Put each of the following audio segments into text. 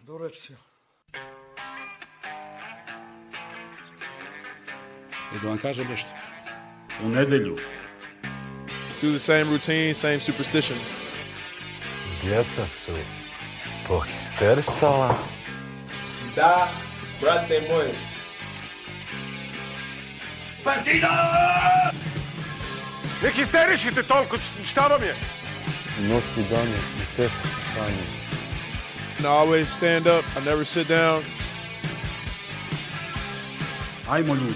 Dobro večer svima. I da vam kažem nešto. U nedelju. Do the same routine, same superstitions. Djeca su pohisterisala. Da, brate moj. Partida! Ne histerišite toliko, šta vam je? Noći dane i teško stanje. I always stand up, I never sit down. Ajmo ljudi.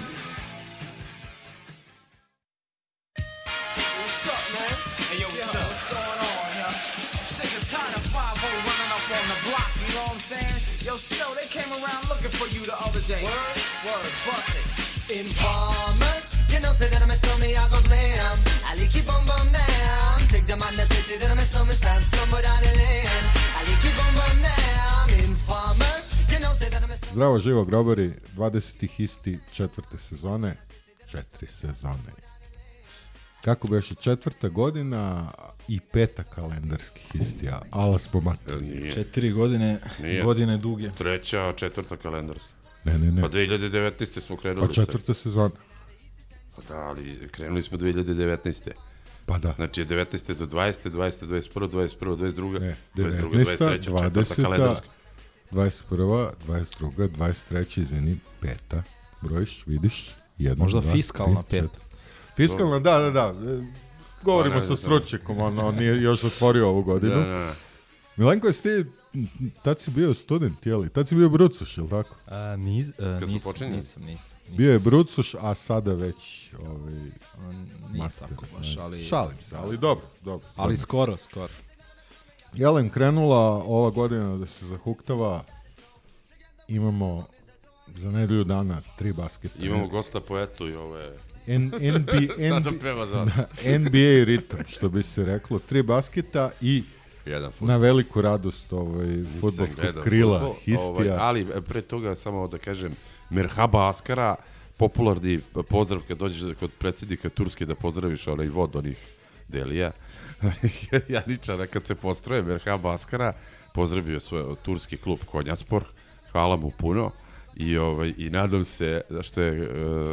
Yo, Snow, they came around looking for you the other day. Word, bust it. Informer, you know, say that I'm a stormy, I go blam. I like you bum bum down. Take the man that say that I'm a stormy, slam somebody down the lane. I like you bum bum down. Informer, you know, say that I'm a stormy. Zdravo živo grobari, 20. isti 4. sezone, 4 sezone. Kako beše 4. godina i 5. kalendarskih istija, ala smo matali. 4 godine, Nije. godine duge. 3., 4. kalendarska. Ne. Pa 2019. smo krenuli. Pa 4. sezona. Pa da, ali krenuli smo 2019. Pa da. Znači 19. do 20. 20. 21. 21. 22. Ne, 22. 19. 23. 4. kalendarska. 21. 22. 23. izvini, 5. Brojiš, vidiš? 1, Možda 2, fiskalna 3, 4. 5. Fiskalna, da. Govorimo Pa, sa stručnjakom, on nije još otvorio ovu godinu. Da. Milenko, jesi ti, tad si bio student, jeli? Tad si bio brucuš, jel tako? Nisam. Bio je brucuš, a sada već Nije master. tako baš, ali... Šalim se, ali dobro. Ali skoro. Jelen krenula ova godina da se zahuktava. Imamo za nedelju dana 3 basketa. Imamo gosta poetu i ove... Sada peva za... NBA ritam, što bi se reklo. 3 basketa i na veliku radost fudbalskog krila Histija. Ali pre toga samo da kažem, Merhaba Askara, popularni pozdrav kad dođeš kod predsjednika Turske da pozdraviš onaj vod onih Delija. Janičara kad se postroje Merhaba Askara, pozdravio svoj turski klub Konjaspor. Hvala mu puno. I nadam se, zašto je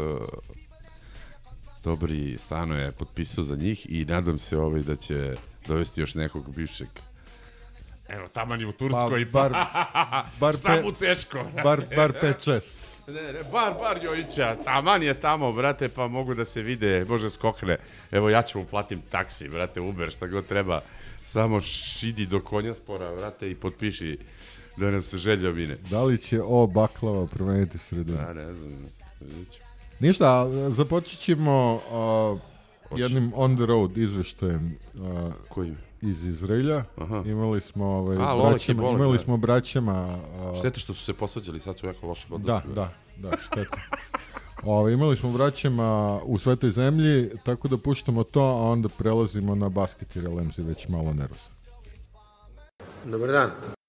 Dobri Stano je potpisao za njih i nadam se da će dovesti još nekog bivšeg. Evo, taman je u Turskoj. Bar šta mu teško? Bar 5-6. Ne, bar Jojića. Taman je tamo, brate, pa mogu da se vide, može skokne. Evo, ja ću mu platim taksi, brate, Uber, šta god treba. Samo šidi do Konjaspora, brate, i potpiši da nas želja mine. Da li će baklava promeniti sredinu? Ne znam. Ništa, započet ćemo jednim on the road izveštajem iz Izraelja. Aha. Imali smo braćama... Šteta što su se posvađali, sad su jako loše odnosi. Da, šteta. Imali smo braćama u Svetoj zemlji, tako da puštamo to, a onda prelazimo na basket jer je Lemzi već malo nervozan. Dobar dan.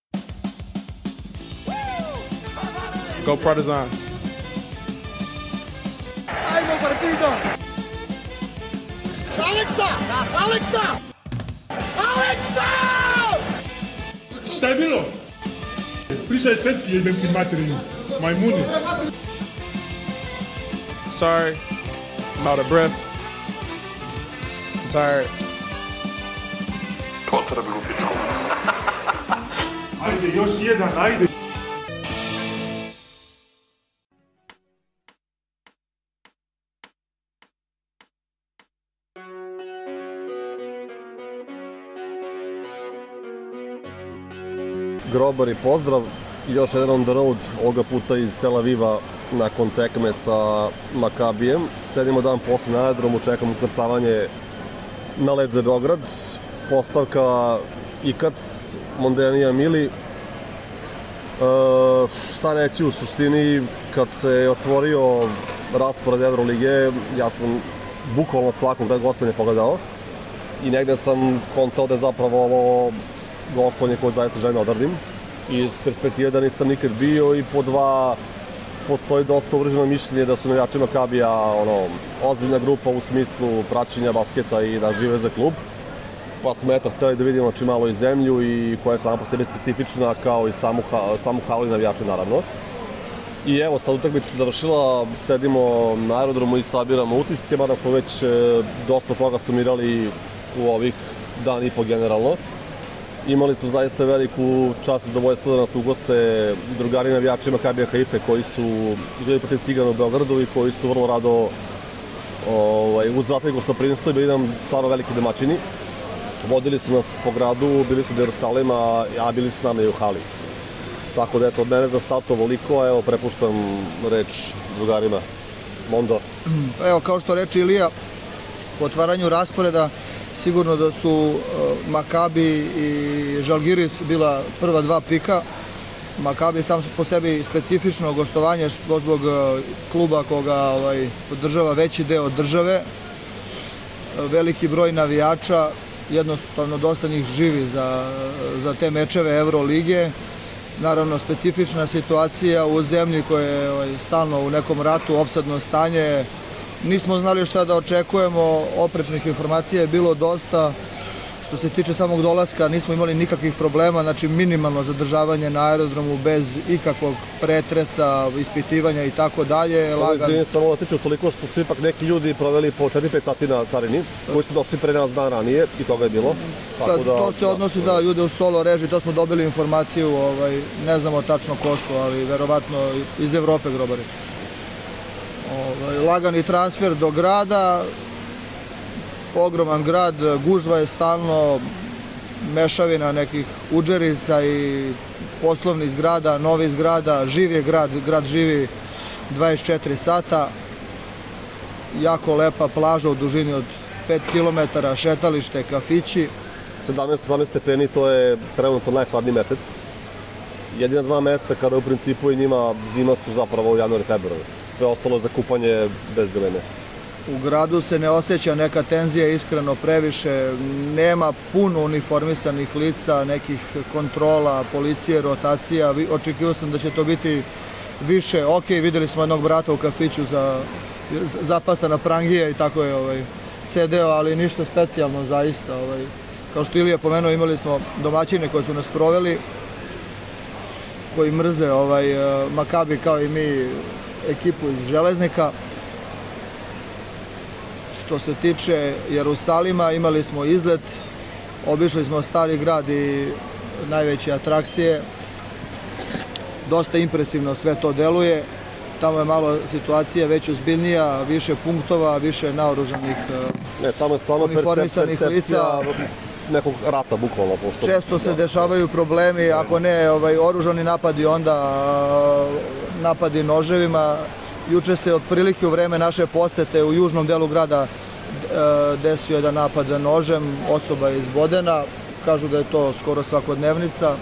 Go Partizan. Ajmo, Partizan! Aleksa! Šta je bilo? Pričaj svetski, jebem ti materinu. Majmuni. Sorry, I'm out of breath. I'm tired. Ajde, još jedan, ajde. Grobari, pozdrav. Još jedan on the road, ovoga puta iz Tel Aviva nakon tekme sa Makabijem. Sedimo dan posle na aerodromu, čekamo ukrcavanje na let za Beograd. Postavka Ikac, Mondenija Mili. Šta neći u suštini, kad se otvorio raspored Evrolige, ja sam bukvalno svakog da gostovanje pogledao i negde sam kontao da je zapravo ovo gostovanje koje zaista želim da odradim. Iz perspektive da nisam nikad bio i po dva, postoji dosta uvrženo mišljenje da su navijači Makabija ozbiljna grupa u smislu praćenja basketa i da žive za klub. pa smo eto hteli da vidimo malo i zemlju i koja je sama po sebi specifična, kao i samu halu i navijače naravno. I evo, sad utakmica se završila, sedimo na aerodromu i sabiramo utiske, mada smo već dosta toga sumirali u ovih dan i po generalno. Imali smo zaista veliku čast i zadovoljstvo da nas ugoste drugari navijači Makabija Haife koji su igrali protiv Cigana u Beogradu i koji su vrlo rado uzvratili gostoprimstvo i bili nam stvarno veliki domaćini. Vodili su nas po gradu, bili smo do Jerusalima, a bili su s nama i u hali. Tako da eto, od mene za start ovoliko, a evo prepuštam reč drugarima. Mondo. Evo, kao što reče Ilija, po otvaranju rasporeda sigurno da su Makabi i Žalgiris bila prva dva pika. Makabi sam po sebi specifično gostovanje zbog kluba koga podržava veći deo države. Veliki broj navijača, jednostavno dosta njih živi za te mečeve Evrolige. Naravno, specifična situacija u zemlji koja je stalno u nekom ratu, opsadno stanje. Nismo znali šta da očekujemo, oprečnih informacija je bilo dosta. Što se tiče samog dolaska, nismo imali nikakvih problema, znači minimalno zadržavanje na aerodromu bez ikakvog pretresa, ispitivanja i tako dalje. Samo izvinim se ovo tiče toliko što su ipak neki ljudi proveli po 4-5 sati na carini, koji su došli pre nas dan ranije i toga je bilo. To se odnosi da ljude u solo režiji, to smo dobili informaciju, ne znamo tačno ko su, ali verovatno iz Evrope grobari. Lagani transfer do grada, ogroman grad, gužva je stalno, mešavina nekih udžerica i poslovnih zgrada, novih zgrada, živ je grad, grad živi 24 sata, jako lepa plaža u dužini od 5 km, šetalište, kafići. 17-18 stepeni, to je trenutno najhladniji mesec. Jedina 2 meseca kada u principu i njima zima su zapravo u januar i februar. Sve ostalo za kupanje bez dileme. U gradu se ne osjeća neka tenzija, iskreno previše, nema puno uniformisanih lica, nekih kontrola, policije, rotacija. Očekivao sam da će to biti više. Ok, videli smo jednog brata u kafiću zapasana prangija i tako je sedeo, ali ništa specijalno zaista. Kao što Ilija pomenuo, imali smo domaćine koji su nas proveli, koji mrze Makabi kao i mi ekipu iz Železnika. Što se tiče Jerusalima, imali smo izlet, obišli smo Stari grad i najveće atrakcije. Dosta impresivno sve to deluje. Tamo je malo situacija već ozbiljnija, više punktova, više naoružanih uniformisanih lica. Nekog rata, bukvalno. Često se dešavaju problemi, ako ne oružani napadi, onda napadi noževima. Juče se otprilike u vreme naše posete u južnom delu grada desio jedan napad nožem, osoba je izbodena, kažu da je to skoro svakodnevnica.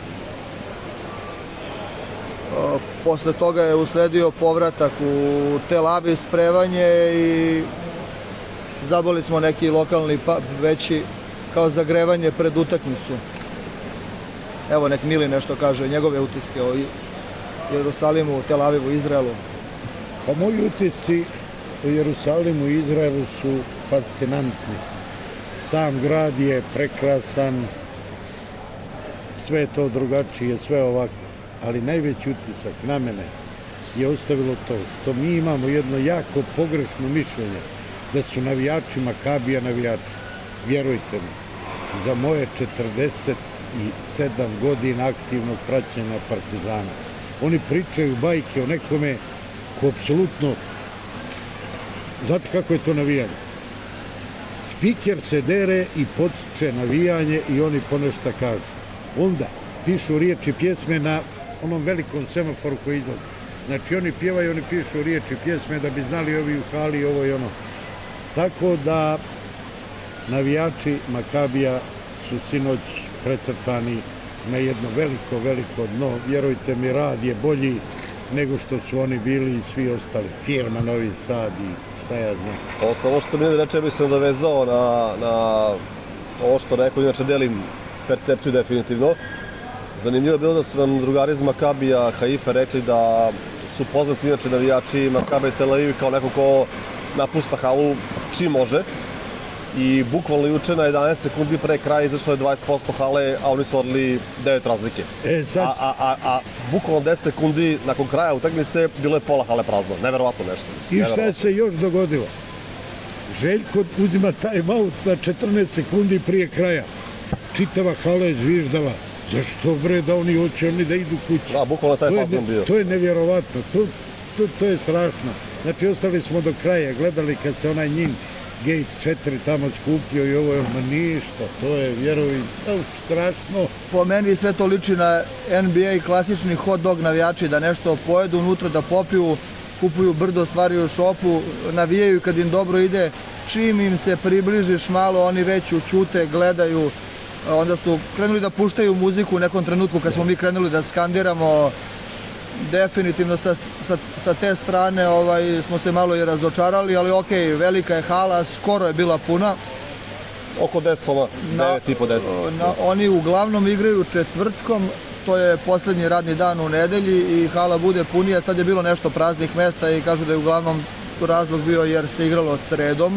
Posle toga je usledio povratak u Tel Aviv, sprevanje i zaboli smo neki lokalni pub veći kao zagrevanje pred utakmicu. Evo nek Mili nešto kaže, njegove utiske o Jerusalimu, Tel Avivu, Izraelu. Pa moji utisci u Jerusalimu i Izraelu su fascinantni. Sam grad je prekrasan, sve je to drugačije, sve ovako. Ali najveći utisak na mene je ostavilo to što mi imamo jedno jako pogrešno mišljenje da su navijači Makabija navijači. Vjerujte mi, za moje 47 godina aktivnog praćenja Partizana. Oni pričaju bajke o nekome ko apsolutno, znate kako je to navijanje? Spiker se dere i podstiče navijanje i oni ponešta kažu. Onda pišu riječi pjesme na onom velikom semaforu koji izlazi. Znači oni pjevaju, oni pišu riječi pjesme da bi znali ovi u hali, ovo i ono. Tako da navijači Makabija su sinoć precrtani na jedno veliko, veliko dno. Vjerujte mi, rad je bolji nego što su oni bili i svi ostali. Firma Novi Sad i šta ja znam. Ovo što mi reče, bih se dovezao na ovo što rekao, inače delim percepciju definitivno. Zanimljivo je bilo da su nam drugari iz Makabija Haife rekli da su poznati inače navijači Makabija Tel Aviv kao neko ko napušta halu čim može. i bukvalno juče na 11 sekundi pre kraja izašlo je 20% hale, a oni su odli 9 razlike. A bukvalno 10 sekundi nakon kraja utakmice bilo je pola hale prazno. Neverovatno nešto. I šta se još dogodilo? Željko uzima time-out na 14 sekundi prije kraja. Čitava hala je zviždava. Zašto bre da oni hoće da idu kući? Da, bukvalno taj fazon bio. To je nevjerovatno. To je strašno. Znači, ostali smo do kraja. Gledali kad se onaj njim Gates 4 tamo skupio i ovo je ništa. To je, vjerovi, strašno. Po meni sve to liči na NBA klasični hot dog navijači, da nešto pojedu unutra, da popiju, kupuju brdo stvari u šopu, navijaju kad im dobro ide. Čim im se približiš malo, oni već ućute, gledaju. Onda su krenuli da puštaju muziku u nekom trenutku kad smo mi krenuli da skandiramo. Definitivno sa te strane smo se malo i razočarali, ali ok, velika je hala, skoro je bila puna. Oko 10, 9,5-10. Oni uglavnom igraju četvrtkom, to je posljednji radni dan u nedelji i hala bude punija. Sad je bilo nešto praznih mesta i kažu da je uglavnom razlog bio jer se igralo sredom.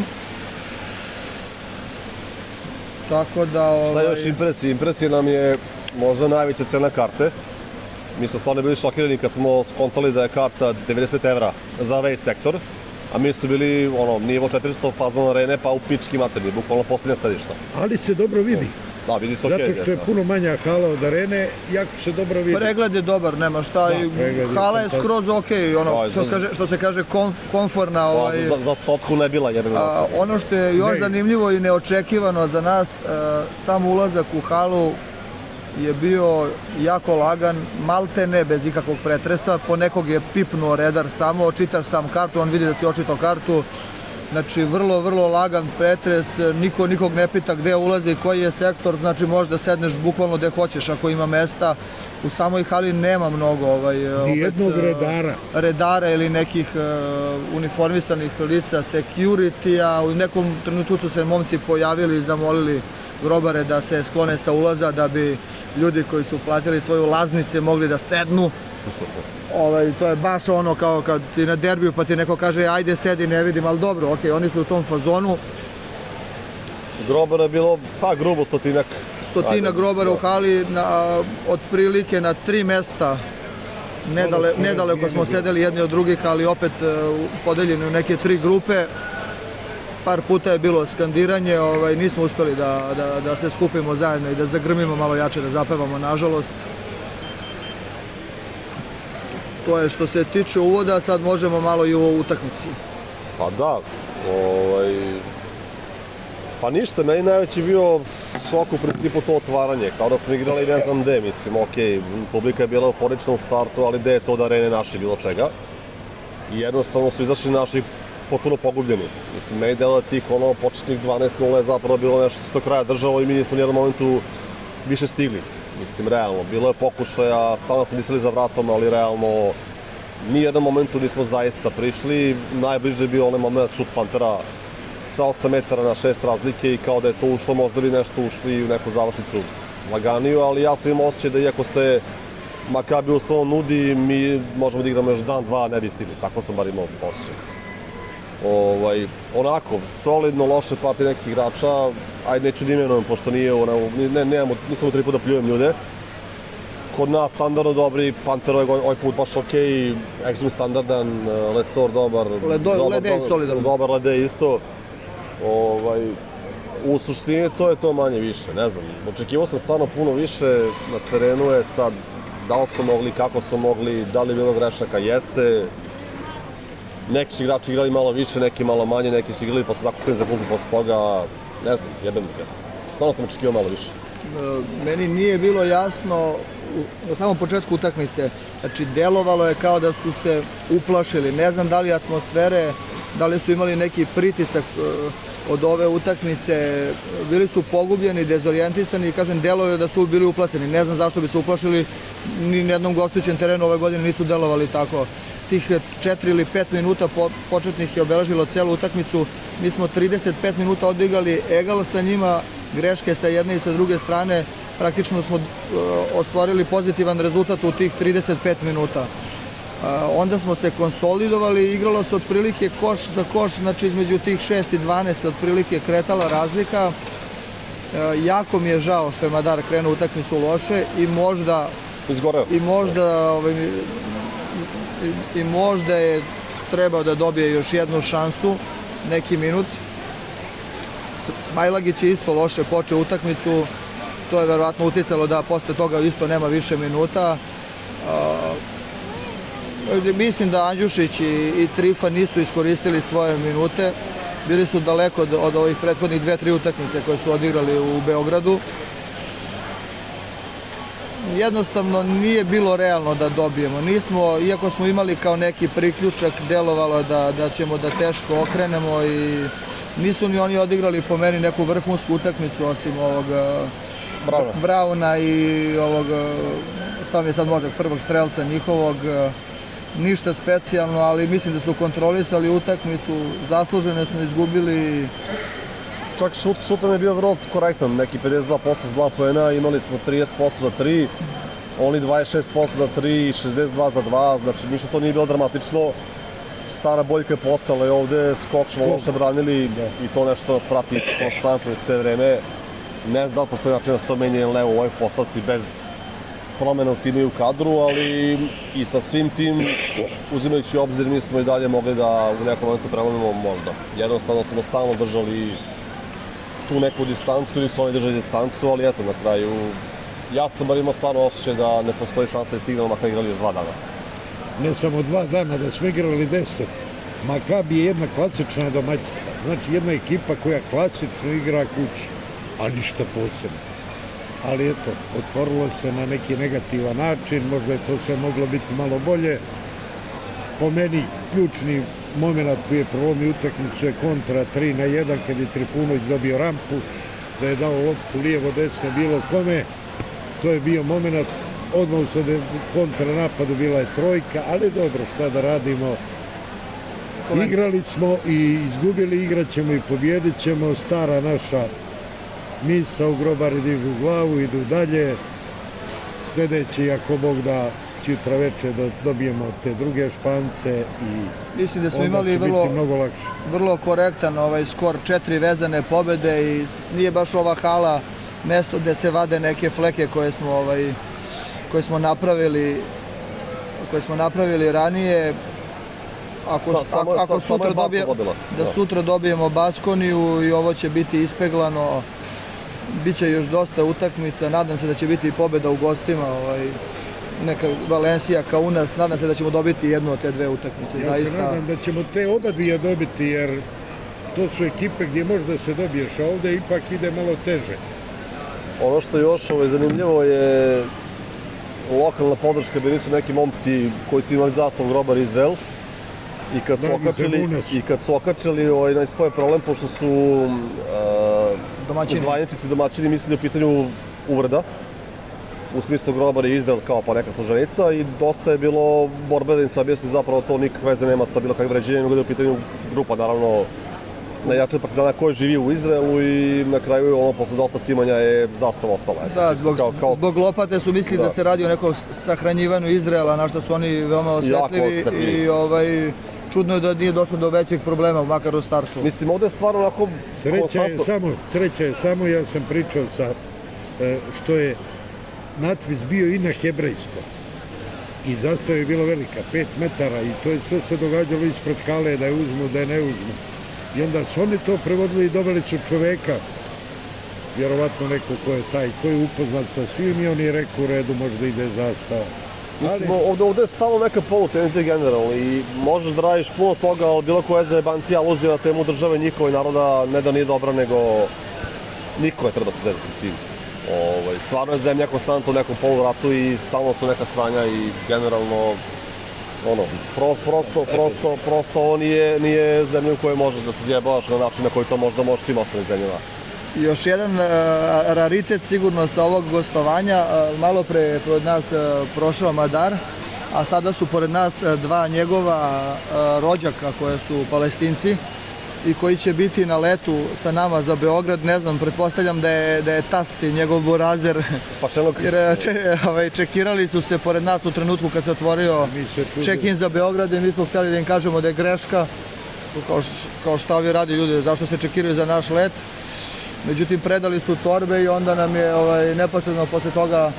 Tako da... Šta je još impresija? Impresija nam je možda najveća cena karte. Mi smo stvarno bili šokirani kad smo skontali da je karta 95 € za away sektor, a mi su bili nivo 400 fazon arene, pa u pički materiji, bukvalno posljednja sedišta. Ali se dobro vidi. Da, vidi se okej. Zato što je puno manja hala od arene, jako se dobro vidi. Pregled je dobar, nema šta. Hala je skroz okej, što se kaže konforna. Za stotku ne bila jedina. Ono što je još zanimljivo i neočekivano za nas, sam ulazak u halu je bio jako lagan, maltene bez ikakvog pretresa. Po nekog je pipnuo redar samo, očitaš sam kartu, on vidi da si očitao kartu. Znači, vrlo, vrlo lagan pretres, niko nikog ne pita gde ulazi, koji je sektor, znači možeš da sedneš bukvalno gde hoćeš ako ima mesta. U samoj hali nema mnogo nijednog redara ili nekih uniformisanih lica, security-a. U nekom trenutku su se momci pojavili i zamolili grobare da se sklone sa ulaza da bi ljudi koji su platili svoje ulaznice mogli da sednu. To je baš ono kao kad si na derbiju pa ti neko kaže ajde sedi, ne vidim, ali dobro, ok, oni su u tom fazonu. Grobara je bilo, grubo stotinak. Stotinak grobara u hali, otprilike na 3 mesta. Nedaleko smo sedeli jedni od drugih, ali opet podeljeni u neke 3 grupe. Par puta je bilo skandiranje, nismo uspeli da se skupimo zajedno i da zagrmimo malo jače, da zapevamo, nažalost. To je što se tiče uvoda, sad možemo malo i u utakmici. Pa da, pa ništa, meni najveći bio šok u principu to otvaranje, kao da smo igrali ne znam gde, mislim, ok, publika je bila euforična u startu, ali gde je to da arene naši bilo čega. I jednostavno su izašli naši potpuno pogubljeni. Mislim, meni delo tih početnih 12-0 je zapravo bilo nešto što kraja držalo i mi nismo nijednom momentu više stigli. Mislim, realno, bilo je pokušaja, stalno smo disali za vratom, ali realno nijednom momentu nismo zaista prišli. Najbliže je bio onaj moment šut Pantera sa 8 metara na 6 razlike i kao da je to ušlo, možda bi nešto ušli u neku završnicu laganiju, ali ja sam imao osjećaj da iako se Makabi uslovno nudi, mi možemo da igramo još dan, dva, ne bi stigli. Tako sam bar imao osjećaj. Onako, solidno, loše partije nekih igrača, ajde neću da imenujem, pošto nisam u tripu da pljujem ljude. Kod nas standardno dobri, Panter ovaj put baš okej, Ekstrem standardan, Lesor dobar, dobar Ledej isto. U suštini to je to manje više, ne znam, očekivao sam stvarno puno više, na terenu je sad, da li su mogli, kako su mogli, da li je bilo grešaka, jeste. Neki su igrači igrali malo više, neki malo manje, neki su igrali pa su zakucani za klubu posle toga, ne znam, jebem ga. Stvarno sam očekivao malo više. Meni nije bilo jasno na samom početku utakmice, znači delovalo je kao da su se uplašili, ne znam da li atmosfere, da li su imali neki pritisak od ove utakmice, bili su pogubljeni, dezorijentisani i kažem, delovalo je da su bili uplašeni, ne znam zašto bi se uplašili, ni na jednom gostujućem terenu ove godine nisu delovali tako. Tih 4 ili 5 minuta početnih je obeležilo celu utakmicu. Mi smo 35 minuta odigrali egal sa njima, greške sa jedne i sa druge strane. Praktično smo ostvarili pozitivan rezultat u tih 35 minuta. Onda smo se konsolidovali, igralo se otprilike koš za koš, znači između tih 6 i 12 se otprilike kretala razlika. Jako mi je žao što je Madar krenuo utakmicu loše i možda je trebao da dobije još jednu šansu, neki minut. Smajlagić je isto loše počeo utakmicu, to je verovatno uticalo da posle toga isto nema više minuta. Mislim da Andjušić i Trifa nisu iskoristili svoje minute, bili su daleko od ovih prethodnih 2-3 utakmice koje su odigrali u Beogradu. Jednostavno nije bilo realno da dobijemo. Iako smo imali kao neki priključak, delovalo da ćemo da teško okrenemo i nisu ni oni odigrali po meni neku vrhunsku utakmicu osim ovog Brauna i ovog, stav mi je sad mozak, prvog strelca njihovog. Ništa specijalno, ali mislim da su kontrolisali utakmicu, zasluženo smo izgubili. Čak šut nam je bio vrlo korektan, neki 52% za 2 poena, imali smo 30% za 3, oni 26% za 3 i 62% za 2, znači ništa to nije bilo dramatično. Stara boljka je postala i ovde, skok smo loše branili i to nešto nas prati konstantno sve vreme. Ne znam da li postoji način da se to menja ili ne u ovoj postavci bez promjena u timu i u kadru, ali i sa svim tim, uzimajući obzir, mi smo i dalje mogli da u nekom momentu prelomimo možda. Jednostavno smo stalno držali tu neku distancu ili su oni držali distancu, ali eto, na kraju, ja sam bar imao stvarno osjećaj da ne postoji šansa da stignemo makar igrali još 2 dana. Ne samo 2 dana, da smo igrali 10. Makabi je jedna klasična domaćica, znači jedna ekipa koja klasično igra kući, a ništa posebno. Ali eto, otvorilo se na neki negativan način, možda je to sve moglo biti malo bolje. Po meni, ključni moment koji je prolomio utakmicu je kontra 3-1, kad je Trifunović dobio rampu, da je dao loptu lijevo, desno, bilo kome. To je bio moment, odmah u kontranapadu bila je trojka, ali dobro, šta da radimo. Igrali smo i izgubili, igrat ćemo i pobjedit ćemo, stara naša misa u grobari dižu glavu, idu dalje. Sljedeći, ako Bog da, jutra večer da dobijemo te druge Špance i mislim da smo imali vrlo korektan skor, 4 vezane pobjede i nije baš ova hala mesto gde se vade neke fleke koje smo napravili ranije. Ako sutra dobijemo Baskoniju i ovo će biti ispeglano, biće još dosta utakmica, nadam se da će biti i pobjeda u gostima, neka Valencija kao u nas, nadam se da ćemo dobiti jednu od te 2 utakmice. Ja se nadam da ćemo te oba dvije dobiti, jer to su ekipe gdje možda se dobiješ, a ovdje ipak ide malo teže. Ono što je još zanimljivo je lokalna podrška, bili su neki momci koji su imali zastavu Grobar Izrael i kad su okačili na spoje problem, pošto su zvaničnici domaćini mislili u pitanju uvreda, u smislu Grobar i Izrael kao pa neka složenica, i dosta je bilo borbe da im se objasni zapravo to nikakve veze nema sa bilo kakvim vređenjem, nego da je u pitanju grupa, naravno, najjačih partizana koji živi u Izraelu, i na kraju posle dosta cimanja je zastava ostala. Da, zbog lopate su mislili da se radi o nekom sahranjivanju Izraela, na što su oni veoma osjetljivi i čudno je da nije došlo do većeg problema, makar u startu. Mislim, ovdje je stvarno onako... Sreća je samo, ja sam pričao što je natpis bio i na hebrejskom. I zastava je bila velika, 5 metara, i to je sve se događalo ispred hale, da je uzmu, da je ne uzmu. I onda su oni to prevodili i doveli su čoveka, vjerovatno neko ko je taj, ko je upoznat sa svim, i on je rekao u redu, možda ide zastava. Mislim, ovdje je stalo neka polutenzija generalno i možeš da radiš puno toga, ali bilo koja zajebancija aluzija na temu države njihove naroda ne da nije dobra, nego niko ne treba se zezati s tim. Stvarno je zemlja konstantno u nekom poluratu i stalno tu neka sranja i generalno prosto ovo nije zemlja u kojoj možeš da se zjebavaš na način na koji to možda možeš svim ostalim zemljama. Još jedan raritet sigurno sa ovog gostovanja, malo pre od nas prošao Madar, a sada su pored nas 2 njegova rođaka koje su Palestinci i koji će biti na letu sa nama za Beograd. Ne znam, pretpostavljam da je tast i njegov burazer. Jer čekirali su se pored nas u trenutku kad se otvorio check-in za Beograd i mi smo htjeli da im kažemo da je greška. Kao šta ovi radi ljudi, zašto se čekiraju za naš let. Međutim, predali su torbe i onda nam je neposredno posle toga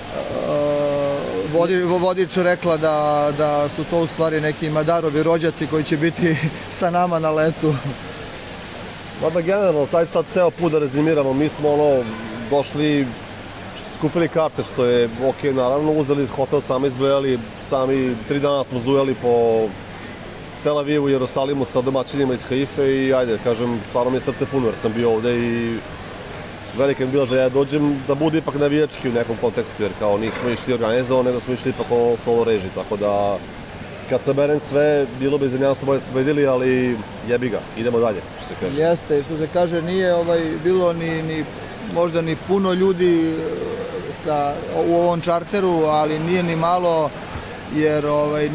vodič rekla da su to u stvari neki Madarovi rođaci koji će biti sa nama na letu. Mada generalno, sad ceo put da rezimiramo, mi smo došli, skupili karte što je ok, naravno, uzeli hotel, sami izbrojali, sami 3 dana smo zujali po Tel Avivu, Jerusalimu sa domaćinima iz Haife i ajde, kažem, stvarno mi je srce puno jer sam bio ovde i velika mi bila želja da dođem, da bude ipak navijački u nekom kontekstu, jer kao nismo išli organizovano, nego smo išli ipak o solo režiji, tako da kad saberem sve, bilo bi izvinjavno se bolje pobedili, ali jebi ga, idemo dalje, što se kaže. Jeste, što se kaže, nije bilo možda ni puno ljudi u ovom čarteru, ali nije ni malo, jer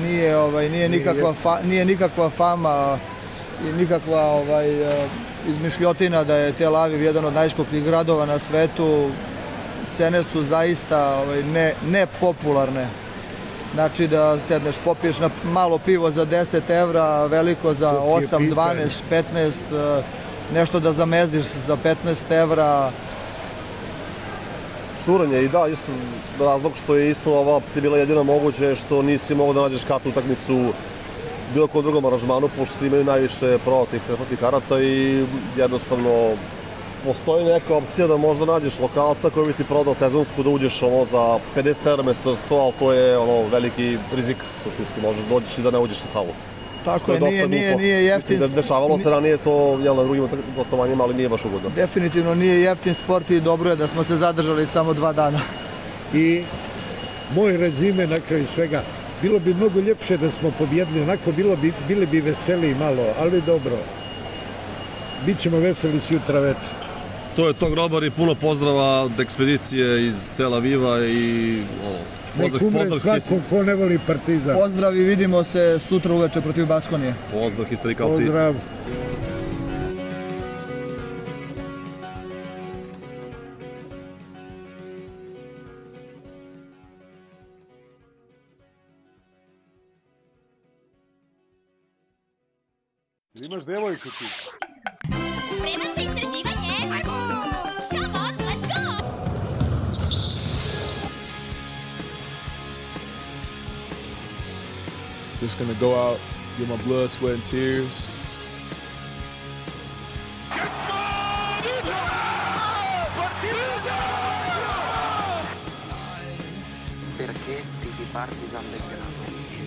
nije nikakva fama i nikakva izmišljotina da je Tel Aviv jedan od najskupljih gradova na svetu. Cene su zaista nepopularne. Znači da sedneš, popiješ na malo pivo za 10 evra, veliko za 8, 12, 15, nešto da zameziš za 15 evra. Šuranje i da, isto razlog što je isto ova opcija bila jedina moguće što nisi mogao da nađeš kartu utakmicu bilo kod drugom aranžmanu, pošto imaju najviše prodatih pretplatnih karata i jednostavno postoji neka opcija da možda nađeš lokalca koji bi ti prodao sezonsku da uđeš za 50 evra mesto 100, ali to je veliki rizik, suštinski možeš dođeš i da ne uđeš u halu. Tako je, nije jeftin. Mislim da dešavalo se ranije to na drugim gostovanjima, ali nije baš ugodno. Definitivno nije jeftin sport i dobro je da smo se zadržali samo 2 dana. I moj rezime na kraju svega, bilo bi mnogo ljepše da smo pobjedili, onako bili bi veseli malo, ali dobro. Bićemo veseli sutra večer. To je to, grobari, puno pozdrava od ekspedicije iz Tel Aviva i nek umre svako ko ne voli Partizan. Pozdrav i vidimo se sutra uveče protiv Baskonije. Pozdrav, historikalci. Pozdrav. Imaš devojku ti? Spreman za istraživanje? Come on, let's go! Just gonna go out, get my blood, sweat, and tears. Perché tifi Partizan Belgrado?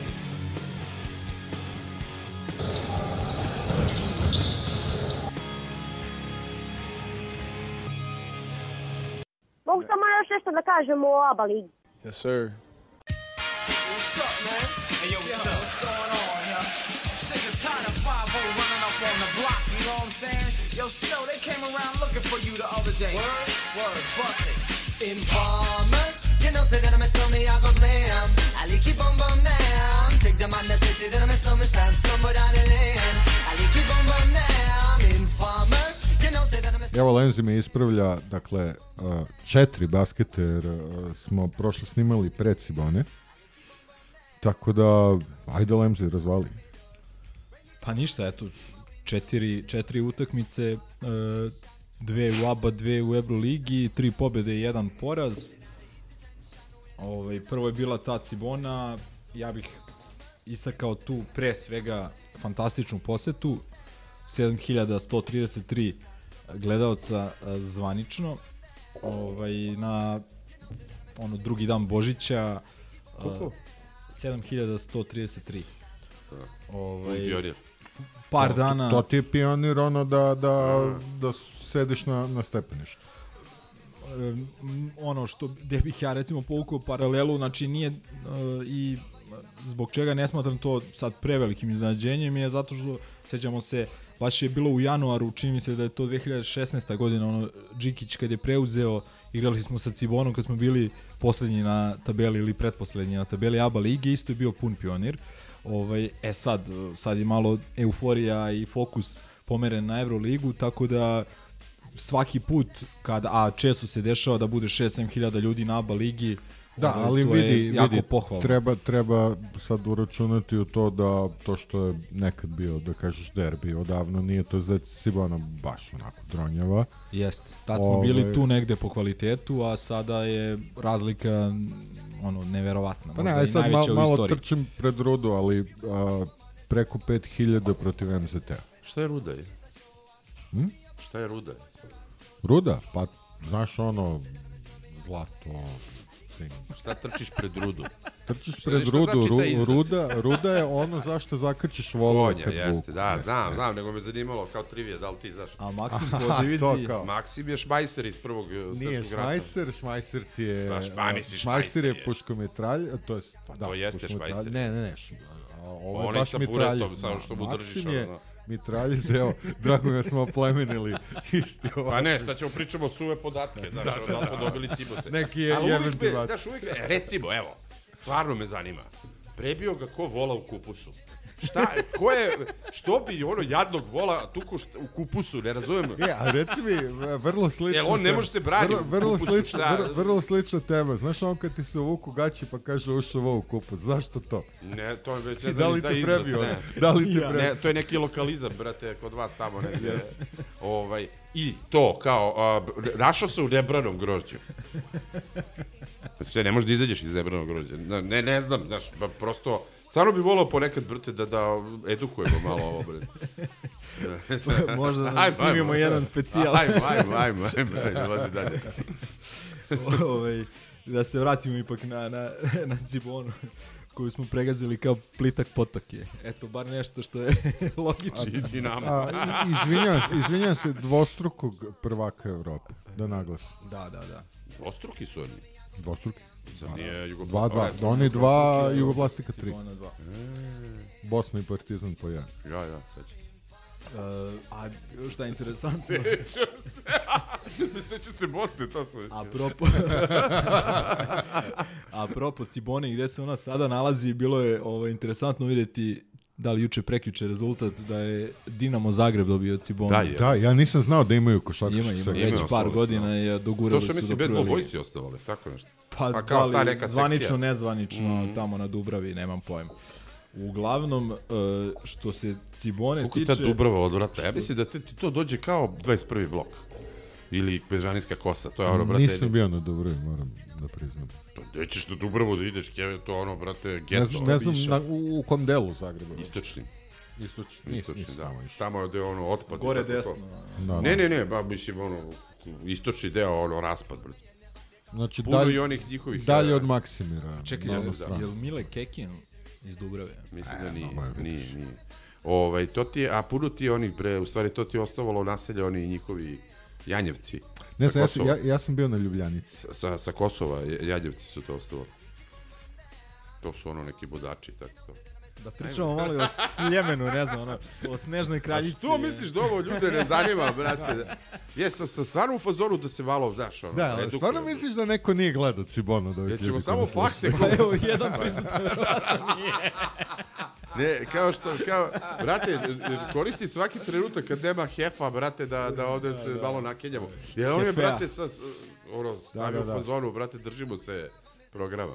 Mogu samo još nešto da kažem o ABA ligi? Yes, sir. What's up, man? Hey, yo, what's going on, huh? I'm sick and tired of 5-0 running up on the block, you know what I'm saying? Yo, Snow, they came around looking for you the other day. Word, bust it. Informer, you know, say that I'm a stormy, I go blam. I like you bum bum down. Take the man that say that I'm a stormy, stamp somebody on the land. I like you bum bum down. Informer. Evo Lenzi me ispravlja, dakle 4 baskete jer smo prošlo snimali pred Cibone. Tako da, ajde Lenzi, razvali. Pa ništa, eto, 4 utakmice, 2 u ABA, 2 u Euroligi, 3 pobjede i 1 poraz. Prvo je bila ta Cibona, ja bih istakao tu pre svega fantastičnu posetu, 7133 gledaoca zvanično, na drugi dan Božića. Koliko? 7133. Pionir. Par dana. To ti je pionir da sediš na stepeništu. Ono gdje bih ja recimo povukao paralelu, znači nije i zbog čega ne smatram to sad prevelikim iznenađenjem je zato što, sjećamo se, baš je bilo u januaru, čini mi se da je to 2016. godina, Džikić kad je preuzeo, igrali smo sa Cibonom kad smo bili posljednji na tabeli ili pretposlednji na tabeli ABA lige, isto je bio pun pionir. Sad je malo euforija i fokus pomeren na Euroligu, tako da svaki put, a često se dešava da bude 6-7 hiljada ljudi na ABA ligi, da, ali vidi, treba sad uračunati u to da to što je nekad bio, da kažeš derbi odavno nije, to je da Cibona baš onako dronjava. Jest, tad smo bili tu negde po kvalitetu, a sada je razlika neverovatna. Pa ne, sad malo trčim pred Rudu, ali preko 5000 protiv MZT-a. Šta je Ruda? Šta je Ruda? Ruda? Pa, znaš zlato... Šta trčiš pred Rudu? Trčiš pred Rudu, Ruda je ono zašto zakrčiš volove kad vuku. Jeste, da, znam, nego me zanimalo kao trivija, da li ti znaš? A Maksim po diviziji? Maksim je Šmajser iz prvog svjetskog rata. Nije Šmajser ti je... Šmajser je puškomitralj, to je... To jeste Šmajser. Ne, ovo je baš mitraljiz. Maksim je mitraljiz, evo, drago me smo oplemenili isti ovo. Pa ne, sad ćemo pričamo suve podatke, znaš, da smo dobili cibose. Neki je jeventivat. Znaš, uvijek, recimo, evo, stvarno me zanima, prebio ga ko vola u kupusu. Što bi jadnog vola tuko u kupusu, ne razumijem. A reci mi, vrlo slično. On ne možete braniti u kupusu, šta? Vrlo slična tema. Znaš on kad ti se uvuku gaći pa kaže ušao vo u kupus, zašto to? Ne, to je već ne znam da li te prebio. Da li te prebio? To je neki lokalizam, brate, kod vas tamo negdje. I to, kao, našao se u nebranom grožđu. Sve, ne možeš da izađeš iz nebranog grožđa. Ne znam, znaš, prosto... Stvarno bi volao ponekad, brate, da edukujemo malo ovo, brate. Možda da snimimo jedan specijal. Ajmo, vozi dalje. Da se vratimo ipak na Cibonu, koju smo pregazili kao plitak potok je. Eto, bar nešto što je logično. Izvinjam se, dvostrukog prvaka Evrope, da naglasim. Da. Dvostruki su oni? Dvostruki. Oni dva, Jugoplastika 3. Bosna i Partizan po 1. Ja, sećam se. A šta je interesantno? Seća se Bosne, to su. Apropo Cibone, gde se ona sada nalazi, bilo je interesantno vidjeti da li juče prekjuče rezultat da je Dinamo Zagreb dobio Cibonu. Da, ja nisam znao da imaju košarkašku sekciju. Ima već par godina je dogurali su do prve lige. To što mislim Bad Boysi ostavali, tako nešto. Pa kao ta neka zvanično, nezvanično, tamo na Dubravi, nemam pojma. Uglavnom, što se Cibone tiče... Kako ta Dubrava odvrata? Ja mislim da ti to dođe kao 21. blok. Ili Bežanijska kosa, to je ono, brate... Nisam bio na Dubravi, moram da priznam. Pa gdje ćeš na Dubravu da ideš, to ono, brate, geto. Ne znam u kom delu Zagreba. Istočni, da. Tamo je gde ono otpad. Gore desno. Ne, mislim, ono, istočni deo, ono, raspad, brate. Znači, dalje od Maksimira. Čekaj, je li Mile Kekin iz Dubrave? Mislim da nije. To ti je, a puno ti je onih, u stvari to ti je ostavalo naselje, oni njihovi Janjevci. Ne znam, ja sam bio na Ljubljanici. Sa Kosova, Janjevci su to ostavili. To su ono neki budači, tako to. Da pričamo malo o Sljemenu, ne znam, o Snežnoj kraljici. A što misliš da ovo ljude ne zanima, brate? Jesam stvarno u fazonu da se malo, znaš, ono... Da, ali stvarno misliš da neko nije gledao Cibonu? Jer ćemo samo fakte... Pa evo, jedan prisutan nije. Ne, brate, koristi svaki trenutak kad nema hefa, brate, da ovdje se malo nakenjamo. Jer on je, brate, sami u fazonu, brate, držimo se programa.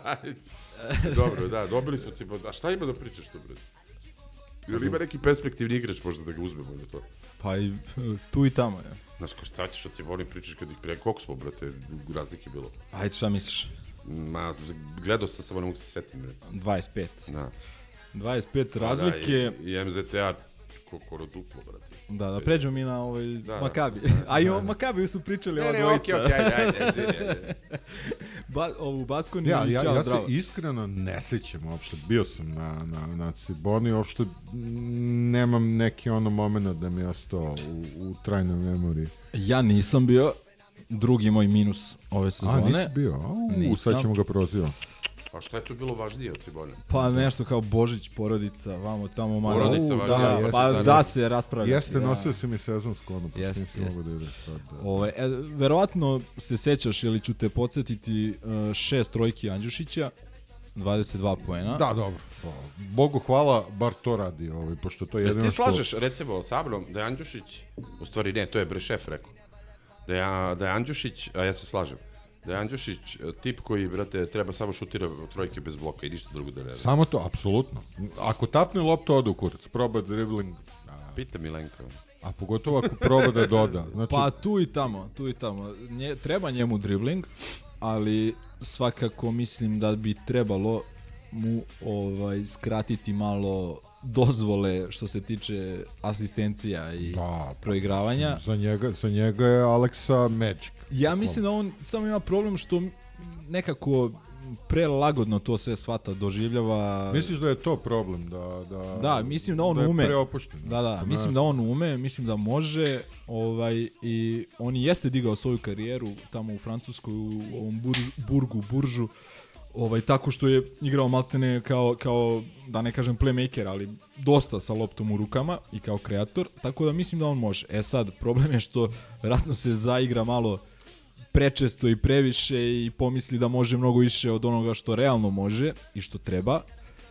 Dobro, da, dobili smo Cibonu. A šta ima da pričaš tu, brate? Ili ima neki perspektivni igrač možda da ga uzmemo na to? Pa i tu i tamo, ja. Znaš, ko šta ćeš o Ciboni pričaš kad ih prije koliko smo, brate, razlike bilo? Ajde, šta misliš? Ma, gledao sam samo, ne mogu se setim, brate. 25. Da. 25 razlike. I MZTA skoro duplo, brate. Da pređemo mi na Makabi. A i o Makabiju su pričali ova dvojica. Ne, ajde. Ovu Baskoni i Ćao zdravo. Ja se iskreno ne sećam uopšte. Bio sam na Ciboni, uopšte nemam neki moment da mi je ostao u trajnoj memoriji. Ja nisam bio, drugi moj minus ove sezone. A, nisi bio? Sad ćemo ga prozivati. A šta je tu bilo važnije od Cibone? Pa nešto kao Božić, porodica, vamo tamo malo. Porodica važnije. Pa da se raspravlja. Jeste, nosio si mi sezonsku ono, pa nisi mogu da ideš sad. Verovatno se sećaš, ili ću te podsjetiti 6 trojki Andjušića. 22 poena. Da, dobro. Bogu hvala, bar to radi, pošto to je jedino ti slažeš, recimo, sa mnom, da je Andjušić, u stvari ne, to je šef rekao, da je Andjušić, a ja se slažem, da je Andjušić tip koji, brate, treba samo šutira trojke bez bloka i ništa drugo da ne radi. Samo to, apsolutno. Ako tapne loptu, ode u kurac, proba dribling. Pita Milenka. A pogotovo ako proba da doda. Znači... Pa tu i tamo. Treba njemu dribling, ali svakako mislim da bi trebalo mu skratiti malo dozvole što se tiče asistencija i proigravanja. Za njega je Aleksa magic. Ja mislim da on samo ima problem što nekako prelagodno to sve shvata, doživljava. Misliš da je to problem? Da, mislim da on ume. Da, mislim da on ume, mislim da može, i on jeste digao svoju karijeru tamo u Francuskoj, u ovom Buržu, tako što je igrao maltene kao, da ne kažem playmaker, ali dosta sa loptom u rukama i kao kreator, tako da mislim da on može. Sad, problem je što vjerojatno se zaigra malo prečesto i previše i pomisli da može mnogo više od onoga što realno može i što treba.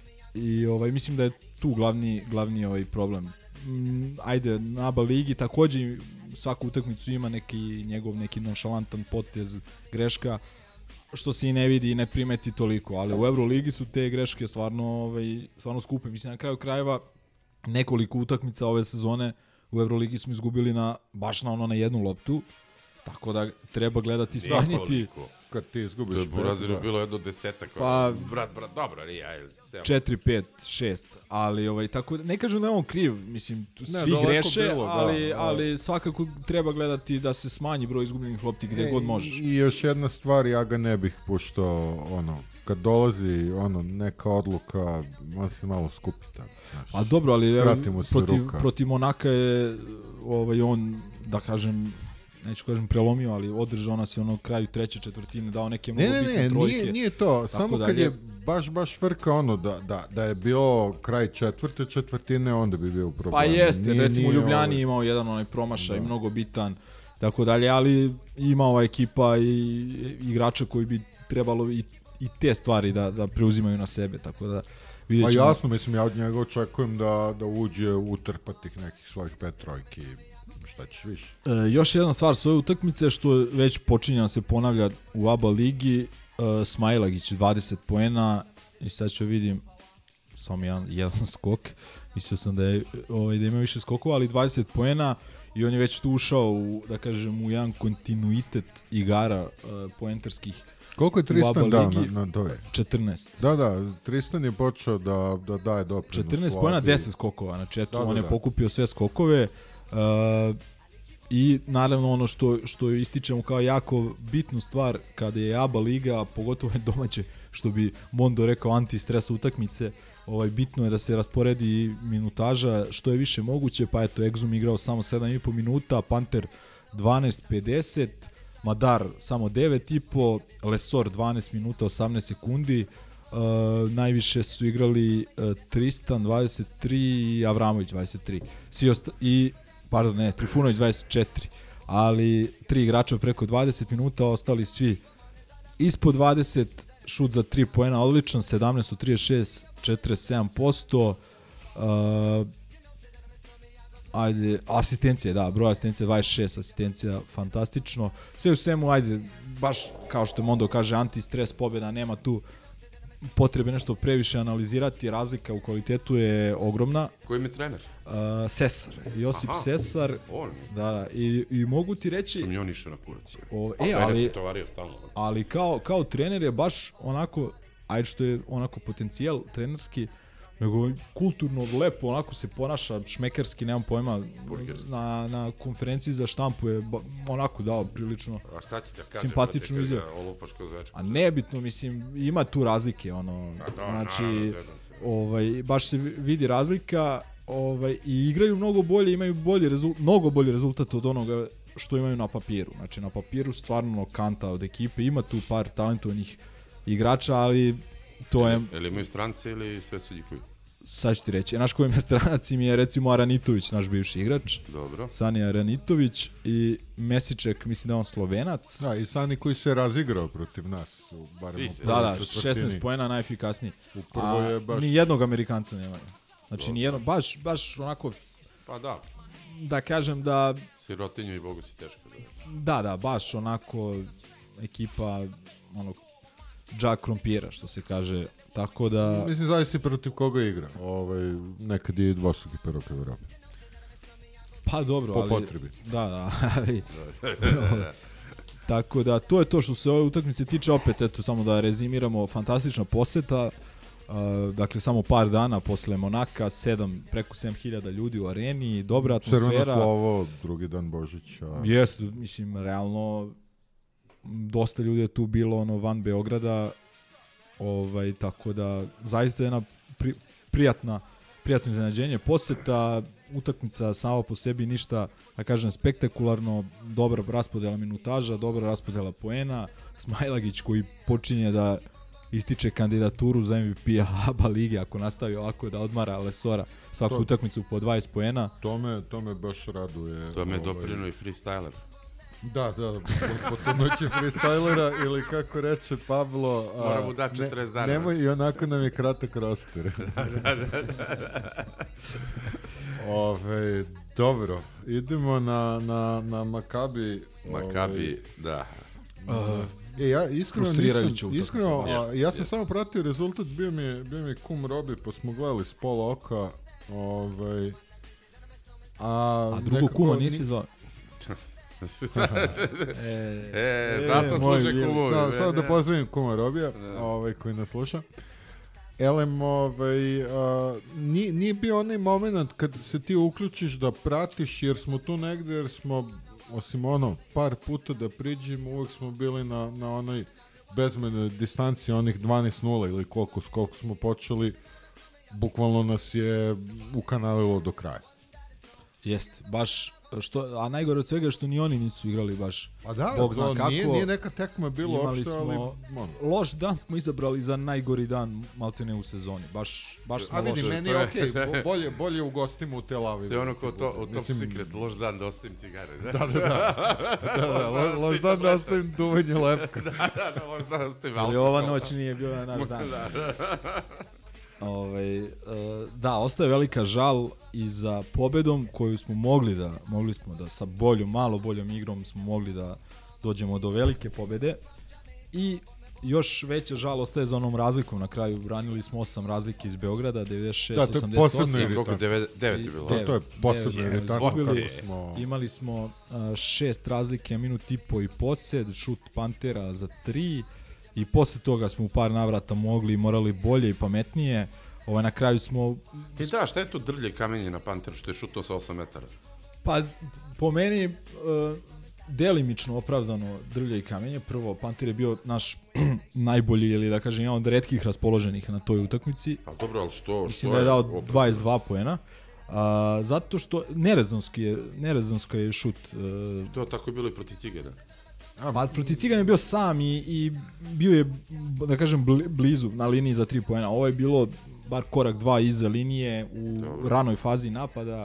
I mislim da je tu glavni problem. Ajde, na ABA ligi također svaku utakmicu ima neki nonšalantan potez, greška, što se i ne vidi i ne primeti toliko, ali u Euroligi su te greške stvarno skupe. Mislim, na kraju krajeva nekoliko utakmica ove sezone u Euroligi smo izgubili baš na jednu loptu. Tako da treba gledati smanjiti. Kad ti izgubiš. Da je Buraziru bilo jedno 10. Pa, brat, dobro, nije, ajde. 4, 5, 6, ali tako, ne kažem da je on kriv, mislim, svi greše, ali svakako treba gledati da se smanji broj izgubljenih lopti gdje god možeš. I još jedna stvar, ja ga ne bih puštao, kad dolazi neka odluka, on se malo skupi tako. A dobro, ali protiv Monaka je on, da kažem, neću kažem prelomio, ali održao nas je kraju treće četvrtine, dao neke mnogo bitne trojke. Nije to, samo kad je baš frka da je bilo kraj četvrte četvrtine, onda bi bio problem. Pa jeste, recimo u Ljubljani imao jedan promašaj, mnogo bitan, tako dalje, ali ima ova ekipa i igrača koji bi trebalo i te stvari da preuzimaju na sebe, tako da vidjet ćemo. Pa jasno, mislim, ja od njega očekujem da uđe utrpa tih nekih svojih 5 trojki. Šta ćeš više? Još jedna stvar s ove utakmice što već počinja se ponavlja u ABA ligi, Smailagić 20 poena i sad ću vidim samo jedan skok, mislio sam da ima više skokova, ali 20 poena i on je već tu ušao u jedan kontinuitet igara poenterskih. Koliko je Tristan dao na to? 14. Da, Tristan je počeo da daje doprinos. 14 poena, 10 skokova, znači on je pokupio sve skokove. I naravno ono što ističemo kao jako bitnu stvar kada je ABA liga, pogotovo domaće, što bi Mondo rekao, anti-stres utakmice, bitno je da se rasporedi minutaža što je više moguće, pa eto, Exum igrao samo 7,5 minuta, Panter 12:50, Madar samo 9,5, Lesor 12 minuta 18 sekundi, najviše su igrali Tristan 23 i Avramović 23. Trifunović 24, ali 3 igrača preko 20 minuta, ostali svi ispod 20, šut za 3 poena odličan, 17 od 36, 47%, asistencije, broj asistencija 26, asistencija fantastično, sve u svemu, baš kao što Mondo kaže, anti-stres pobjeda, nema tu potrebe nešto previše analizirati, razlika u kvalitetu je ogromna. Koji im je trener? Sesar, Josip Sesar. Da, i mogu ti reći... Sam i on išao na kurac. Ali kao trener je baš onako, što je onako potencijal trenerski, nego kulturno lepo, onako se ponaša, šmekerski, nemam pojma, na konferenciji za štampu je onako dao prilično simpatičnu izjavu. A nebitno, mislim, ima tu razlike, znači, baš se vidi razlika i igraju mnogo bolje, imaju mnogo bolji rezultat od onoga što imaju na papiru. Znači, na papiru stvarno kanta od ekipe, ima tu par talentovanih igrača, ali to je... Ili imaju strance ili sve su njihovi? sad ću ti reći, naš koji je stranac im je recimo Aranitović, naš bivši igrač. Dobro. Sani Aranitović i Mesiček, mislim da je on Slovenac. Da, i Sani koji se razigrao protiv nas. Barem da, 16 poena najefikasniji. U prvoj je baš... Ni jednog Amerikanca nemaju. Znači, ni jednog, baš onako... Pa da. Da kažem da... Sirotinju i Bogu si teško. Da, baš onako ekipa onog džak krompira, što se kaže. Tako da... Mislim, zavisi protiv koga igra. Nekad je i dvostruki prvak Evrope. Pa dobro, po potrebi. Da, ali... Tako da, to je to što se ove utakmice tiče. Opet, eto, samo da rezimiramo, fantastična poseta. Dakle, samo par dana posle Monaka, preko 7.000 ljudi u areni, dobra atmosfera. Crveno slovo, drugi dan Božića. Jeste, mislim, realno, dosta ljudi je tu bilo van Beograda, tako da, zaista je jedna prijatno iznenađenje poseta, utakmica sama po sebi ništa, da kažem, spektakularno, dobra raspodela minutaža, dobra raspodela poena, Smajlagić koji počinje da ističe kandidaturu za MVP-a ABA lige ako nastavi ovako da odmara Lesora svaku utakmicu po 20 poena. To me baš raduje. To me doprinuo i freestyler. Da, potonuće freestylera ili kako reče Pablo... Moram mu dati 40 dana. Nemoj, i onako nam je kratak roster. Dobro, idemo na Makabi. Makabi, da. Ja iskreno, ja sam samo pratio rezultat, bio mi je kum Robi, pa smo gledali s pola oka. A drugo kuma nisi zvao? Zato služe kumovi. Samo da pozdravim kuma Robija, koji nas sluša. Nije bio onaj moment kad se ti uključiš da pratiš, jer smo tu negde, jer smo, osim par puta da priđemo, uvek smo bili na onoj bezmenoj distanci, onih 12-0 ili koliko smo počeli, bukvalno nas je ukanalilo do kraja. Jeste, baš, a najgore od svega je što ni oni nisu igrali baš. A da, Bog zna kako. Nije neka tekma bilo uopšte, ali... Loš dan smo izabrali za najgori dan maltene u sezoni. Baš smo loši. A vidi, meni je okej, bolje ugostimo u Tel Avivu. To je ono kao u Top Secret, loš dan da ostavim cigare. Da, loš dan da ostavim duvanje lepka. Da, loš dan da ostavim alkohol. Ali ova noć nije bila naš dan. Da, ostaje velika žal i za pobedom koju smo mogli da sa malo boljom igrom smo mogli da dođemo do velike pobede i još veća žal ostaje za onom razlikom na kraju. Branili smo 8 razlike iz Beograda, 96-88. Da, to je posebno koliko 9 je bilo. To je posebno, jer je tako kako smo... Imali smo 6 razlike, minut i po i posed, šut Pantera za 3 i posle toga smo u par navrata morali bolje i pametnije. Na kraju smo... I da, šta je to drlje kamenje na Panteru što je šutao sa 8 metara? Pa, po meni, delimično opravdano drlje i kamenje. Prvo, Panter je bio naš najbolji, ili da kažem, jedan od retkih raspoloženih na toj utakmici. Pa dobro, ali što? Mislim da je dao 22 poena. Zato što nerezonski je šut. To tako je bilo i protiv Cigana. Pa protiv Cigana je bio sam i bio je, da kažem, blizu na liniji za 3 poena. Ovo je bilo bar korak 2 iza linije u ranoj fazi napada.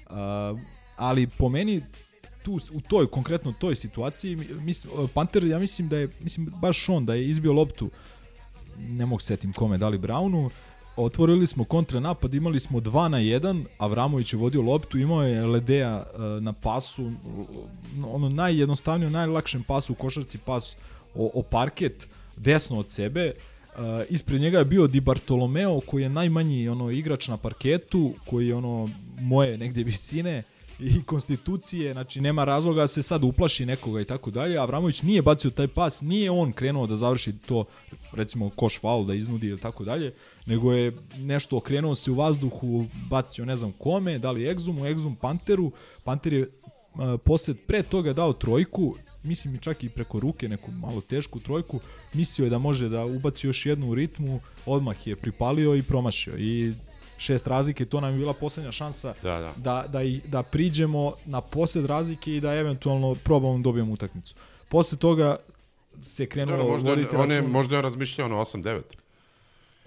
Ali po meni tu u toj konkretno toj situaciji Panter, ja mislim da je baš on da je izbio loptu, ne mogu setim kome, da li Brownu. Otvorili smo kontranapad, imali smo 2-1, Avramović je vodio loptu, imao je Ledea na pasu, najjednostavnije, najlakšem pasu u košarci, pas o parket, desno od sebe. Ispred njega je bio Di Bartolomeo, koji je najmanji igrač na parketu, koji je moje negdje visine i konstitucije, znači nema razloga da se sad uplaši nekoga i tako dalje. Avramović nije bacio taj pas, nije on krenuo da završi to, recimo koš faul da iznudi ili tako dalje, nego je nešto okrenuo se u vazduhu, bacio ne znam kome, da li Exum Panteru. Panter je pre toga dao trojku, mislim i čak i preko ruke, neku malo tešku trojku, mislio je da može da ubaci još jednu u ritmu, odmah je pripalio i promašio i 6 razlike, to nam je bila posljednja šansa da priđemo na posljed razlike i da eventualno probamo dobijemo utakmicu. Posle toga se krenulo voditi račun. Možda je razmišljao na 8-9.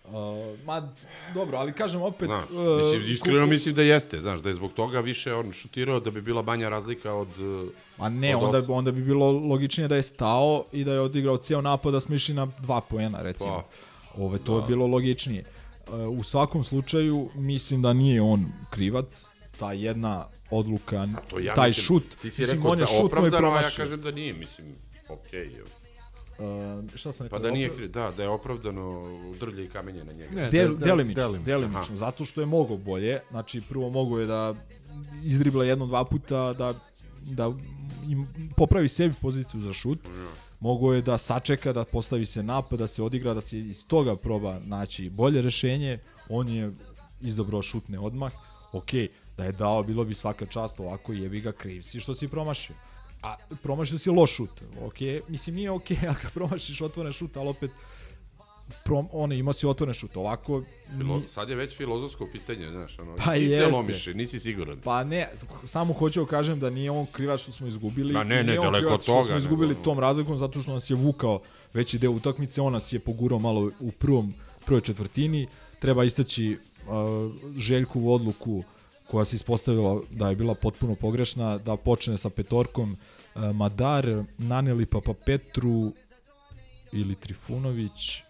Ma, dobro, ali kažem opet... Iskreno mislim da jeste, znaš, da je zbog toga više on šutirao da bi bila manja razlika od... A ne, onda bi bilo logičnije da je stao i da je odigrao cijel napad, da smo išli na 2 poena, recimo. To je bilo logičnije. U svakom slučaju, mislim da nije on krivac, ta jedna odluka, taj šut. Ti si rekao da opravdano, a ja kažem da nije, mislim, okej. Šta sam rekao? Pa da nije, da je opravdano drlje i kamenje na njega. Delimično, zato što je mogao bolje. Znači, prvo mogao je da izdribla 1-2 puta, da im popravi sebi poziciju za šut. Mogao je da sačeka, da postavi se napad, da se odigra, da se iz toga proba naći bolje rešenje. On je izabrao šutne odmah. Okej, da je dao, bilo bi svaka čast, ovako jebi ga, kriv si što si promašio. A promašio si loš šut. Mislim, nije ako promašiš otvoren šut, ali opet imao si otvoren šut. Ovako... Sad je već filozofsko pitanje, znaš, ti se lomiš, nisi siguran. Pa ne, samo hoću kažem da nije on krivac što smo izgubili. Nije on krivac što smo izgubili tom razlikom, zato što nas je vukao veći deo utakmice, on nas je pogurao malo u prvoj četvrtini. Treba istaći Željkovu odluku koja se ispostavila da je bila potpuno pogrešna, da počne sa petorkom Madar, Naneli, Papa Petru ili Trifunović,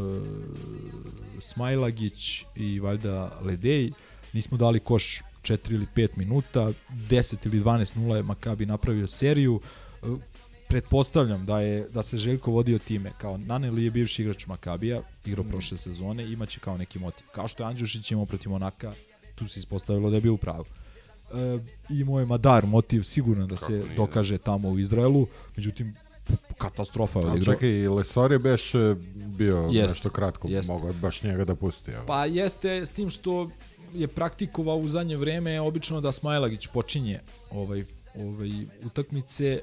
Smajlagić i valjda Ledej. Nismo dali koš 4 ili 5 minuta, 10 ili 12-0 je Makabi napravio seriju. Pretpostavljam da se Željko vodio time, kao Naneli je bivši igrač Makabija, igrao prošle sezone, imaće kao neki motiv. Kao što je Andjušić imao protiv Monaka, tu se ispostavilo da je bio u pravu. Imao je Madar motiv sigurno da se dokaže tamo u Izraelu, međutim katastrofa je odigrao. Čekaj, i Lesor je beš bio nešto kratko, mogao baš njega da pusti. Pa jeste, s tim što je praktikovao u zadnje vreme obično da Smajlagić počinje utakmice,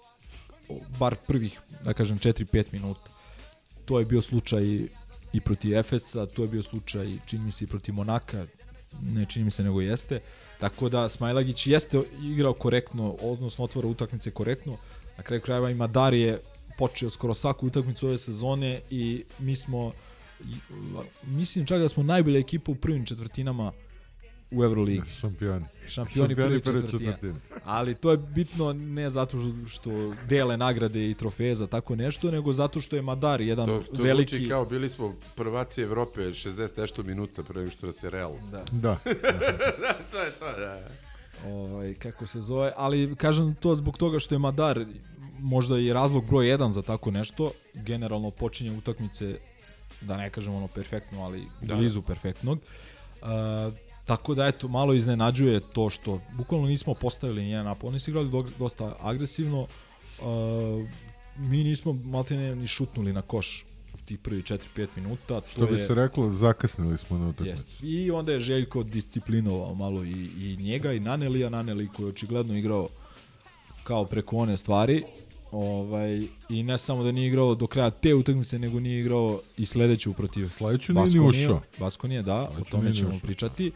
bar prvih, da kažem, 4-5 minuta. To je bio slučaj i protiv Efesa, to je bio slučaj, čini mi se, i protiv Monaka, ne čini mi se nego jeste, tako da Smajlagić jeste igrao korektno, odnosno otvara utakmice korektno, na kraju krajeva i Madar je počeo skoro svaku utakmicu ove sezone i mi smo, mislim čak da smo najbolja ekipa u prvim četvrtinama u Euroligi. Šampioni prve četvrtine. Ali to je bitno ne zato što dele nagrade i trofeje za tako nešto, nego zato što je Madar jedan veliki... To zvuči kao bili smo prvaci Evrope 60 nešto minuta prvi što se Real. Da. To je to, da. Kako se zove, ali kažem to zbog toga što je Madar možda i razlog broj 1 za tako nešto. Generalno počinje utakmice, da ne kažem ono perfektno, ali blizu perfektnog. Tako da, eto, malo iznenađuje to što bukvalno nismo postavili nijedan napad. Oni su igrali dosta agresivno. Mi nismo maltene ni šutnuli na koš u tih prvi 4-5 minuta. Što bi se reklo, zakasnili smo na utakmicu. I onda je Željko disciplinovao malo i njega i Naneli koji je očigledno igrao kao preko one stvari. I ne samo da nije igrao do kraja te utakmice, nego nije igrao i sledeću protiv Baskonije, da, o tome ćemo pričati.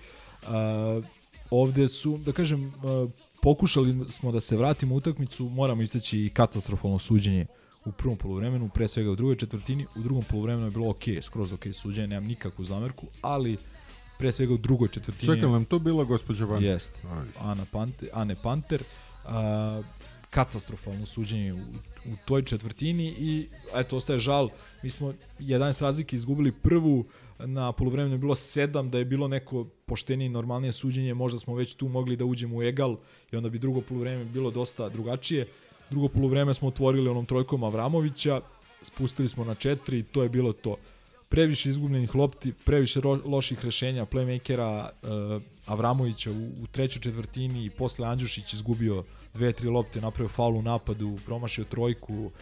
Ovde su, da kažem, pokušali smo da se vratimo u utakmicu, moramo istaći i katastrofalno suđenje u prvom poluvremenu, pre svega u drugoj četvrtini. U drugom poluvremenu je bilo skroz ok suđenje, nemam nikakvu zamerku, ali pre svega u drugoj četvrtini... Čekaj, nam to bila gospođa Panter? Jest, Ane Panter. Katastrofalno suđenje u toj četvrtini i eto, ostaje žal. Mi smo 11 razlike izgubili prvu, na poluvremenu je bilo 7, da je bilo neko poštenije i normalnije suđenje, možda smo već tu mogli da uđemo u egal i onda bi drugo poluvreme bilo dosta drugačije. Drugo poluvreme smo otvorili onom trojkom Avramovića, spustili smo na 4 i to je bilo to. Previše izgubljenih lopti, previše loših rešenja playmakera Avramovića u trećoj četvrtini i posle Andjušić izgubio 2-3 lopte, napravio faul u napadu, promašio trojku,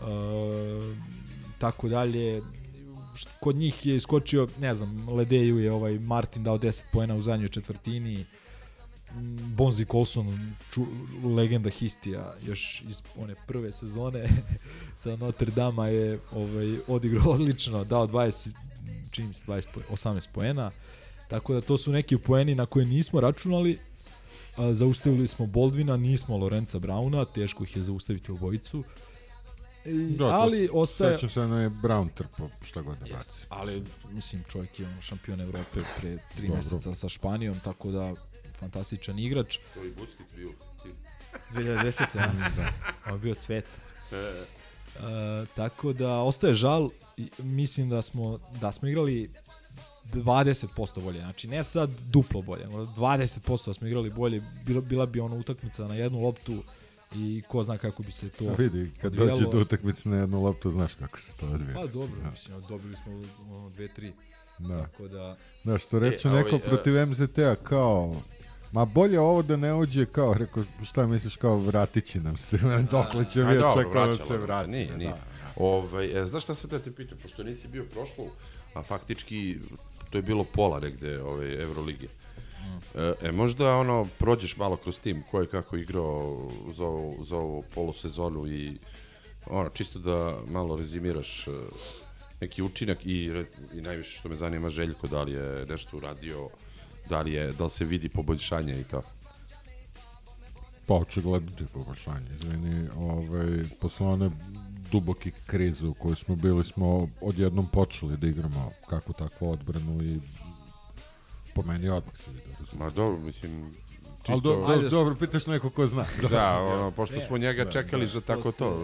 tako dalje. Kod njih je iskočio, ne znam, Ledeju je Martin dao 10 poena u zadnjoj četvrtini, Bonzi Colson, legenda Histija, još iz one prve sezone sa Notre Dama je odigrao odlično, dao 18 poena, tako da to su neki poeni na koje nismo računali. Zaustavili smo Boldvina, nismo Lorenza Brauna, teško ih je zaustaviti obojicu. Ali ostaje... Sećam se je Brown trpo šta god da baci. Ali, mislim, čovjek je šampion Evrope pre 3 meseca sa Španijom, tako da fantastičan igrač. To i Busquets bio. 2010. Da. On je bio svet. Tako da, ostaje žal. Mislim da smo igrali 20% bolje. Znači, ne sad duplo bolje, 20% smo igrali bolje. Bila bi ona utakmica na jednu loptu i ko zna kako bi se to vidi, kad dođe do utakmice na jednu loptu, znaš kako se to odvija. Pa dobro, mislim, dobili smo 2-3. Da. Tako da... Da, što reče neko protiv MZT-a kao, ma bolje ovo da ne uđe kao, rekao, šta misliš kao vratit će nam se, dokle će vi očekao da se vrati. Nije. Znaš šta se da te pitam, pošto nisi bio prošlo, a faktički to je bilo pola negde Evrolige. Možda prođeš malo kroz tim ko je kako igrao za ovu polosezonu i čisto da malo rezimiraš neki učinak i najviše što me zanima Željko, da li je nešto uradio, da li se vidi poboljšanje i to? Pa očigledno je poboljšanje, izvini, posle one duboke krize u kojoj smo bili, smo odjednom počeli da igramo kako takvu odbranu i po meni odmah se vidio. Ma dobro, mislim... Ali dobro, pitaš neko ko zna. Da, pošto smo njega čekali za tako to.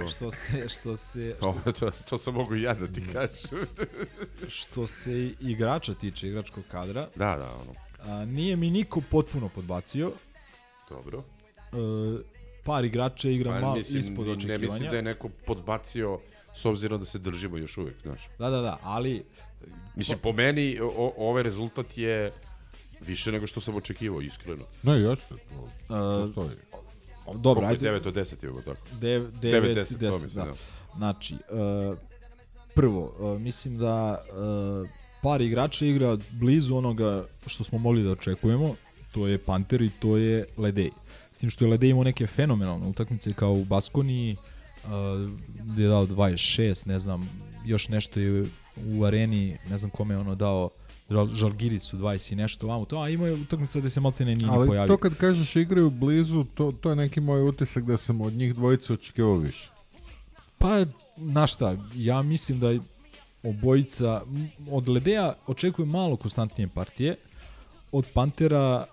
To sam mogu ja da ti kažem. Što se igrača tiče, igračkog kadra, da, nije mi niko potpuno podbacio. Dobro. Par igrača igra malo ispod očekivanja. Ne mislim da je neko podbacio s obzirom da se držimo još uvijek, znaš. Da, ali... Mislim, po meni, ovaj rezultat je više nego što sam očekivao, iskreno. Ne, jeste, to stoji. Dobro, ajde. 9 od 10 imamo tako. 9-10, to mislim, da. Znači, prvo, mislim da par igrača igra blizu onoga što smo mogli da očekujemo, to je Panter i to je Ledej. S tim što je Ledej imao neke fenomenalne utakmice kao u Baskoniji, gdje je dao 26, ne znam, još nešto je u Areni, ne znam kome je dao, Žalgirisu 20 i nešto vamo, a ima je utakmica gde se maltene nije pojavio. Ali to kad kažeš igraju blizu, to je neki moj utisak da sam od njih dvojice očekivao više. Pa, znaš šta, ja mislim da obojica, od Ledeja očekujem malo konstantnije partije, od Pantera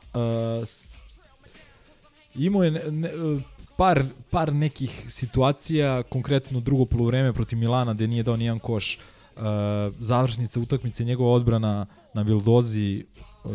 imao je par nekih situacija, konkretno drugo poluvreme protiv Milana gde nije dao nijedan koš, završnica utakmice, njegova odbrana na Vildozi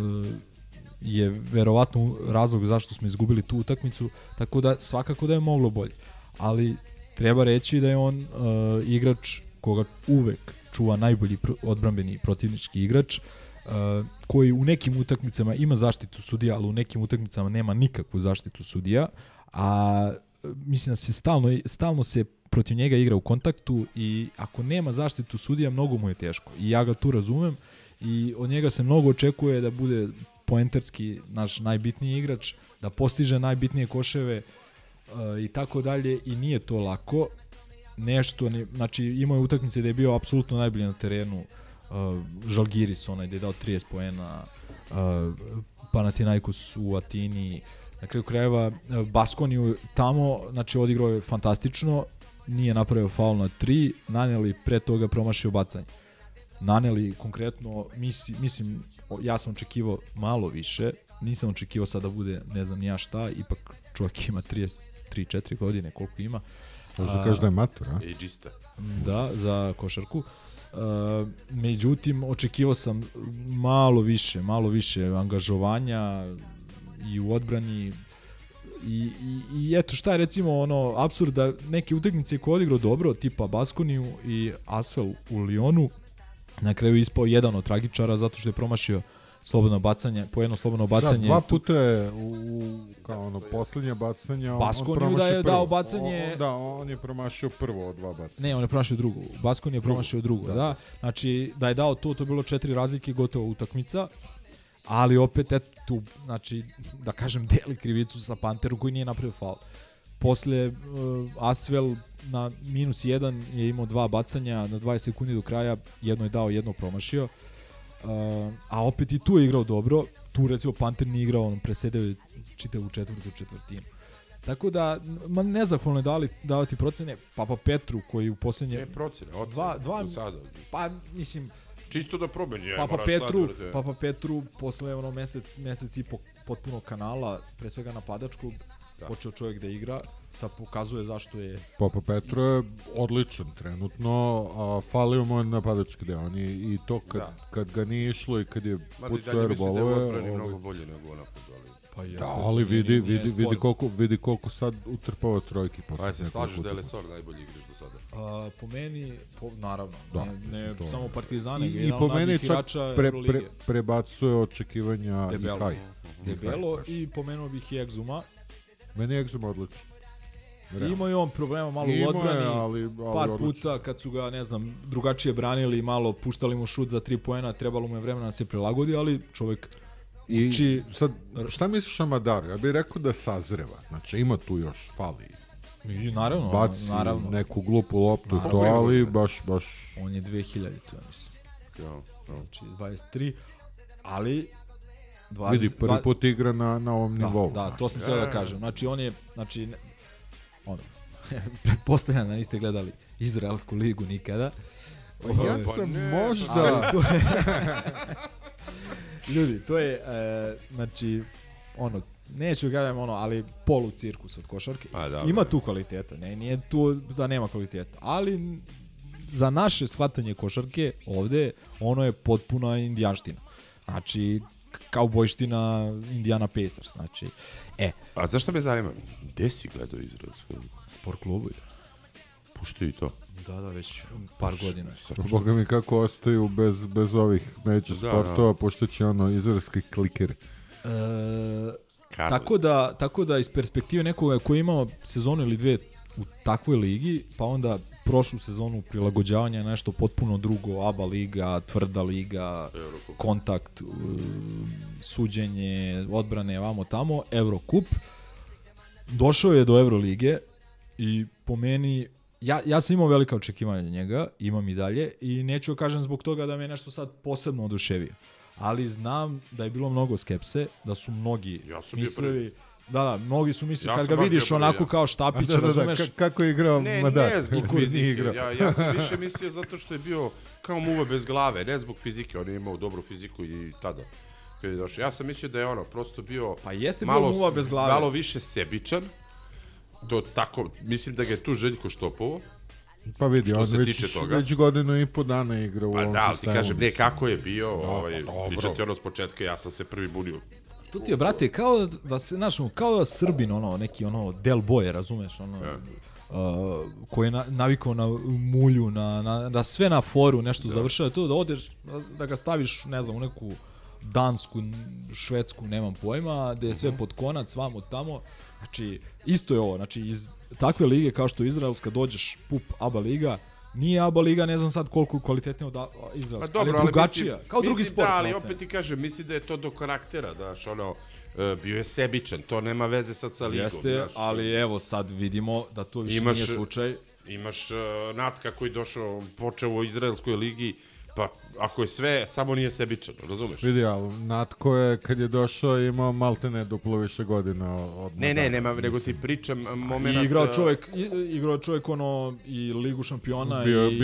je verovatno razlog zašto smo izgubili tu utakmicu, tako da svakako da je moglo bolje, ali treba reći da je on igrač koga uvek čuva najbolji odbrambeni protivnički igrač, koji u nekim utakmicama ima zaštitu sudija, ali u nekim utakmicama nema nikakvu zaštitu sudija, a mislim da se stalno se protiv njega igra u kontaktu i ako nema zaštitu sudija, mnogo mu je teško. I ja ga tu razumem i od njega se mnogo očekuje da bude poenterski naš najbitniji igrač, da postiže najbitnije koševe i tako dalje i nije to lako. Znači imao je utakmice da je bio apsolutno najbolji na terenu, Žalgiris, onaj gde je dao 30 poena, Panathinaikos u Atini, na kraju krajeva Baskoniju tamo, znači odigrao je fantastično, nije napravio faul na 3, Naneli pre toga promašio bacanje. Naneli konkretno, mislim, ja sam očekivao malo više, nisam očekivao sad da bude ne znam nija šta, ipak čovjek ima 33-4 godine, koliko ima. Možda kažeš da je matur, a? Ageista. Da, za košarku. Međutim, očekivao sam malo više angažovanja i u odbrani i eto šta je recimo apsurd da neke utakmice koje odigrao dobro, tipa Baskoniju i Asvel u Lyonu, na kraju ispao jedan od tragičara zato što je promašio slobodno bacanje, po jedno slobodno bacanje. Da, 2 puta je kao posljednje bacanje. Baskoniju da je dao bacanje. On je promašio prvo od 2 bacanja. Ne, on je promašio drugo. Baskoniju je promašio drugo, da. Znači, da je dao to je bilo 4 razlike, gotovo utakmica. Ali opet, tu, znači, da kažem, deli krivicu sa Panteru koji nije napravio faul. Posle Asvel na -1 je imao 2 bacanja na 20 sekundi do kraja, jedno je dao, jedno promašio. A opet i tu je igrao dobro. Tu recimo Panter nije igrao, on presedeo čitavu četvrtinu. Tako da, nezahvalno je davati procene. Papa Petru koji u posljednje... Ne procene, dva, sada. Pa, mislim... Čisto da probeni. Papa Petru, posle ono mesec i potpuno kanala, pre svega napadačkog, počeo čovjek da igra, sad pokazuje zašto je... Papa Petru je odličan trenutno, a falio mu je napadački deo. I to kad ga nije išlo i kad je pucao airbolove... Mislim da je mnogo bolje nego napad, ali... Da, ali vidi koliko sad utrpava trojki. Pa se slažeš da je Lesor najbolji igrač do sada? Po meni, naravno, ne samo Partizan, i po meni čak prebacuje očekivanja i Haj. Debelo, i pomenuo bih i Exuma. Meni je Exum odličan. Imao je on problema malo u odbrani, par puta kad su ga, ne znam, drugačije branili, malo puštali mu šut za 3 poena, trebalo mu je vremena da se prilagodi, ali čovjek... I sad, šta misliš o Madaru? Ja bih rekao da sazreva. Znači, ima tu još fali. I naravno. Baci neku glupu loptu, to, ali baš... On je 2000, to ja mislim. Znači, 23, ali... Vidi, prvi put igra na ovom nivou. Da, to sam htio da kažem. Znači, on je, pretpostavljam da niste gledali Izraelsku ligu nikada. Ja sam možda... Ljudi, to je, znači, neću kažem ali polu cirkus od košarke. Ima tu kvaliteta, nije tu da nema kvaliteta, ali za naše shvatanje košarke ovde, ono je potpuna indijanština. Znači, kaubojština Indiana Pacers, znači, A zašto me zanima? Gde si gledao Izraelsku? Sport klubu. Puštaju i to? Da, već par godina. Boga mi kako ostaju bez ovih među sportova, pošto će izraelski kliker. Tako da iz perspektive nekoga koji je imao sezonu ili dve u takvoj ligi, pa onda prošlu sezonu prilagođavanja nešto potpuno drugo, ABA liga, tvrda liga, kontakt, suđenje, odbrane, vamo tamo, Eurocup, došao je do Eurolige i po meni, ja sam imao velika očekivanja njega, imam i dalje, i neću kažem zbog toga da me nešto sad posebno oduševio. Ali znam da je bilo mnogo skepse, da su mnogi mislili... Da, mnogi su mislili, kad ga vidiš onako kao Štapić, razumeš... Kako je igrao Madar? Ne zbog fizike, ja sam više mislio zato što je bio kao muva bez glave, ne zbog fizike, on je imao dobru fiziku i tada. Ja sam mislio da je prosto bio malo više sebičan, tako, mislim da ga je tu Željko štopovo. Pa vidi, on već godinu i po dana igra u ovom sistemu. Pa da, ti kažem, ne, kako je bio, pričati s početka, ja sam se prvi bunio. To ti je, brate, kao da se, znaš, kao da Srbin, neki Del Boy, razumeš, koji je navikao na mulju, da sve na foru nešto završava, to da odeš, da ga staviš, ne znam, u neku Dansku, Švedsku, nemam pojma, da je sve pod konac, vamo tamo, znači, isto je ovo, znači, iz takve lige kao što je izraelska, dođeš pup ABA liga, nije ABA liga, ne znam sad koliko kvalitetnije od izraelska, ali je drugačija, kao drugi sport. Da, ali opet ti kažem, mislim da je to do karaktera, daš, bio je sebičan, to nema veze sad sa ligom. Jeste, ali evo sad vidimo da to više nije slučaj. Imaš Natka koji došao, počeo u izraelskoj ligi, pa ako je sve, samo nije sebičan, razumeš? Vidi, ali Natko je, kad je došao, imao maltene duplo više godina od Madara. Ne, nema, nego ti pričam moment... Igrao čovjek i Ligu šampiona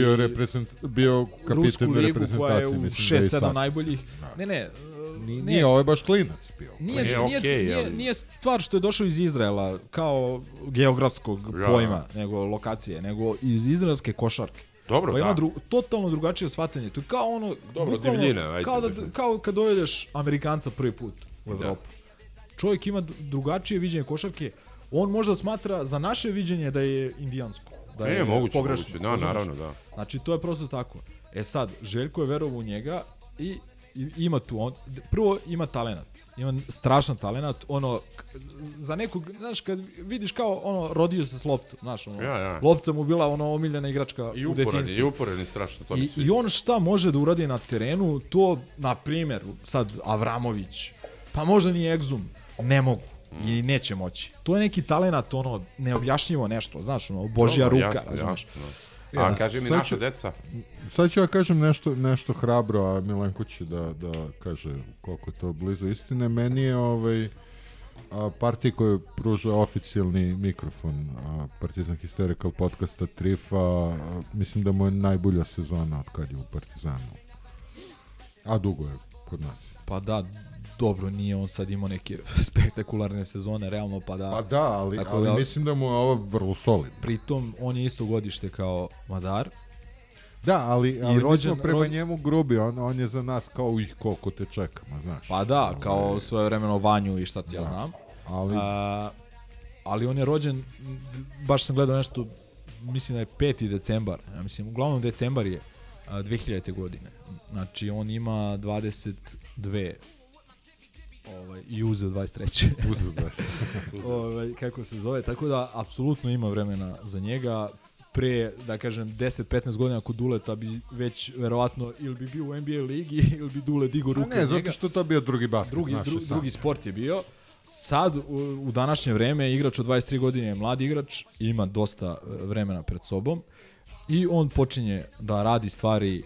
bio kapitan Rusku ligu koja je u 6-7 najboljih. Nije, ovo je baš klinac bio. Nije stvar što je došao iz Izraela kao geografskog pojma, nego lokacije, nego iz izraelske košarke. Dobro, ima totalno drugačije shvatanje. To je kao dobro, divljina. Kao kad dovedeš Amerikanca prvi put u Evropu. Čovjek ima drugačije viđenje košarke. On možda smatra za naše viđenje da je indijansko. Da je pogrešno. Naravno, da. Znači, to je prosto tako. Sad, Željko je verovao u njega i ima tu, prvo ima talenat, ima strašan talenat, za nekog, znaš, kad vidiš kao, rodio se s loptom, znaš, lopta mu bila omiljena igračka u detinjstvu. I uporeni strašno to. I on šta može da uradi na terenu, to, na primjer, sad Avramović, pa možda ni Exum, ne mogu i neće moći. To je neki talenat, neobjašnjivo nešto, znaš, Božja ruka, znaš. A kaži mi naša deca. Sad ću ja kažem nešto hrabro, a Milenko će da kaže koliko je to blizu istine. Meni je partiji koju pruža oficijalni mikrofon Partizan Hysterical podcasta Trifa, mislim da mu je najbolja sezona od kad je u Partizanu. A dugo je kod nas. Pa da, dobro, nije on sad imao neke spektakularne sezone, realno pa da... Pa da, ali mislim da mu je ovo vrlo solidno. Pritom, on je isto godište kao Madar. Da, ali mi smo prema njemu grubi, on je za nas kao ih koliko te čekamo, znaš. Pa da, kao svoje vremeno Vanju i šta ti ja znam. Ali on je rođen, baš sam gledao nešto, mislim da je 5. decembar, ja mislim, uglavnom decembar je 2000. godine. Znači, on ima 22 i uzeo 23. Uzeo 23. Kako se zove, tako da apsolutno ima vremena za njega. Pre, da kažem, 10-15 godina kod Duleta bi već verovatno ili bi bio u NBA ligi ili bi Dule digo ruku od njega. Ne, zato što to bio drugi basket. Drugi sport je bio. Sad, u današnje vreme, igrač od 23 godine je mladi igrač, ima dosta vremena pred sobom i on počinje da radi stvari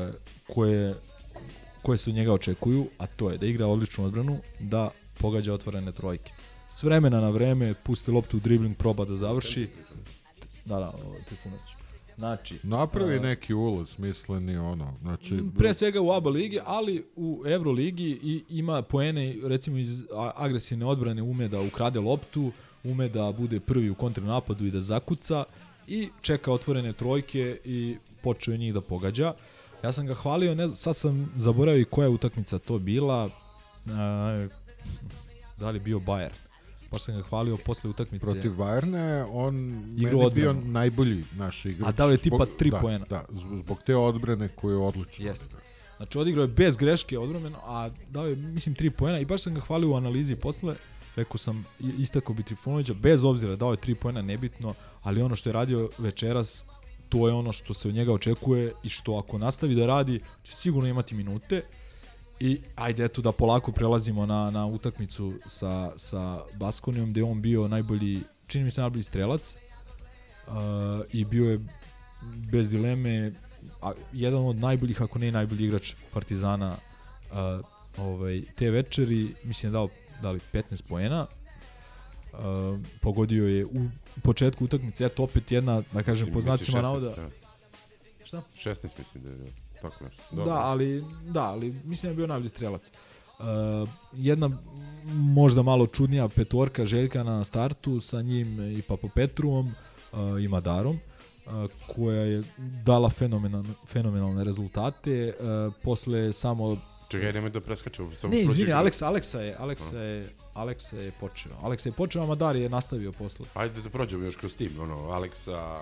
koje se od njega očekuju, a to je da igra odličnu odbranu, da pogađa otvorene trojke. S vremena na vreme pusti loptu u dribling, proba da završi. Da, Trifunović. Znači, napravi neki ulaz, smisleni znači... Pre svega u ABA ligi, ali u Euro ligi ima poene, recimo iz agresivne odbrane, ume da ukrade loptu, ume da bude prvi u kontranapadu i da zakuca i čeka otvorene trojke i počeo njih da pogađa. Ja sam ga hvalio, sad sam zaboravio koja utakmica to bila, da li bio Bayern. Pa sam ga hvalio posle utakmice. Protiv Bayerna on meni bio najbolji naš igrač. A dao je tipa 3 poena. Da, zbog te odbrane koju je odlično. Jeste. Znači odigrao je bez greške odbranu, a dao je, mislim, 3 poena i baš sam ga hvalio u analizi posle. Rekao sam, istakao bi Trifunovića, bez obzira dao je 3 poena, nebitno, ali ono što je radio večeras, to je ono što se od njega očekuje i što ako nastavi da radi, će sigurno imati minute. I ajde eto da polako prelazimo na utakmicu sa Baskonijom, gde je on bio najbolji, čini mi se najbolji strelac i bio je bez dileme jedan od najboljih, ako ne najbolji igrač Partizana te večeri. Mislim da dali 15 poena, pogodio je u početku utakmice, eto opet jedna, da kažem, po znacima navoda. Šta? 16 mislim da je tako nešto. Da, ali mislim da je bio najbolji strelac. Jedna možda malo čudnija petorka Željka na startu, sa njim i Papopetruom i Madarom, koja je dala fenomenalne rezultate. Posle samo... Čekaj, nemoj da preskačemo. Ne, izvini, Aleksa je počeo. Aleksa je počeo, a Madar je nastavio posle. Ajde da prođemo još kroz tim, Aleksa,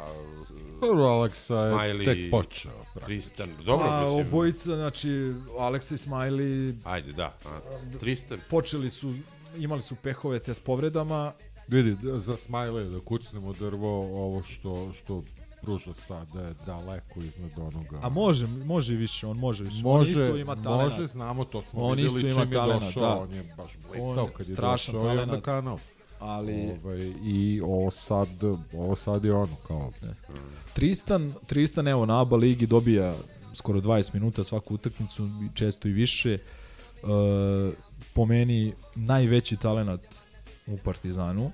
je tek počeo. Tristan, dobro. Obojica, znači, Aleksa i Smiley... Ajde, da. Tristan. Počeli su, imali su pehove te s povredama. Vidi, za Smiley da kucnemo drvo, ovo što pruža sad da je daleko iznad onoga. A može više, on može više. On isto ima talent. Može, znamo, to smo vidjeli čim je došao, on je baš blistao kad je došao i onda kanal. Ali... I ovo sad je ono kao... Tristan, evo, na ABA ligi dobija skoro 20 minuta svaku utakmicu, često i više. Po meni najveći talent u Partizanu.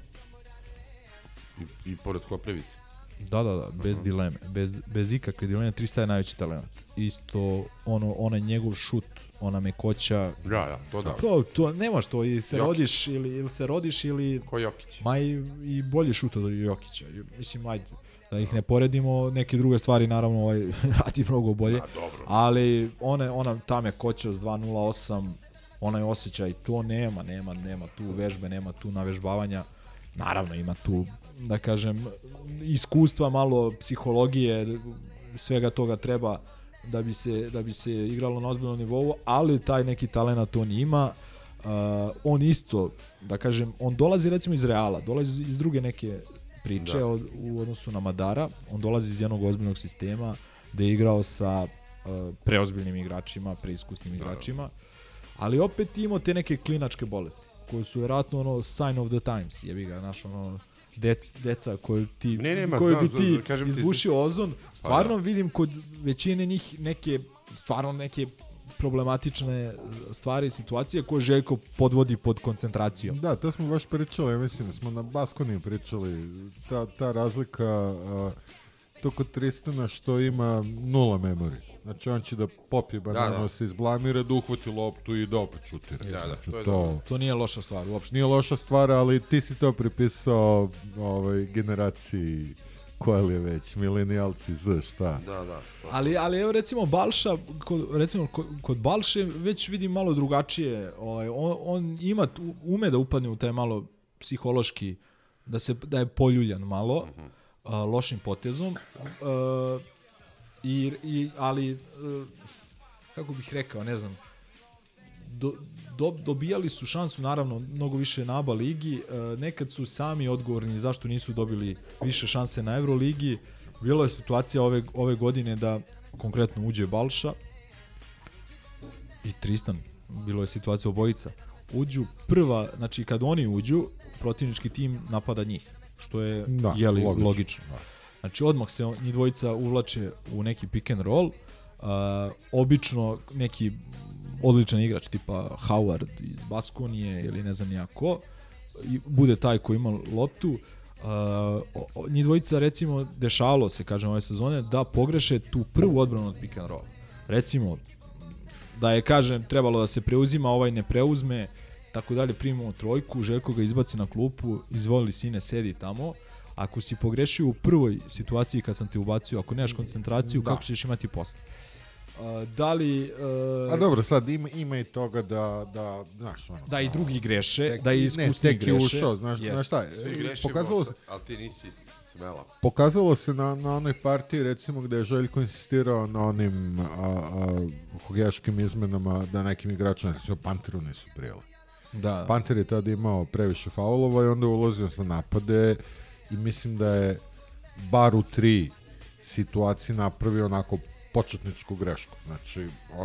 I pored Koprivice. Da, bez dileme, bez ikakve dileme, Tristan je najveći talent. Isto, onaj njegov šut, ona mekoća. Ja, to da. To nemaš to, ili se rodiš, ili se rodiš, ili... Ko Jokić. I bolje šut od Jokića. Mislim, ajde, da ih ne poredimo, neke druge stvari, naravno, radi mnogo bolje. Ali, ona ta mekoća s 2.08, onaj osjećaj, to nema tu vežbe, nema tu navežbavanja. Naravno, ima tu, da kažem, iskustva, malo psihologije, svega toga treba da bi se igralo na ozbiljnom nivou, ali taj neki talent on ima. On isto, da kažem, on dolazi recimo iz Reala, dolazi iz druge neke priče u odnosu na Madara, on dolazi iz jednog ozbiljnog sistema gde je igrao sa preozbiljnim igračima, preiskusnim igračima, ali opet imao te neke klinačke bolesti koji su vjerojatno sign of the times, jebi ga, naš deca koji bi ti izbušio ozon. Stvarno vidim kod većine njih neke problematične stvari, situacije koje Željko podvodi pod koncentracijom. Da, to smo baš pričali, mislim, smo na Baskoniji pričali, ta razlika, to kod Tristana što ima nula memori. Znači on će da popije bananu, se izblamira, da uhvati loptu i da opet šutira. Znači, to nije loša stvar uopšte. Nije loša stvar, ali ti si to pripisao generaciji koja li je već, milenijalci Z, šta? Da. Ali evo recimo Balša, kod Balše već vidim malo drugačije. On ume da upadne u taj malo psihološki, da je poljuljan malo, lošim potezom. Ali kako bih rekao, ne znam, dobijali su šansu naravno mnogo više na ABA ligi, nekad su sami odgovorni zašto nisu dobili više šanse na Euroligi. Bila je situacija ove godine da konkretno uđe Balša i Tristan, bilo je situacija obojica. Uđu prva, znači kad oni uđu, protivnički tim napada njih, što je logično. Znači odmah se njih dvojica uvlače u neki pick and roll, obično neki odličan igrač tipa Howard iz Baskonije ili ne znam nijako, bude taj koji ima loptu. Njih dvojica, recimo, dešavalo se, kažem, ove sezone, da pogreše tu prvu odbranu od pick and roll. Recimo, da je, kažem, trebalo da se preuzima, ovaj ne preuzme, tako dalje, primimo trojku, Željko ga izbaci na klupu, izvoli sine, sedi tamo. Ako si pogrešio u prvoj situaciji kad sam te ubacio, ako nemaš koncentraciju, kako ćeš imati posle? Da li... A dobro, sad ima i toga da znaš, ono... Da i drugi greše, da i iskusni greše. Ušao, znaš šta, pokazalo se... Ali ti nisi smela. Pokazalo se na onoj partiji, recimo, gde je Željko insistirao na onim hokejaškim izmenama da nekim igračima, recimo Panteru nisu prijeli. Da. Panter je tada imao previše faulova i onda ulazio sa napade i mislim da je bar u 3 situacije napravio onako početničku grešku. Znači,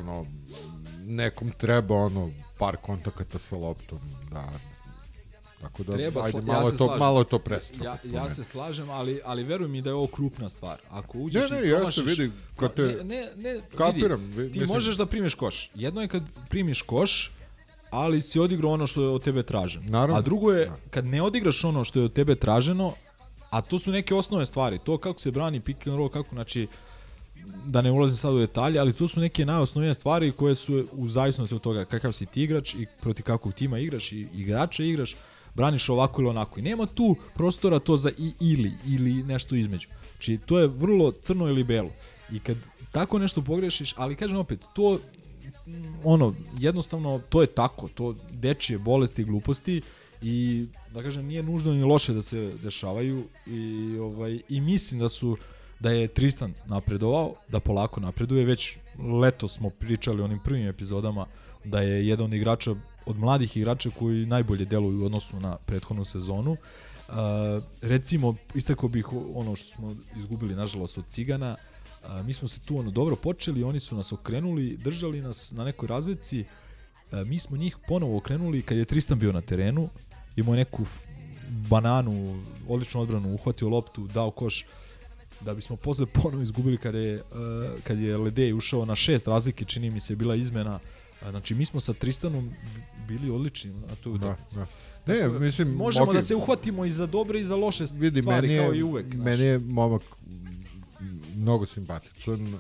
nekom treba par kontakata sa loptom, da. Tako da, malo je to prestup. Ja se slažem, ali veruj mi da je ovo krupna stvar. Ako uđeš ja se vidi kad te kapiram. Ti možeš da primiš koš. Jedno je kad primiš koš, ali si odigrao ono što je od tebe traženo. Naravno. A drugo je kad ne odigraš ono što je od tebe traženo, a to su neke osnovne stvari. To kako se brani pick and roll, kako, znači, da ne ulazim sad u detalje, ali to su neke najosnovnije stvari koje su u zavisnosti od toga kakav si ti igrač i protiv kakvog tima igraš i igrača igraš, braniš ovako ili onako. I nema tu prostora to za ili nešto između. Znači, to je vrlo crno ili belo. I kad tako nešto pogrešiš, ali kažem opet, to jednostavno, to je tako, to dečije bolesti i gluposti i, da kažem, nije nužno ni loše da se dešavaju i mislim da je Tristan napredovao, da polako napreduje. Već leto smo pričali o onim prvim epizodama da je jedan od igrača, od mladih igrača koji najbolje deluju u odnosu na prethodnu sezonu. Recimo, istakao bih ono što smo izgubili, nažalost, od Cigana. Mi smo se tu dobro počeli, oni su nas okrenuli, držali nas na nekoj razlici. Mi smo njih ponovo okrenuli kad je Tristan bio na terenu, imao neku bananu, odličnu odbranu, uhvatio loptu, dao koš, da bismo posle ponovo izgubili kad je Ledej ušao na 6 razlike, čini mi se bila izmena. Znači, mi smo sa Tristanom bili odlični na toj utakmici. Ne, mislim, možemo da se uhvatimo i za dobre i za loše stvari, kao i uvek. Meni je momak mnogo simpatičan,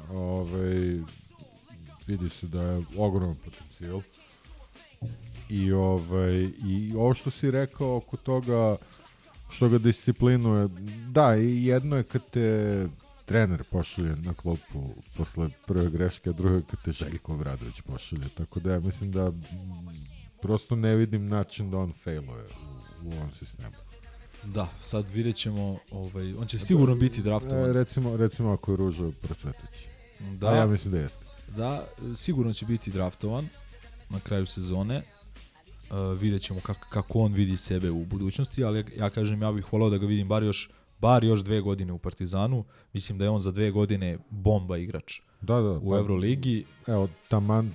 vidi se da je ogroman potencijal i ovo što si rekao oko toga što ga disciplinuje, da, i jedno je kad te trener pošalje na klopu posle prve greške, a drugo je kad te Željko Obradović pošalje, tako da ja mislim da prosto ne vidim način da on failuje u ovom sistemu. Da, sad vidjet ćemo, on će sigurno biti draftovan. Recimo ako je Ruža Procvetić. Da, ja mislim da jeste. Da, sigurno će biti draftovan na kraju sezone. Vidjet ćemo kako on vidi sebe u budućnosti, ali ja kažem, ja bih voleo da ga vidim bar još 2 godine u Partizanu. Mislim da je on za 2 godine bomba igrač u Euroligi. Evo, taman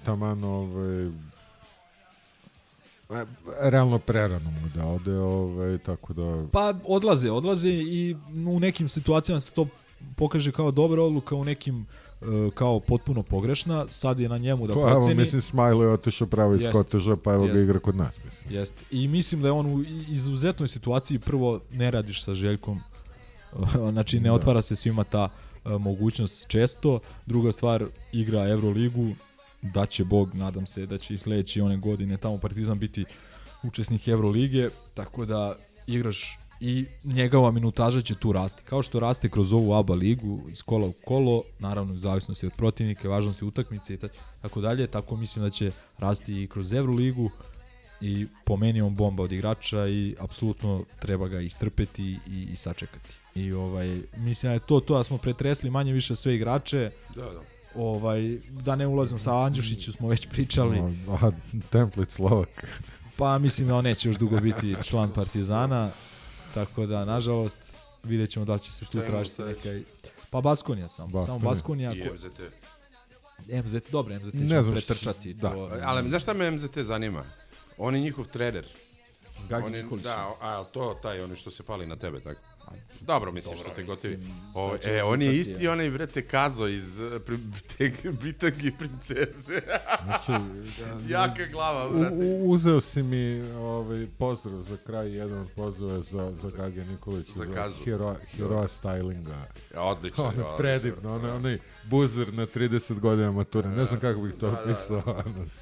realno prerano mu da ode, tako da... Pa odlaze i u nekim situacijama se to pokaže kao dobra odluka, u nekim kao potpuno pogrešna, sad je na njemu da Pa proceni. evo, mislim, Smajlo je otišao pravo iz koteža, pa evo ga igra kod nas, mislim. Jeste. I mislim da je on u izuzetnoj situaciji, prvo ne radiš sa Željkom, znači ne otvara se svima ta mogućnost često. Druga stvar, igra Euroligu, da će Bog, nadam se da će i sledeće one godine tamo Partizan biti učesnik Eurolige, tako da igraš i njegova minutaža će tu rasti. Kao što raste kroz ovu ABA ligu iz kola u kolo, naravno u zavisnosti od protivnika, važnosti utakmice i tako dalje, tako mislim da će rasti i kroz Euroligu i po meni on bomba od igrača i apsolutno treba ga istrpeti i sačekati. I mislim da je to da smo pretresli manje više sve igrače. Da. Da ne ulazim sa Andjušiću, smo već pričali. Template Slovak. Pa mislim da on neće još dugo biti član Partizana, tako da nažalost vidjet ćemo da će se tu tražiti nekaj... Pa Baskonija samo Baskonija. I MZT. MZT, dobro, MZT ćemo pretrčati. Da. Ali znaš šta me MZT zanima? On je njihov trener. Gagi Nikolić. Da, taj oni što se pali na tebe, tako. Dobro, mislim što te gotovi. On je isti onaj, brate, Kazo iz Bitangi princeze. Znači, jaka glava, brate. Uzeo si mi pozdrav za kraj, jedan od pozdrava za Gagi Nikolića. Za Kazu. Heroa stylinga. Odlično. Predivno, onaj buzer na 30 godina mature. Ne znam kako bih to opisao.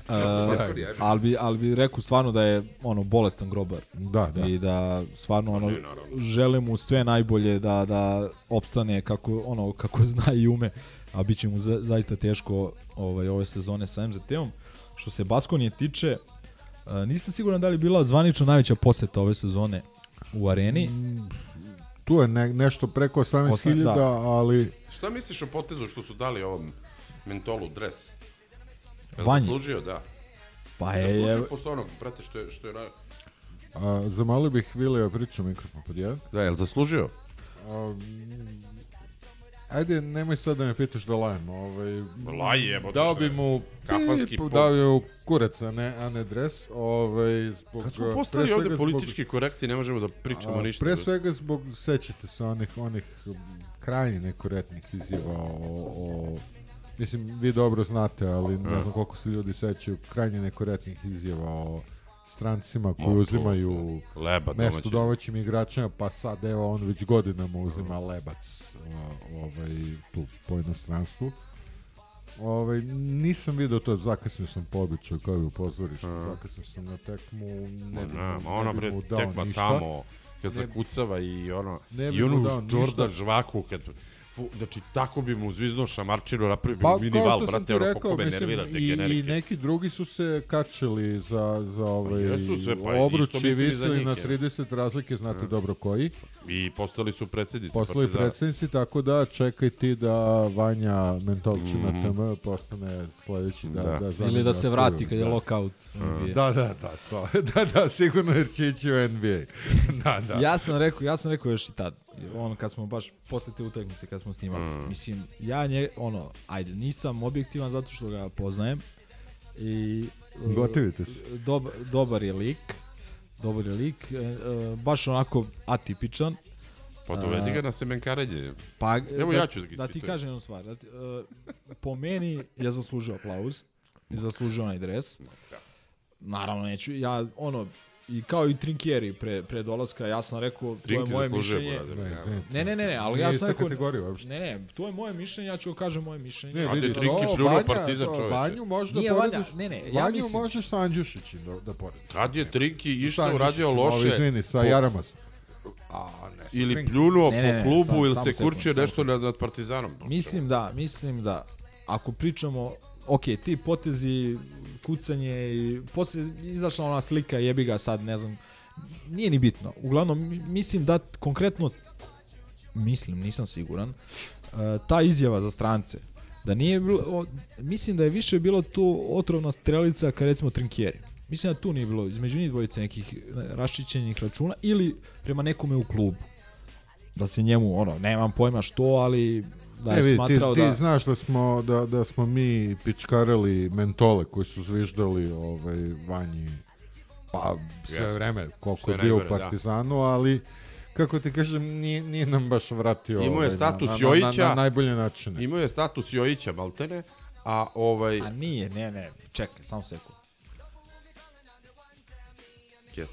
Ali bi rekao stvarno da je bolestan grobar. Da. I da stvarno želim mu sve najbolje da opstane kako zna i ume, a bit će mu zaista teško ove sezone sa MZT-om. Što se Baskonije tiče, nisam siguran da li bila zvanično najveća poseta ove sezone u areni. Tu je nešto preko 18.000, ali... Šta misliš o potezu što su dali ovom Mentolu dres? Vanji? Zaslužio, da. Pa je... Zaslužio posle onog, brate, što je... Zamolio bih Vilija pričao mikrofon pod jedan. Da, je li zaslužio? Ajde, nemoj sad da me pitaš da lajem. Laj jebote. Dao bi mu kafanski pop. Dao bi mu kurac, a ne dres. Kad smo postali ovde politički korekti, ne možemo da pričamo ništa. Pre svega zbog, sećate se onih krajnje nekorektnih izjava mislim, vi dobro znate, ali ne znam koliko se ljudi sećaju, krajnje nekorektnih izjava o strancima koji uzimaju mesto domaćim igračima, pa sad evo on već godinama uzima lebac tu po inostranstvu. Nisam vidio to, zakasnio sam po običaju kao i u pozorištu, zakasnio sam na tekmu, ona bre tekma tamo kad zakucava i onu Jordan žvaku kad znači, tako bi mu zvizno šamarčinu napravio bi minival, brate, kako me nervirate generike. I neki drugi su se kačili za obruč i visili na 30 razlike, znate dobro koji. I postali su predsjednici Partizana. Postali predsjednici, tako da čekaj ti da Vanja Mentolčina TM postane sledeći da ili da se vrati kad je lockout. Da, sigurno jer će ići u NBA. Ja sam rekao još i tad, kad smo baš posle te utakmice kad smo snimali, mislim, ajde, nisam objektivan zato što ga poznajem i gotivite se. Dobar je lik, baš onako atipičan. Pa dovedi ga na semenkarenje. Pa, evo ja ću da ti kažem jednu stvar, po meni je zaslužio aplauz i zaslužio onaj dres. Naravno neću, i kao i Trinkieri pre dolaska, ja sam rekao, to je moje mišljenje. Ne, ali ja sam rekao, to je moje mišljenje, ja ću kažem moje mišljenje. Kad je Trinki pljunuo Partizan, čoveče. Vanju možeš sa Andjušićim da porediš. Kad je Trinki išta uradio loše... Izvini, sa Jaramas. Ili pljunuo po klubu, ili se kurčio nešto nad Partizanom. Mislim da, ako pričamo, ti potezi, kucanje i poslije izašla ona slika, jebi ga sad, ne znam, nije ni bitno. Uglavnom, mislim da konkretno, nisam siguran, ta izjava za strance, da nije bilo, mislim da je više bilo to otrovna strelica kad recimo Trinkieri. Mislim da tu nije bilo između njih dvojice nekih raščićenih računa ili prema nekome u klubu. Da se njemu, nemam pojma što, ali da je smatrao ti znaš da smo mi pičkarali mentole koji su zviždali Vanji pa sve vreme koliko je bio u Partizanu, ali kako ti kažem, nije nam baš vratio Imao je status na Jojića. na najbolje načine. Imao je status Jojića, maltene, a A nije, ne, čekaj, samo sekund. Yes.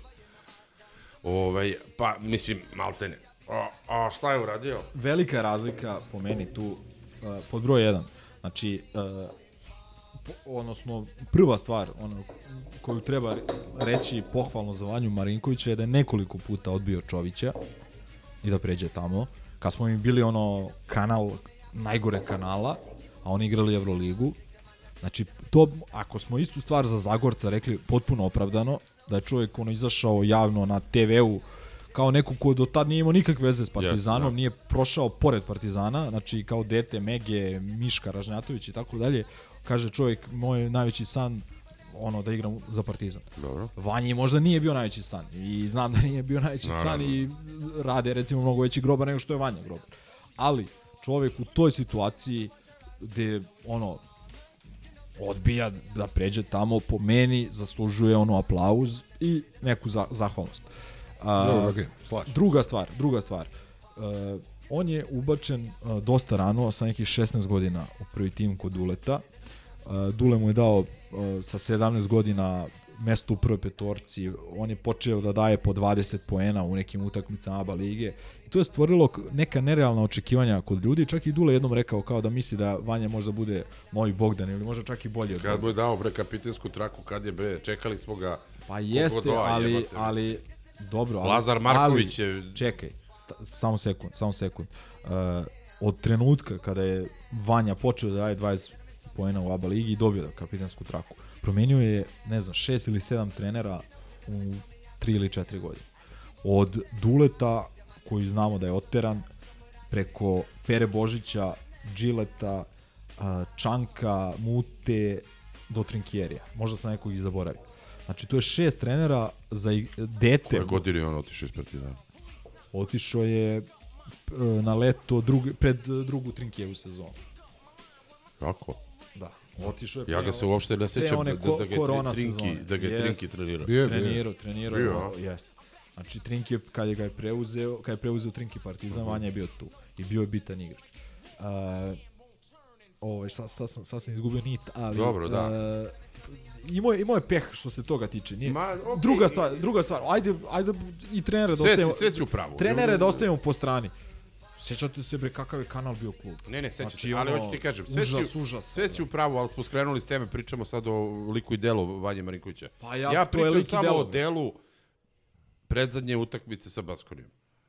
Pa, mislim, maltene. A šta je uradio? Velika razlika po meni tu, pod broj 1. Znači, odnosno, prva stvar koju treba reći pohvalno za Vanju Marinkovića je da je nekoliko puta odbio Čovića i da pređe tamo. Kad smo im bili kanal, najgore kanala, a oni igrali Euroligu. Znači, to, ako smo istu stvar za Zagorca rekli potpuno opravdano, da je čovjek izašao javno na TV-u kao neko ko do tad nije imao nikakve veze s Partizanom, nije prošao pored Partizana, znači kao dete Mege, Miška Ražnjatović i tako dalje, kaže čovjek, moj najveći san da igram za Partizan. Dobro. Vanji možda nije bio najveći san i znam da nije bio najveći san i rade recimo mnogo veći Grobar nego što je Vanja Grobar. Ali čovjek u toj situaciji gde odbija da pređe tamo, po meni zaslužuje aplauz i neku zahvalnost. Druga stvar. On je ubačen dosta rano, sa nekih 16 godina u prvi tim kod Duleta. Dule mu je dao sa 17 godina mesto u prvoj petorci, on je počeo da daje po 20 poena u nekim utakmicama ABA lige i to je stvorilo neka nerealna očekivanja kod ljudi, čak i Dule jednom rekao kao da misli da Vanja možda bude novi Bogdan ili možda čak i bolji od Kad mu je dao kapitensku traku, kad je čekali smo ga. Pa jeste, ali dobro, Lazar Marković je... Čekaj, samo sekund. Od trenutka kada je Vanja počeo da daje 20 poena u ABA ligi i dobio kapitensku traku, promenio je, 6 ili 7 trenera u 3 ili 4 godine. Od Duleta, koji znamo da je oteran, preko Pere Božića, Džileta, Čanka, Mute, do Trinkjerija. Možda sam nekog i zaboravio. Znači, to je 6 trenera za dete. Koje godine je on otišao iz Partizana? Otišao je na leto pred drugu Trinkijevu sezonu. Kako? Da. Otišao je ja ga se uopšte ne sećam da ga je Trinki trenirao. Trenirao, jest. Znači, Trinki, kad je preuzeo Trinki Partizan, Vanja je bio tu. I bio je bitan igrač. Sad sam izgubio nit, ali... Dobro, da. Imao je peh što se toga tiče. Druga stvar, ajde i trenere da ostavimo... Sve si u pravu. Trenere da ostavimo po strani. Sjećate se kakav je kanal bio klub. Ne, sećam se, ali hoću ti kažem, sve si u pravu, ali smo skrenuli s teme, pričamo sad o liku i delu Vanje Marinkovića. Pa ja pričam samo o delu predzadnje utakmice sa Baskonijom.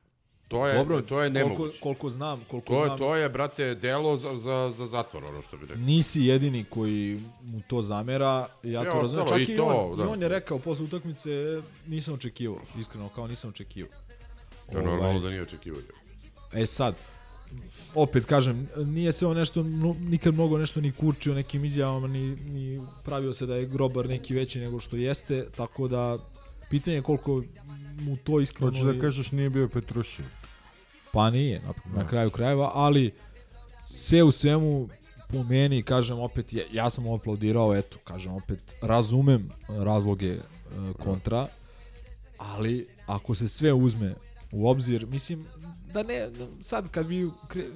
To je nemoguće. Koliko znam. To je, brate, delo za zatvor, što bi rekao. Nisi jedini koji mu to zamera, ja to razumijem. Čak i on je rekao posle utakmice, nisam očekivao, iskreno, kao nisam očekivao. To je normalno da nije očekivao. Sad, opet kažem, nije se on nikad mnogo nešto ni kurčio nekim izjavama, ni pravio se da je Grobar neki veći nego što jeste, tako da pitanje je koliko mu to iskreno... Hoćeš da kažeš nije bio Petrušev? Pa nije, na kraju krajeva, ali sve u svemu, po meni, kažem opet, ja sam aplaudirao, kažem opet, razumem razloge kontra, ali ako se sve uzme u obzir, mislim, da ne, sad kad bi,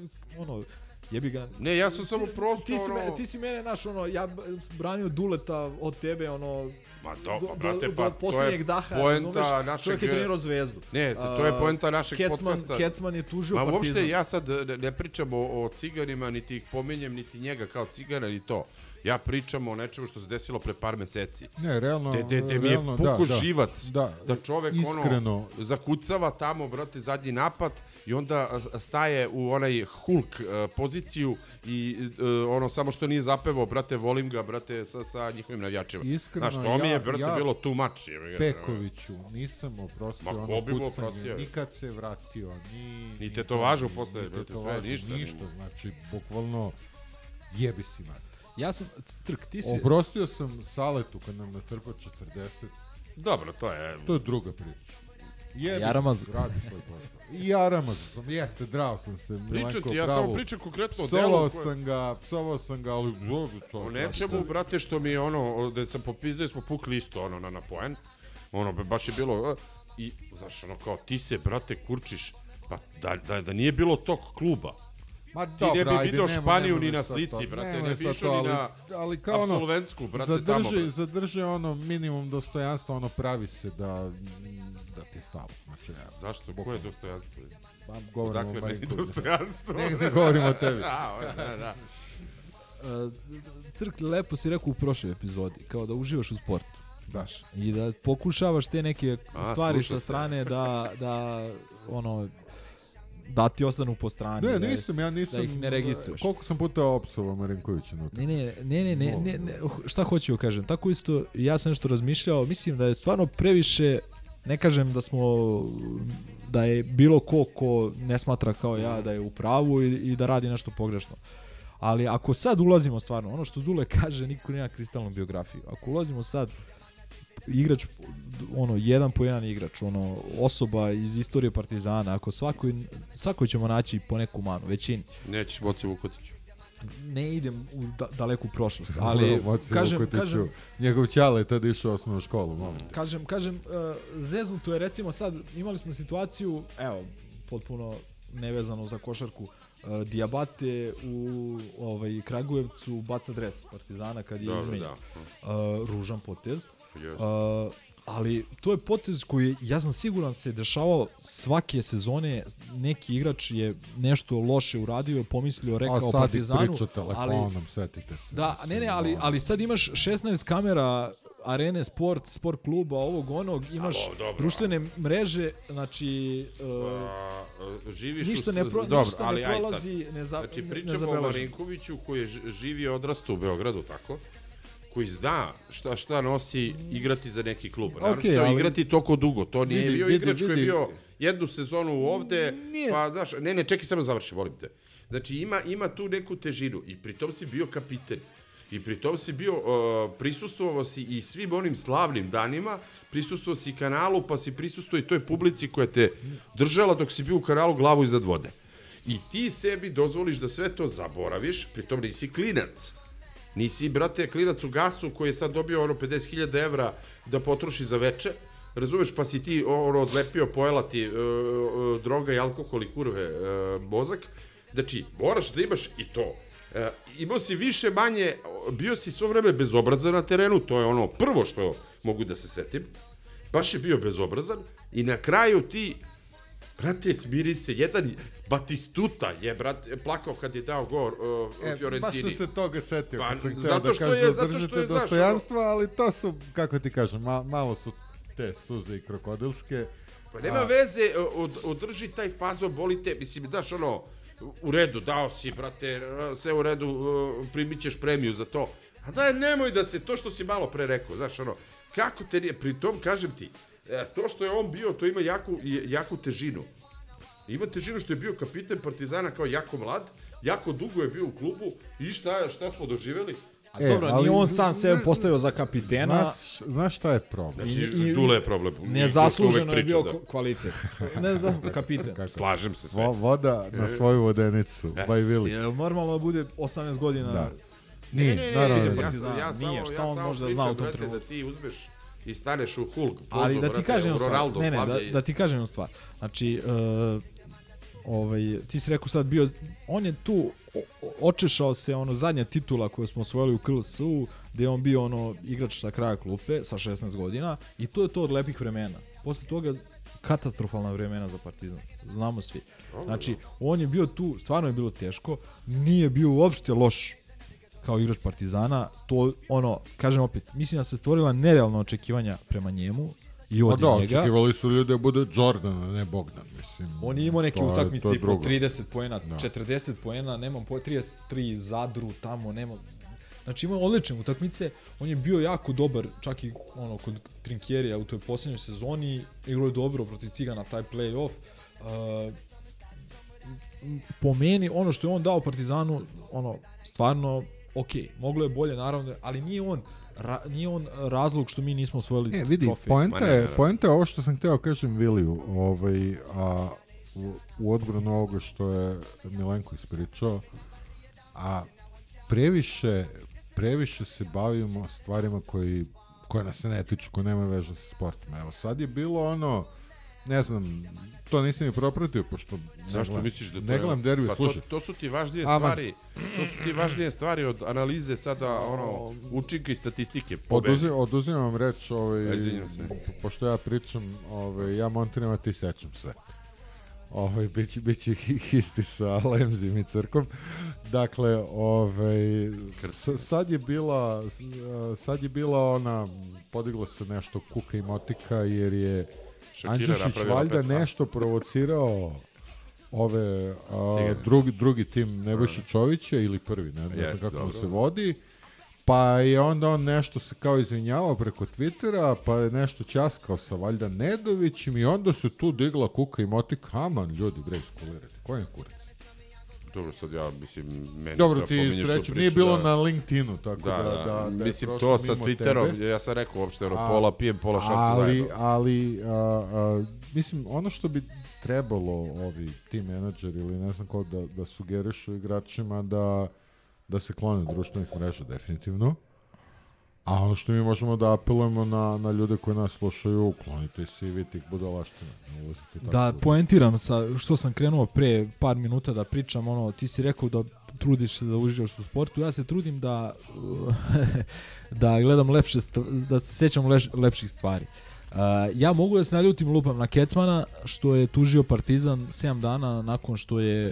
jebi ga... Ne, ja sam samo prosto, Ti si mene, ja branio Duleta od tebe, Ma dobro, brate, pa to je poenta našeg... Čovjek je trenirao Zvezdu. Ne, to je poenta našeg podcasta. Kecman je tužio Partizan. Ma uopšte ja sad ne pričam o ciganima, niti ih pominjem, niti njega kao cigana, ni to. Ja pričam o nečemu što se desilo pre par meseci. Ne, realno... Gde mi je puko živac. Da čovek iskreno zakucava tamo, brate, zadnji napad i onda staje u onaj Hulk poziciju i samo što nije zapevao, brate, volim ga, brate, sa njihovim navijačima. Iskreno, znaš, to mi je, brate, bilo too much. Pekoviću nisam oprostio ono pucanje, nikad se vratio, ni tetovažu posle, brate, sve, ništa. Znači, bukvalno jebi si mat. Ja sam, ti si... Oprostio sam Saletu kad nam natrpao 40. Dobro, to je druga priča. Jaramaz. Radi svoj posao. I Jaramaz sam, jeste, drao sam se. Pričati, ja samo pričam konkretno o delu. Psovao sam ga, ali o nečemu, brate, što mi je da sam popizdeo, smo pukli isto, na poen. Baš je bilo... I, znaš, ono kao, ti se, brate, kurčiš, pa da nije bilo tog kluba, Ma ti dobro, ne bi ajde, vidio nema Španiju ni na sad slici, to, brate, nema ne bi sad išao to, ni na ali kao ono, apsolventsku, brate, tamo. zadrži ono minimum dostojanstva, ono pravi se da ti stalo. Znači, zašto? Ko je dostojanstvo? Pa govorimo Dakle, o Marinkoviću. dostojanstvo. Ne govorimo o tebi. Da. Crk, lepo si rekao u prošloj epizodi, kao da uživaš u sportu. Daš. I da pokušavaš te neke stvari sa slušaj strane da ono da ti ostanu po strani. Ne, da nisam. Da ih ne registruješ. Koliko sam puta opsovao Marinkovića? Ne, šta hoću da kažem. Tako isto, ja sam nešto razmišljao, mislim da je stvarno previše, ne kažem da je bilo ko ne smatra kao ja da je u pravu i da radi nešto pogrešno. Ali ako sad ulazimo stvarno, ono što Dule kaže, niko nema kristalnu biografiju. Ako ulazimo sad, igrač, ono, jedan po jedan igrač, ono, osoba iz istorije Partizana, ako svako ćemo naći po neku manu, većini. Nećeš Moci Vukotiću. Ne idem u daleku prošlost, ali kažem, njegov ćale je tada išao u osnovnu školu. Kažem, zeznuto je, recimo sad, imali smo situaciju, evo, potpuno nevezano za košarku, Diabate u Kragujevcu baca dres Partizana kad je izmenjen. Ružan potez. Ali to je potez koji, ja sam siguran, se dešavao svake sezone. Neki igrač je nešto loše uradio, pomislio, rekao Partizanu. A sad i priča telefonom, setite se. Da, ali sad imaš 16 kamera Arene Sport kluba, ovog onog, imaš društvene mreže, znači ništa ne prolazi, znači pričamo o Marinkoviću koji je živio, odrastao u Beogradu, tako, koji zna šta nosi igrati za neki klub. Naravno, igrati toliko dugo. To nije bio igrač koji je bio jednu sezonu ovde, pa znaš, ne, čekaj, samo završi, volim te. Znači, ima tu neku težinu i pritom si bio kapiten. I pritom si bio, prisustvovao si i svim onim slavnim danima, prisustvovao si kanalu, pa si prisustvovao i toj publici koja te držala dok si bio u kanalu glavu iznad vode. I ti sebi dozvoliš da sve to zaboraviš, pritom nisi klinac. Nisi, brate, klinac u gasu koji je sad dobio 50.000 evra da potroši za veče, razumeš, pa si ti odlepio, pojela ti droga i alkohol i kurve mozak. Znači, moraš da imaš i to. Imao si više manje, bio si svo vreme bezobrazan na terenu, to je ono prvo što mogu da se setim. Baš je bio bezobrazan i na kraju ti, brate, smiri se, jedan Batistuta je, brate, plakao kad je dao gol Fiorentini. Baš sam se toga setio, kad sam htio da kažu držite dostojanstva, ali to su, kako ti kažem, malo su te suze i krokodilske. Pa nema veze, održi taj fazo, bolite, mislim, daš ono, u redu, dao si, brate, sve u redu, primit ćeš premiju za to. A daj, nemoj da se, to što si malo pre rekao, znaš, ono, kako te nije, pri tom, kažem ti, to što je on bio, to ima jaku težinu. Ima težinu što je bio kapiten Partizana kao jako mlad, jako dugo je bio u klubu i šta smo doživjeli? A dobro, nije on sam sebe postavio za kapitena. Znaš šta je problem? Znači, Dule je problem. Nezasluženo je bio kvalitet. Ne za kapiten. Slažem se sve. Voda na svoju vodenicu. By Willy. Normalno da bude 18 godina. Da. Nije, nije, šta on može da zna u tom trenutku. Da ti uzmeš i staneš u Hulk. Ali da ti kažem stvar. Da ti kažem stvar. Znači, ti si rekao sad bio, on je tu očešao se zadnja titula koju smo osvojili u KLS-u, gde je on bio igrač sa kraja klupe sa 16 godina i to je to od lepih vremena. Posle toga katastrofalna vremena za Partizan, znamo svi. Znači, on je bio tu, stvarno je bilo teško, nije bio uopšte loš kao igrač Partizana, to kažem opet, mislim da se stvorila nerealna očekivanja prema njemu i od njega. Očekivali su ljudi da bude Jordan, a ne Bogdan, mislim. On je imao neke utakmice po 30 poena, 40 poena, nemam 33 Zadru tamo, nemam. Znači imao odlične utakmice, on je bio jako dobar, čak i kod Trinkjerija u toj posljednjoj sezoni, igrao je dobro protiv Cigana taj play-off. Po meni, ono što je on dao Partizanu, stvarno, okej, moglo je bolje naravno, ali nije on razlog što mi nismo osvojili trofej. Vidi, poenta je ovo što sam htio kažem Viliju, u odbranu ovoga što je Milenko ispričao, a previše se bavimo stvarima koje nas se ne tiču, koje nema veže sa sportom. Evo, sad je bilo ne znam, to nisam i propratio, pošto Zašto misliš da to ne gledam derbi, pa slušaj. To su ti važnije stvari. To su ti važnije stvari od analize sada učinka i statistike. Oduzimam vam reč, pošto ja pričam, ja montiram, a ti sečem sve. Biće isti sa Lemzim i Crkom. Dakle, sad je bila ona, podiglo se nešto kuka i motika, jer je Andjušić valjda nešto provocirao drugi tim Nebojša Čovića ili prvi, ne znam kako mu se vodi, pa je onda on nešto se kao izvinjavao preko Twittera, pa je nešto ćaskao sa valjda Nedovićem i onda se tu digla kuka i motika. Aman, ljudi, bre, iskulirati, koji je kurac? Dobro, sad ja, mislim, meni dobro, ti srećem, nije bilo na LinkedInu, tako da mislim, to sa Twitterom, ja sam rekao uopšte, pola pijem, pola šarku zajedno. Ali, mislim, ono što bi trebalo ovi team menadžeri ili ne znam ko da sugerišu igračima da se klone društvenih mreža, definitivno. A ono što mi možemo da apelujemo na ljude koji nas slušaju, klonite se i vi tih budalaština. Da poentiram što sam krenuo pre par minuta da pričam, ti si rekao da trudiš se da uživaš u sportu, ja se trudim da gledam da se sećam lepših stvari. Ja mogu da se naljutim lupam na Kecmana što je tužio Partizan 7 dana nakon što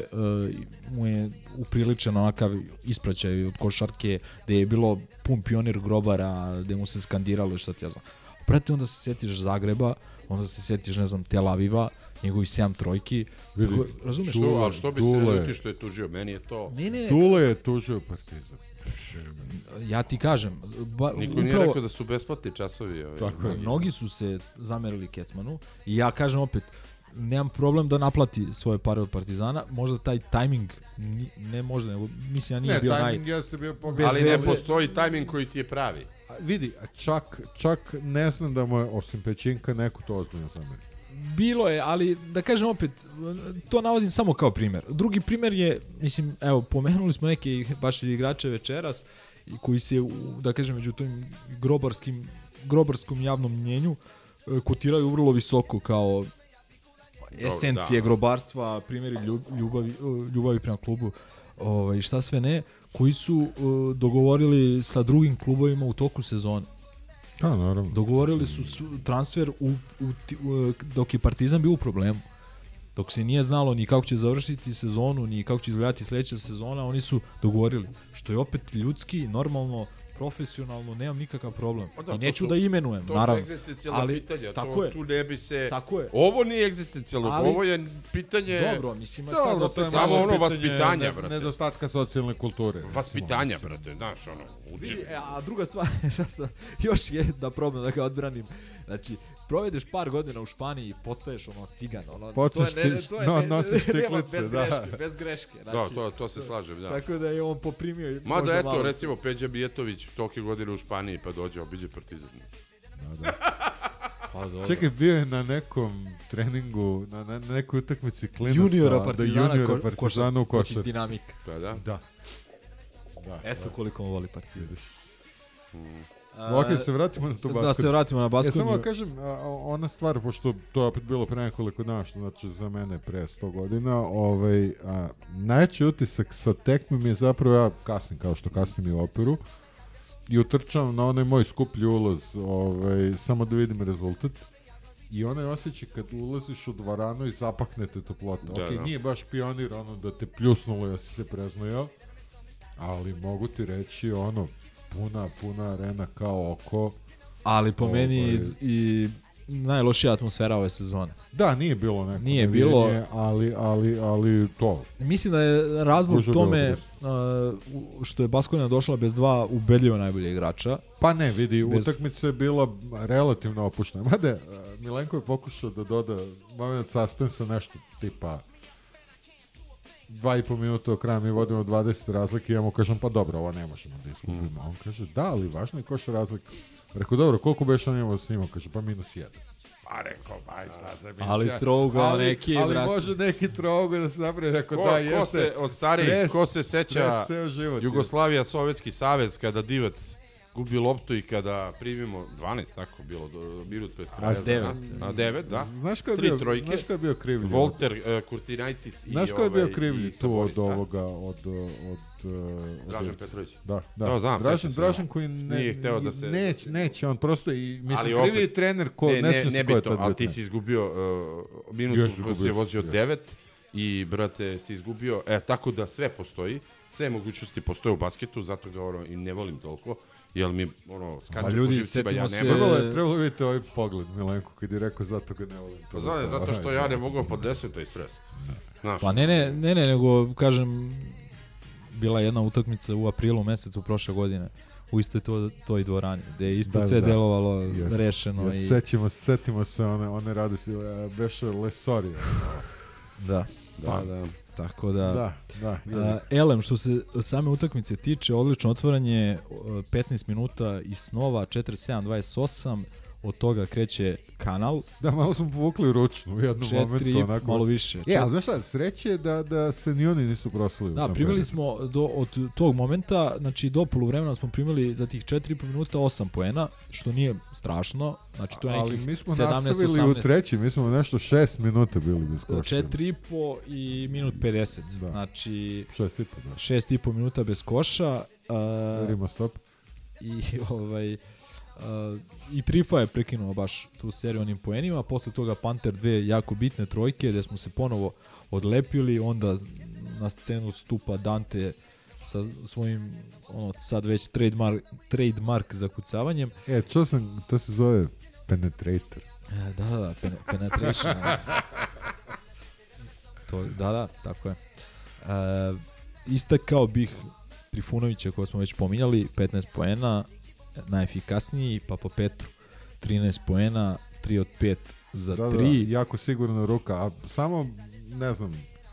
mu je upriličen onakav ispraćaj od košarke gde je bilo pun Pionir grobara, gde mu se skandiralo i šta ti ja znam. Prati, onda se setiš Zagreba, onda se setiš, ne znam, Tel Aviva, njegovih 7 trojki. Razumeš? Što bi se ljuti što je tužio? Meni je to... Dule je tužio Partizan. Ja ti kažem, niko nije rekao da su besplatni časovi. Mnogi su se zamerili Kecmanu i ja kažem opet, nemam problem da naplati svoje pare od Partizana, možda taj tajming ne možda, nego mislim ja nije bio ali ne postoji tajming koji ti je pravi. Vidi, čak ne znam da mu je osim Pećinka neko to ozbiljno zameri. Bilo je, ali da kažem opet, to navodim samo kao primjer. Drugi primjer je, mislim, evo, pomenuli smo neke baš igrače večeras koji se, da kažem, među tom grobarskom javnom mnjenju kotiraju vrlo visoko kao esencije grobarstva, primjeri ljubavi prema klubu i šta sve ne, koji su dogovorili sa drugim klubovima u toku sezone. Naravno. Dogovorili su transfer dok je Partizan bio u problemu. Dok se nije znalo ni kako će završiti sezonu, ni kako će izgledati sljedeća sezona, oni su dogovorili. Što je opet ljudski, normalno, profesionalno, nemam nikakav problem. I neću da imenujem, naravno. To su egzistencijalna pitanja. Tako je. Tu ne bi se... Tako je. Ovo nije egzistencijalno, ovo je pitanje... Dobro, mislim... Samo ono vaspitanja, brate. Nedostatka socijalne kulture. Vaspitanja, brate, znaš, uči. A druga stvar, još jedan problem da ga odbranim. Znači, provedeš par godina u Španiji i postaješ cigan. Nosiš tiklice, bez greške. Znači, to se slažem, da. Tako da je on poprimio... Mada eto, recimo, Peđa Bijetović toliko godine u Španiji pa dođe, obiđe Partizan. Čekaj, bio je na nekom treningu, na nekoj utakmici klinaca. Juniora Partizana u košarci. Dinamik. Da. Eto koliko on voli Partizan. Ok, se vratimo na to basket. Da se vratimo na basket. Samo kažem, ona stvar, pošto to je opet bilo pre nekoliko dana, što znači za mene pre 100 godina, najveći utisak sa tekme mi je zapravo, ja kasnim kao što kasnim i u operu, i utrčam na onaj moj skuplji ulaz, samo da vidim rezultat. I onaj osjećaj kad ulaziš u dvoranu i zapaknete toplota. Ok, nije baš Pionir da te pljusnulo ja si se preznojao, ali mogu ti reći puna arena kao oko. Ali po meni i najlošija atmosfera ove sezone. Da, nije bilo neko. Nije bilo. Ali to. Mislim da je razlog tome što je Baskonia došla bez dva ubedljivo najbolje igrača. Pa ne, vidi, utakmica je bila relativno opuštena. Mada, Milenko je pokušao da doda moment suspensa, nešto tipa 2,5 minuta do kraja, mi vodimo 20 razlike i ja mu kažem, pa dobro, ovo ne možemo da izgubimo. On kaže, da, ali važno je koša razlika. Rekao, dobro, koliko beš on imao s njima? Kaže, pa -1. Pa rekao, šta za minus 1. Ali trougao neki, ali može neki trougao da se napravi. Rekao, od starijih, ko se seća Jugoslavija, Sovjetski savez, kada Divac gubi loptu i kada primimo 12, tako bilo, minut pred kraja. 9, da. Znaš ko je bio krivlji? Volter, Kurtinaitis i znaš ko je bio krivlji tu od ovoga, od Dražen Petrović. Da. No, znam, Dražen koji nije hteo da se... Neće, on prosto i mislim krivi je trener ko ne smije se ko je tad. Ali ti si izgubio minutu koji si je vozio 9 i brate si izgubio, tako da sve postoji, sve mogućnosti postoje u basketu, zato ga i ne volim toliko. Jel mi, skače po živcima, ja ne volim. Trebalo vidjeti ovaj pogled, Milenko, kad je rekao zato ga ne volim. Pa znam, zato što ja ne mogu podesiti taj stres. Pa ne, nego, kažem, bila jedna utakmica u aprilu mesecu prošle godine, u istoj toj dvorani, gde je isto sve delovalo rešeno. Setimo se one radosti, beše Lesorija. Da. Tako da. Elem, što se same utakmice tiče, odlično otvaranje, 15 minuta i snova, 47-28, od toga kreće Kanal. Da, malo smo povukli ručnu u jednom momentu. 4, malo više. Ali znaš šta, sreće da se ni oni nisu prosili. Da, primili smo od tog momenta, znači do poluvremena smo primili za tih 4,5 minuta 8 poena, što nije strašno. Znači to je nekih 17-18. Ali mi smo nastavili u treći, mi smo nešto 6 minuta bili bez koša. 4,5 i minut 50. Da. Znači 6,5 minuta bez koša. Verimo stop. I Trifa je prekinuo baš tu seriju onim poenima, posle toga Panter 2 jako bitne trojke gde smo se ponovo odlepili, onda na scenu stupa Dante sa svojim sad već trademark zakucavanjem. Čuo sam, to se zove penetrator. Da, penetration. Da, tako je. Istakao bih Trifunovića koja smo već pominjali, 15 poena, najefikasniji, pa po Petru 13 poena, 3 od 5 za 3. Da, jako sigurna ruka, a samo, ne znam,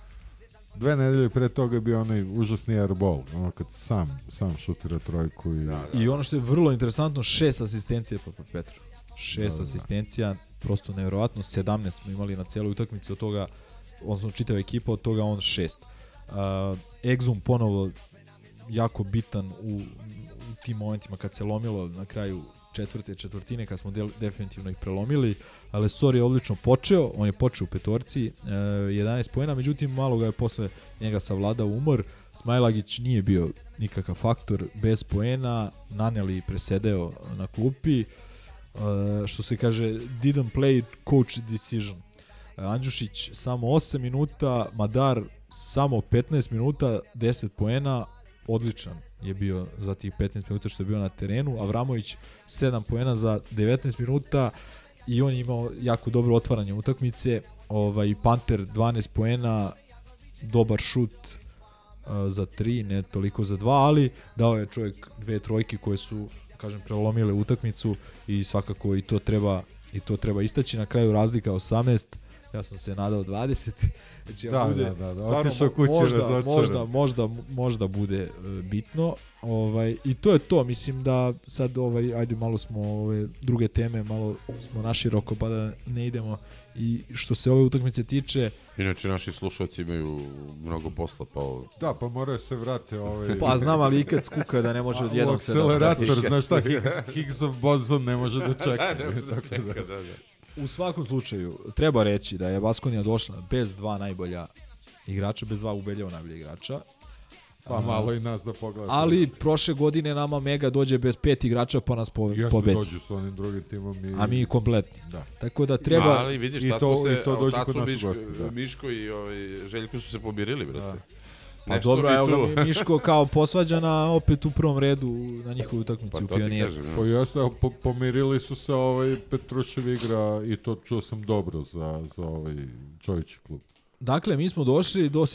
2 nedelje pre toga je bio onaj užasni airball, kad sam šutira trojku. I ono što je vrlo interesantno, 6 asistencija po Petru. 6 asistencija, prosto nevjerovatno, 17 smo imali na celoj utakmici, od toga, odnosno čitava ekipa, od toga on 6. Exum ponovo jako bitan u tim momentima kad se lomilo na kraju četvrtine, kad smo definitivno ih prelomili, ali Sor je odlično počeo, on je počeo u petorci, 11 poena, međutim malo ga je posle njega savladao umor. Smajlagić nije bio nikakav faktor, bez poena, Naneli presedeo na klupi, što se kaže didn't play coach decision. Andjušić samo 8 minuta, Madar samo 15 minuta, 10 poena, odličan je bio za tih 15 minuta što je bio na terenu. Avramović 7 poena za 19 minuta i on je imao jako dobro otvaranje utakmice. Panter 12 poena, dobar šut za 3, ne toliko za 2, ali dao je čovjek 2 trojke koje su, kažem, prelomile utakmicu i svakako i to treba istaći. Na kraju razlika 18, ja sam se nadao 20. Znači, otišao kući možda bude bitno. I to je to. Mislim da sad, ajde malo smo ove druge teme, malo smo naširoko pa da ne idemo. I što se ove utakmice tiče... Inače, naši slušalci imaju mnogo posla, pa Da, pa moraju se vrate Pa znam, ali i kad skuka da ne može od jednog se da... Akcelerator, znaš šta, Higgsov boson ne može da čeka. U svakom slučaju, treba reći da je Baskonija došla bez 2 najbolja igrača, bez 2 ubedljivo najbolja igrača. Pa malo i nas da pogledamo. Ali prošle godine nama Mega dođe bez 5 igrača pa nas pobedi. Jeste dođu s onim drugim timom. A mi kompletni. Da. Tako da treba... Ali vidiš, Miško i Željko su se pobirili, brate. Pa dobro, evo ga Miško kao posvađana opet u prvom redu na njihovu utakmicu u Pioniru. Pa jeste, pomirili su se, Petrušev igra i to čuo sam dobro za Čovići klub. Dakle, mi smo došli do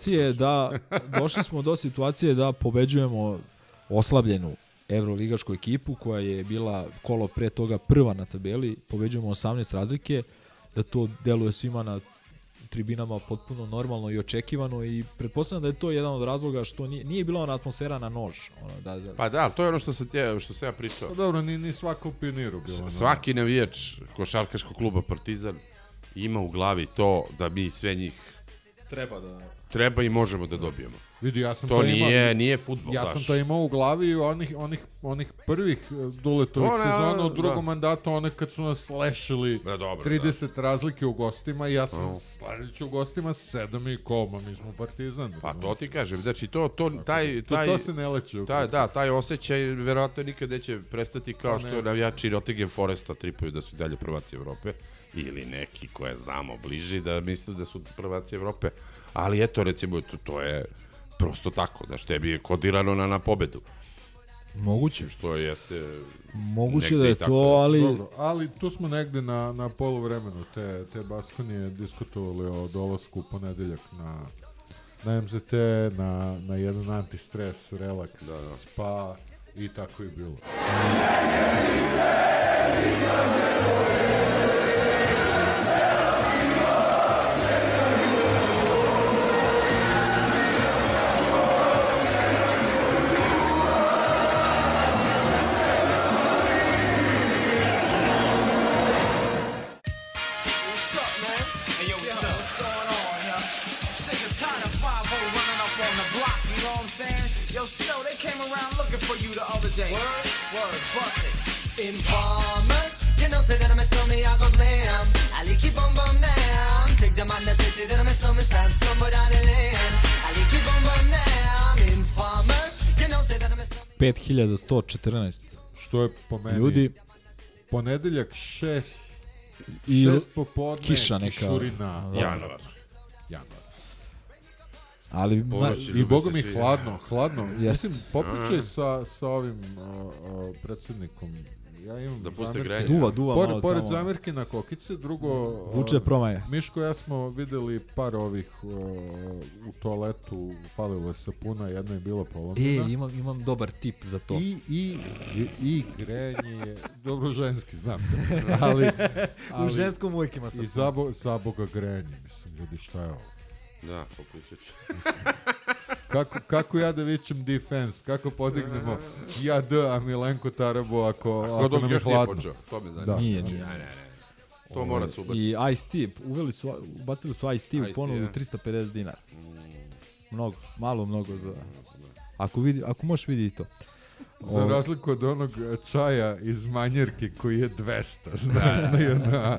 situacije da pobeđujemo oslabljenu evroligašku ekipu koja je bila kolo pre toga prva na tabeli, pobeđujemo 18 razlike, da to deluje svima na tribinama potpuno normalno i očekivano i pretpostavljam da je to jedan od razloga što nije bila ona atmosfera na nož. Pa da, to je ono što se ja pričao. Pa dobro, ni svako u Pioniru bilo. Svaki navijač košarkaškog kluba Partizan ima u glavi to da mi sve njih treba i možemo da dobijemo. Vidi, ja sam To imao, nije fudbal, ja sam to imao u glavi onih prvih Duletovih sezona u drugom mandatu, one kad su nas lešili 30 razlike u gostima i ja sam sledeći u gostima 7 i koma, mi smo Partizan. Pa to ti kažem, znači to se ne leče. Taj osjećaj verovatno nikad neće prestati kao što navijači Nottingham Foresta tripaju da su dalje prvaci Evrope ili neki koje znamo bliži da misle da su prvaci Evrope, ali eto recimo to je prosto tako, znaš, tebi je kodirano na pobedu. Moguće. Što jeste... Moguće da je to, ali... Dobro, ali tu smo negde na poluvremenu te Baskonije diskutovali o dolasku u ponedeljak na MZT, na jedan antistres, relaks, spa i tako je bilo. Yo, Snow, they came around looking for you the other day. Word, bust it. Informer, you know, say that I'm a snowman, I go blam. I like you bum bum down. Take the man that say that I'm a snowman, stab somebody down the lane. I like you bum bum down. Informer, you know, say that I'm a snowman. 5114. Što je po meni? Ljudi. Ponedeljak 6 popodne, kiša neka. Kišurina. Januar. Ali i boga mi hladno. Mislim, popričaj sa ovim predsjednikom. Ja imam da puste grejanje. Duva pored zamerke na kokice, drugo... Vuče promaje. Miško i ja smo videli par ovih u toaletu, falilo je sapuna, jedna je bila polomljena. Imam dobar tip za to. I grejanje je, dobro ženski, znam. Ali, u ženskom uvijek ima sapuna. I za boga grejanje, mislim, ljudi, šta je ovo? Da, popričat ću. Kako ja da vičem defense, kako podignemo ja a Milenko Tarabo ako nam je hladno. To me zanima. Nije. To mora se ubaciti. I Ice-T, ubacili su Ice-T u ponudu 350 dinara. Mnogo za... Ako možeš vidjeti to. Za razliku od onog čaja iz Manjerke koji je 200, znaš, na jedna.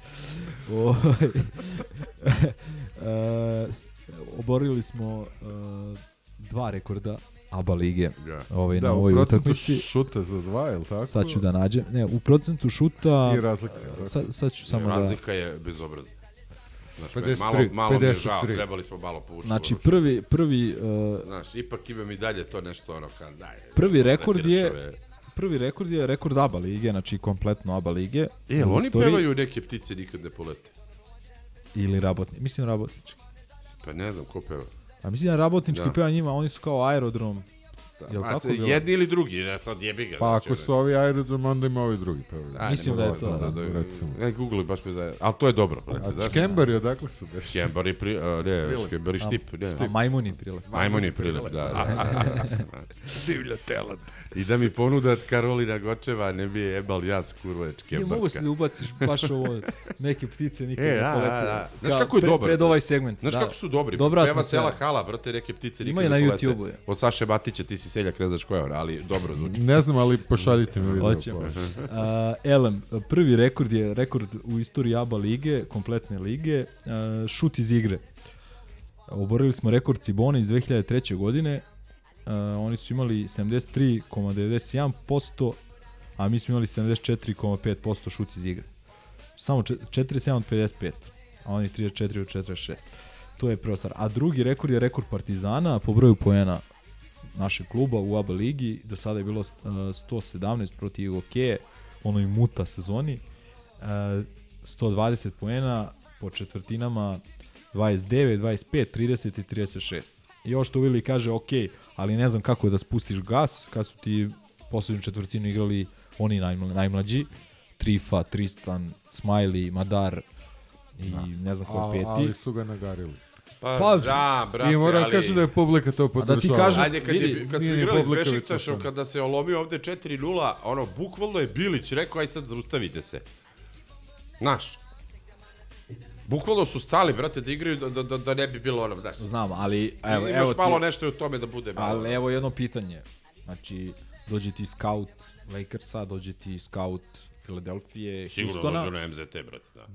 Oborili smo 2 rekorda ABA lige na ovoj utakmici. U procentu šuta za 2, je li tako? Sad ću da nađem. Ne, u procentu šuta... I razlika. Sad ću samo da... Razlika je bezobrazna. Znači, malo mi je žao, trebali smo malo povući. Znači, prvi... Znaš, ipak imam i dalje to nešto ono kao daj. Prvi rekord je rekord ABA lige, znači kompletno ABA lige. Jel oni pevaju neke ptice nikad ne polete? Ili rabotnički, mislim rabotnički. Pa ne znam ko peva. A mislim da rabotnički peva njima, oni su kao aerodrom. Jel tako bilo? Jedni ili drugi, sad jebi ga. Pa ako su ovi aerodrom, onda ima ovi drugi pevaju. Mislim da je to. Google baš me zajedno. Ali to je dobro. A Škembari odakle su? Škembari štip. A Majmuni prilep. Da. Divlja telad. I da mi ponudat Karolina Gočeva, ne bi je jebal jas, kurva je Škembarska. Ne mogu se da ubaciš baš ovo, neke ptice nikad ne polete. Znaš kako je dobar? Pred ovaj segment. Znaš kako su dobri? Peva cela hala, brate, neke ptice nikad ne polete. Ima i na YouTube-u. Od Saše Batića, ti si seljak, ne znaš ko je, ali dobro zvuči. Ne znam, ali pošaljite mi video. Elem, prvi rekord je rekord u istoriji ABA lige, kompletne lige, šut iz igre. Oborili smo rekord Cibone iz 2003. godine. Oni su imali 73,91%, a mi smo imali 74,5% šut iz igre. Samo 47 od 55, a oni 34 od 46. To je prva stvar. A drugi rekord je rekord Partizana po broju poena našeg kluba u ABA ligi. Do sada je bilo 117 protiv Okeje, onoj muta sezoni. 120 poena po četvrtinama 29, 25, 30 i 36. I ovo što Vili kaže, ok, ali ne znam kako da spustiš gas, kad su ti poslednju četvrtinu igrali oni najmlađi, Trifa, Tristan, Smiley, Madar i ne znam ko peti. Ali su ga nagarili. Pa da, brate, i moram kažem da je publika to podržava. Ajde, kad smo igrali s Bešiktašom, kada se olomio ovde 4-0, ono, bukvalno je Bilić rekao, aj sad zaustavite se. Znaš. Bukvalno su stali, brate, da igraju da ne bi bilo ono, znaš. Znam, ali evo imaš ti, malo nešto u tome da bude malo. Ali evo jedno pitanje. Znači, dođe ti scout Lakersa, dođe ti scout Filadelfije, Houstona. Sigurno dođu na MZT, brate, da.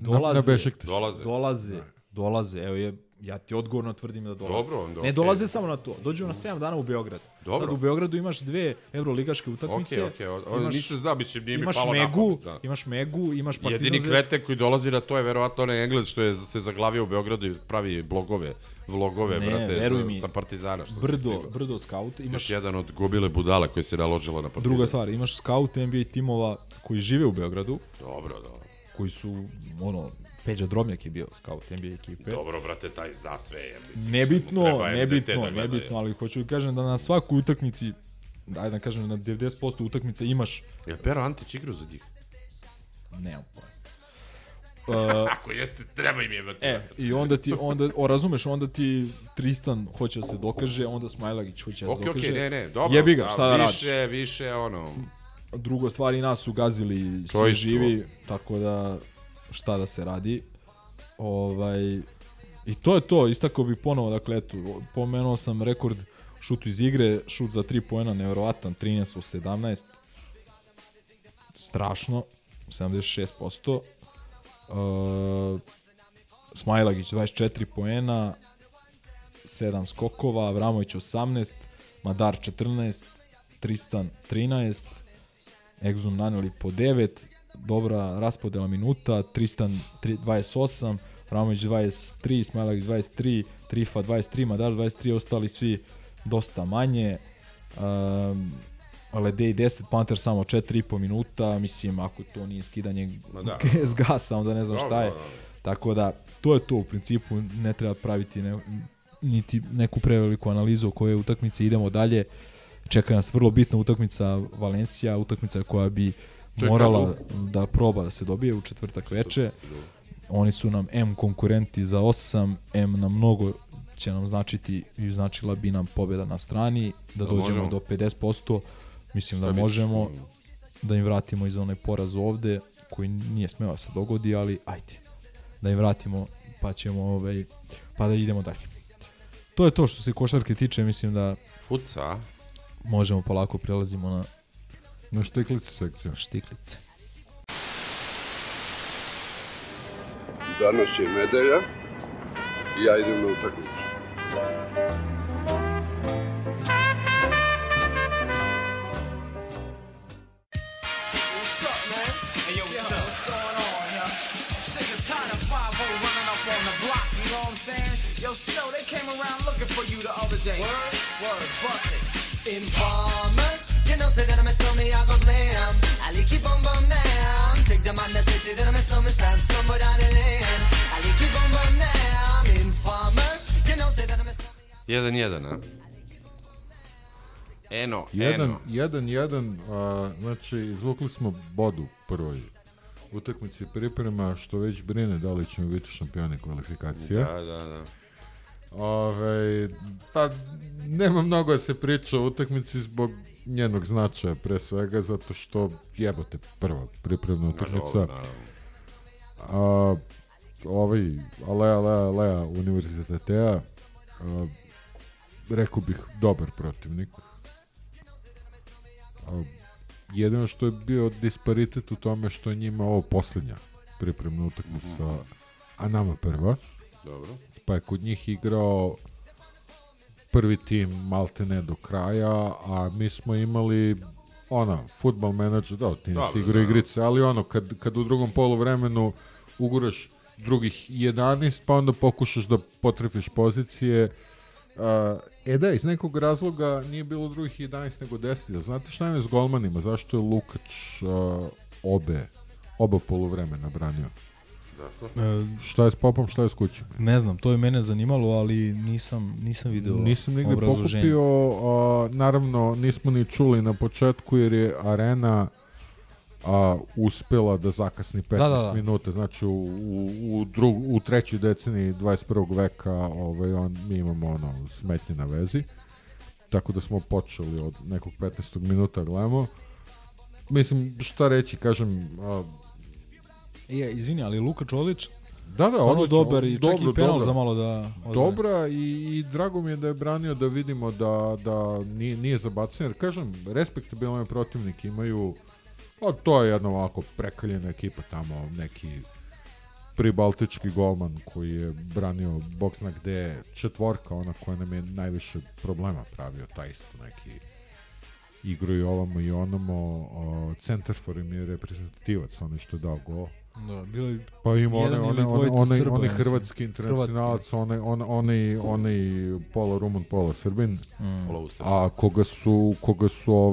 Dolaze. Evo ja ti odgovorno tvrdim da dolaze. Dobro, ne dolaze samo na to. Dođu na 7 dana u Beograd. Dobro. Sad u Beogradu imaš 2 evroligaške utakmice. Nisam znao, mislim, nije mi palo Imaš Megu, imaš Partizan. Jedini kreten koji dolazi na to je verovatno onaj Englez što je se zaglavio u Beogradu i pravi vlogove, brate, sa Partizana. Brdo scout. Imaš jedan od gobile budala koji se naložila na Partizan. Druga stvar, imaš scout NBA timova koji žive u Beogradu. Dobro. Koji su, Peđa Drobnjak je bio scout NBA ekipe. Dobro, brate, taj zna sve. Nebitno, ali hoću da kažem da na svakoj utakmici, ajde da kažem, na 90% utakmice imaš... Je li Pero Antić igrao za njih? Nemam pojma. Ako jeste, treba im je. I razumeš, onda ti Tristan hoće da se dokaže, onda Smajlagić hoće da se dokaže. Ne, dobro. Jebi ga, šta da radiš? Više, Drugo stvar, i nas su gazili svi živi, tako da šta da se radi. I to je to, istakao bih ponovo, dakle, eto, pomenuo sam rekord šutu iz igre, šut za 3 poena, nevjerovatan, 13 u 17. Strašno, 76%. Smajlagić 24 poena, 7 skokova, Avramović 18, Madar 14, Tristan 13, Exum naneli po 9, dobra raspodela minuta, Tristan 28, Avramović 23, Smajlagić 23, Trifa 23, Madar 23, ostali svi dosta manje. Ledej 10, Panter samo 4,5 minuta, mislim, ako to nije skidanje s gasa, onda ne znam šta je. Tako da, to je to u principu, ne treba praviti niti neku preveliku analizu o kojoj utakmici, idemo dalje. Čeka nas vrlo bitna utakmica Valencija, utakmica koja bi morala da proba da se dobije u četvrtak veče. Oni su nam M konkurenti za 8, M na mnogo će nam značiti i značila bi nam pobjeda na strani, da dođemo do 50%. Mislim da možemo da im vratimo iz onaj poraz ovde, koji nije smeo da se dogodi, ali ajde, da im vratimo pa ćemo pa da idemo dalje. To je to što se košarke tiče, mislim da Fuca. Možemo polako prelazimo na štiklice sekciju. Štiklice. Danas je nedelja i ja idem na utakmicu. Yo, Snow, they came around looking for you the other day. Word, bust it. Informer, you know, say that I'm a snowman, I go blam. I like you bum bum down. Take the man that say that I'm a snowman, stamp somewhere down the lane. I like you bum bum down. Informer, you know, say that I'm a snowman. 1-1, a? Eno. 1-1, znači, izvukli smo bodu prvoj utakmici priprema, što već brine da li ćemo biti šampioni kvalifikacije. Da. Pa nema mnogo da se priča o utakmici zbog njenog značaja, pre svega zato što jebote prva pripremna utakmica. Alea Univerzitetea, rekao bih dobar protivnik. Jedino što je bio disparitet u tome što je njima ovo posljednja pripremna utakmica, a nama prva. Dobro. Pa je kod njih igrao prvi tim maltene do kraja, a mi smo imali fudbal menadžer, ti nisi igrao igrice, ali kad u drugom poluvremenu uguraš drugih 11, pa onda pokušaš da potrefiš pozicije. Iz nekog razloga nije bilo drugih 11 nego 10. Znate šta je s golmanima? Zašto je Lukač oba poluvremena branio? Zašto? Šta je s Popom, šta je s kućom? Ne znam, to je mene zanimalo, ali nisam video obrazloženje. Nisam nigde pokupio, naravno nismo ni čuli na početku jer je Arena uspela da zakasni 15 minuta, znači u trećoj deceniji 21. veka mi imamo smetnje na vezi, tako da smo počeli od nekog 15. minuta gledamo. Mislim, šta reći, kažem... Izvini, ali Luka Čolić Stvarno odlično, dobar i čak dobro, i penal dobra. za malo da... Dobra i drago mi je da je branio, da vidimo da nije zabacan, jer kažem, respektabilan protivnik imaju, to je jedna ovako prekaljena ekipa tamo, neki pribaltički golman koji je branio bog zna gde, četvorka, ona koja nam je najviše problema pravio, taj isto neki igru i ovamo i onamo, centarfor im je reprezentativac, onaj što je dao gol. Da, bilo je pa ima onaj hrvatski internacionalac, onaj pola Rumun, pola Srbin, a koga su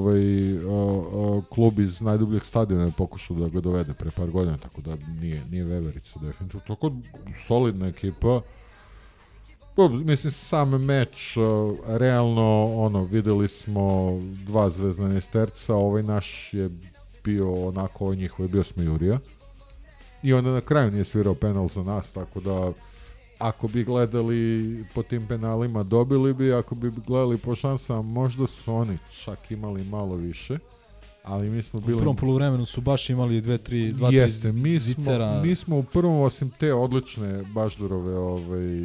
klub iz najdubljeg stadiona pokušao da ga dovede pre par godina, tako da nije veverica definitivno. Tako solidna ekipa. Mislim, sam meč, realno, videli smo dva zvezdanisterca, ovaj naš je bio onako, ovaj njihov je bio smejurija. I onda na kraju nije svirao penal za nas, tako da ako bi gledali po tim penalima dobili bi, ako bi gledali po šansama možda su oni čak imali malo više, ali mi smo bili... U prvom poluvremenu su baš imali 2-3 zicera. Mi smo u prvom, osim te odlične Baždurove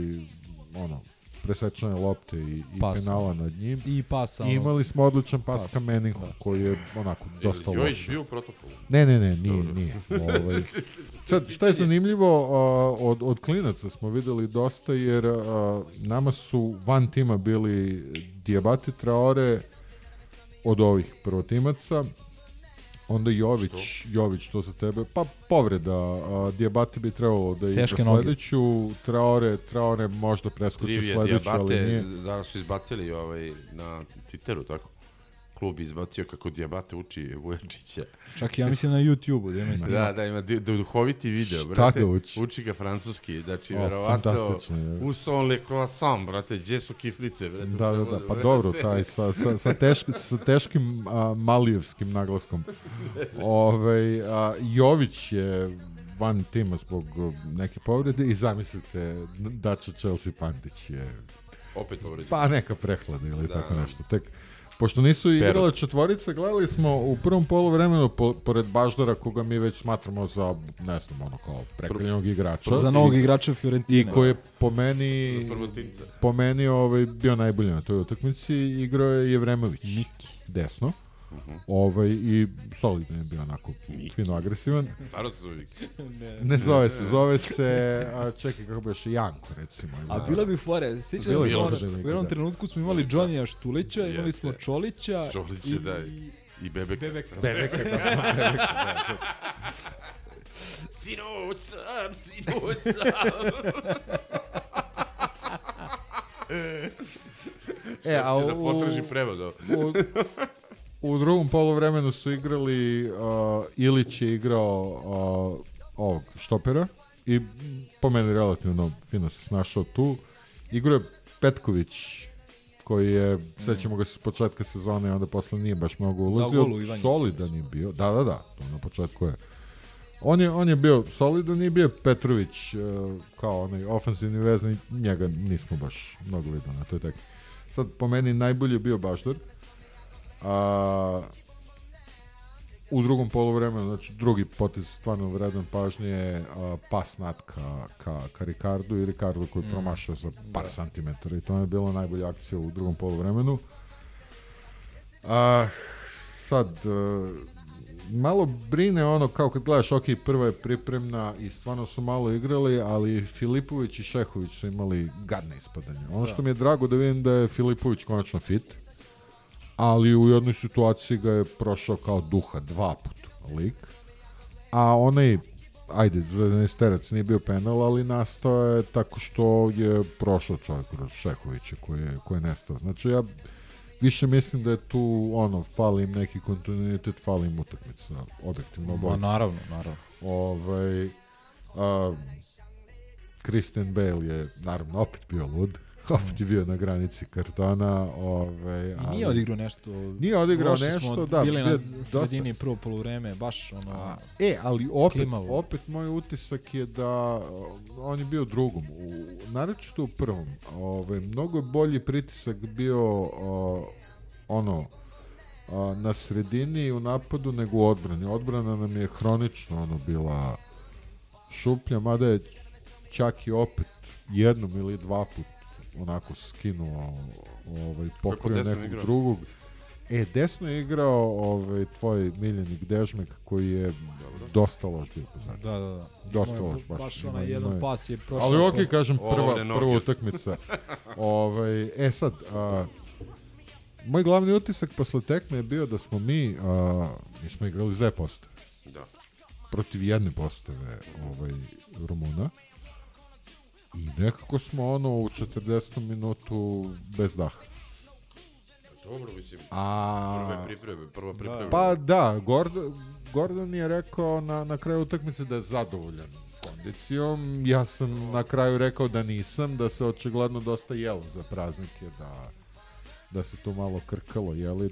presečene lopte i penala nad njim. I pasa. Imali smo odličan pas ka Meningu, koji je onako dosta loš. Jović bio u protokolu? Ne, nije. Sad, šta je zanimljivo, od klinaca smo videli dosta, jer nama su van tima bili Diabate, Traore, od ovih prvotimaca, onda Jović, to za tebe, pa povreda, Diabate bi trebalo da igra sledeću, Traore možda preskoči sledeću, ali nije. Danas su izbacili na Twitteru, tako? Klub izbacio kako Diabate uči Vujačića. Čak ja mislim na YouTube-u. Da, ima duhoviti video, brate. Šta ga uči? Uči ga francuski, znači verovatno u son le croissant, brate, gdje su kiflice, brate. Da, pa dobro, taj sa teškim malijevskim naglaskom. Jović je van tima zbog neke povrede i zamislite, Dača Chelsea Pantić je... Opet povređen. Pa neka prehlada ili tako nešto, tek... Pošto nisu igrale četvorice, gledali smo u prvom poluvremenu pored Baždara, koga mi već smatramo za, ne znam, kao prekaljenog igrača. Za novog igrača Fiorentine. I koji je po meni bio najbolji na toj utakmici, igrao je Jevremović. Miki. Desno. I solidan je bio onako fino agresivan. Stvarno se zove Miki? Ne zove se, čekaj kako bi još Janko recimo. A bila bi fore, sjećam se, u jednom trenutku smo imali Johnnyja Štulića, imali smo Čolića i Bebeka. Bebeka. Sinoć. Sad će da potraži prevod. U drugom poluvremenu su igrali, Ilić je igrao ovog štopera i po meni relativno fino se snašao tu. Igrao je Petković, koji je, sećamo ga se s početka sezone i onda posle nije baš mnogo ulazio. Solidan je bio, da, to na početku je. On je bio solidan i bio Petrović kao onaj ofenzivni vezni, njega nismo baš mnogo videli na toj tekmi. Sad po meni najbolji je bio Baždar. U drugom poluvremenu, znači drugi potez stvarno vredan pažnje je pas natka ka Ricardu i Ricardo koji je promašao za par santimetara i to je bila najbolja akcija u drugom poluvremenu. Sad, malo brine ono kao kad gledaš, ok, prva je pripremna i stvarno su malo igrali, ali Filipović i Šehović su imali gadne ispadanje. Ono što mi je drago da vidim da je Filipović konačno fit, ali u jednoj situaciji ga je prošao kao duha 2 puta lik, a onaj, zvezdaništerac nije bio penal, ali nastao je tako što je prošao čovjek kroz Šehovića koji je nestao. Znači ja više mislim da je tu fali im neki kontinuitet, fali im utakmica, objektivno obojica. Naravno. Christian Bale je naravno opet bio lud. Opet je bio na granici kartona. I nije odigrao nešto. Nije odigrao nešto, da. Bili na sredini prvo poluvreme, baš ali opet moj utisak je da on je bio drugom. Naročito u prvom. Mnogo je bolji pritisak bio na sredini u napadu nego u odbrani. Odbrana nam je hronično bila šuplja, mada je čak i opet jednom ili dva put onako skinuo, pokrio nekog drugog. Desno je igrao tvoj miljenik Dežmek koji je dosta loš bio pozadnji. Da. Dosta loš baš. Baš onaj jedan pas je prošao. Ali okej, kažem, prva utakmica. Sad, moj glavni utisak posle tekme je bio da smo mi smo igrali Z postave. Da. Protiv jedne postave Rumuna. I nekako smo u 40. minutu bez daha. Dobro, mislim, prva pripreme. Pa da, Gordon je rekao na kraju utakmice da je zadovoljan kondicijom. Ja sam na kraju rekao da nisam, da se očigledno dosta jelo za praznike, da se to malo krkalo, jeli,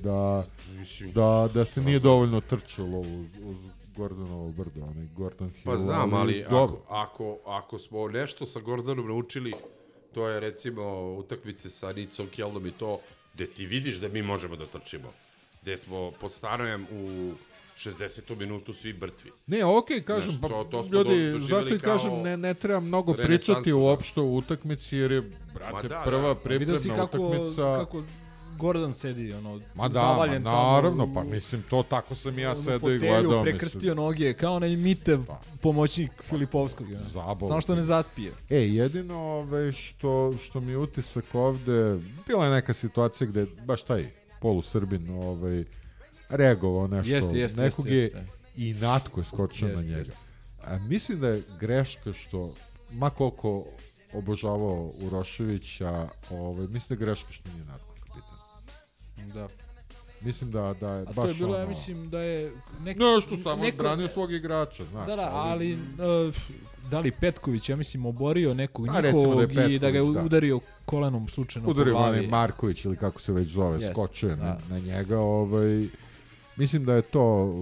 da se nije dovoljno trčalo uz Gordonovo brdo, onaj Gordon Hill. Pa znam, ali ako smo nešto sa Gordonom naučili, to je recimo utakmice sa Nicom Kjeldom i to, gde ti vidiš da mi možemo da trčimo. Gde smo pod stanojem u 60. minutu svi mrtvi. Ne, okej, kažem, ljudi, zato i kažem, ne treba mnogo pričati uopšte o utakmici, jer je, brate, prva pripremna utakmica. Vidio si kako Gordon sedi, Ma zavaljen da, naravno, pa mislim, to tako sam ja sedeo i gledao. Fotelju, prekrstio noge, kao onaj Mitev, pomoćnik Filipovskog. Samo što ne zaspije. Jedino što mi je utisak ovde, bila je neka situacija gde baš taj polusrbin reagovao nešto, nekog je i natko je skočio na njega. Mislim da je greška što, ma koliko obožavao Uroševića, mislim da je greška što nije natko kapitan. Da. Mislim da je baš to je bilo, ja mislim da je... Nešto samo branio svog igrača, znaš. Da, ali da li Petković, ja mislim, oborio nekog njihovog i da ga je udario kolenom slučajno po glavi. Udario Marković ili kako se već zove, skočio na njega. Mislim da je to,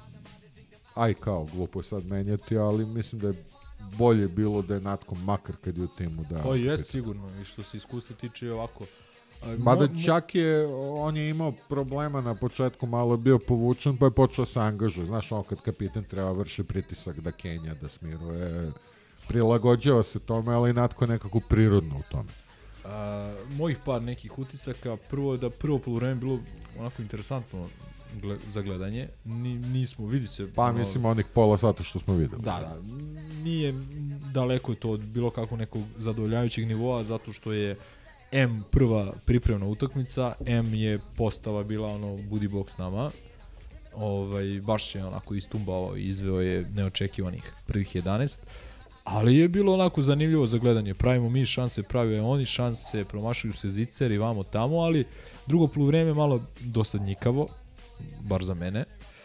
kao glupo sad menjati, ali mislim da je bolje bilo da je Natko makar kad je u timu. To je sigurno, i što se iskustva tiče ovako. Mada čak on je imao problema na početku, malo je bio povučen, pa je počeo se angažuje. Znaš, kad kapitan treba vrši pritisak da Kenja, da smiruje, prilagođava se tome, ali Natko je nekako prirodno u tome. Mojih par nekih utisaka, prvo poluvreme bilo onako interesantno za gledanje, nismo, vidi se... Pa mislim onih pola sata što smo videli. Da, nije daleko to od bilo kako nekog zadovoljavajućeg nivoa, zato što je M prva pripremna utakmica, M je postava bila budi bok s nama, baš je onako istumbao i izveo je neočekivanih prvih 11, ali je bilo onako zanimljivo za gledanje. Pravimo mi šanse, pravio oni šanse, promašuju se Zicer i vamo tamo, ali drugo poluvreme malo dosadnjikavo, bar za mene.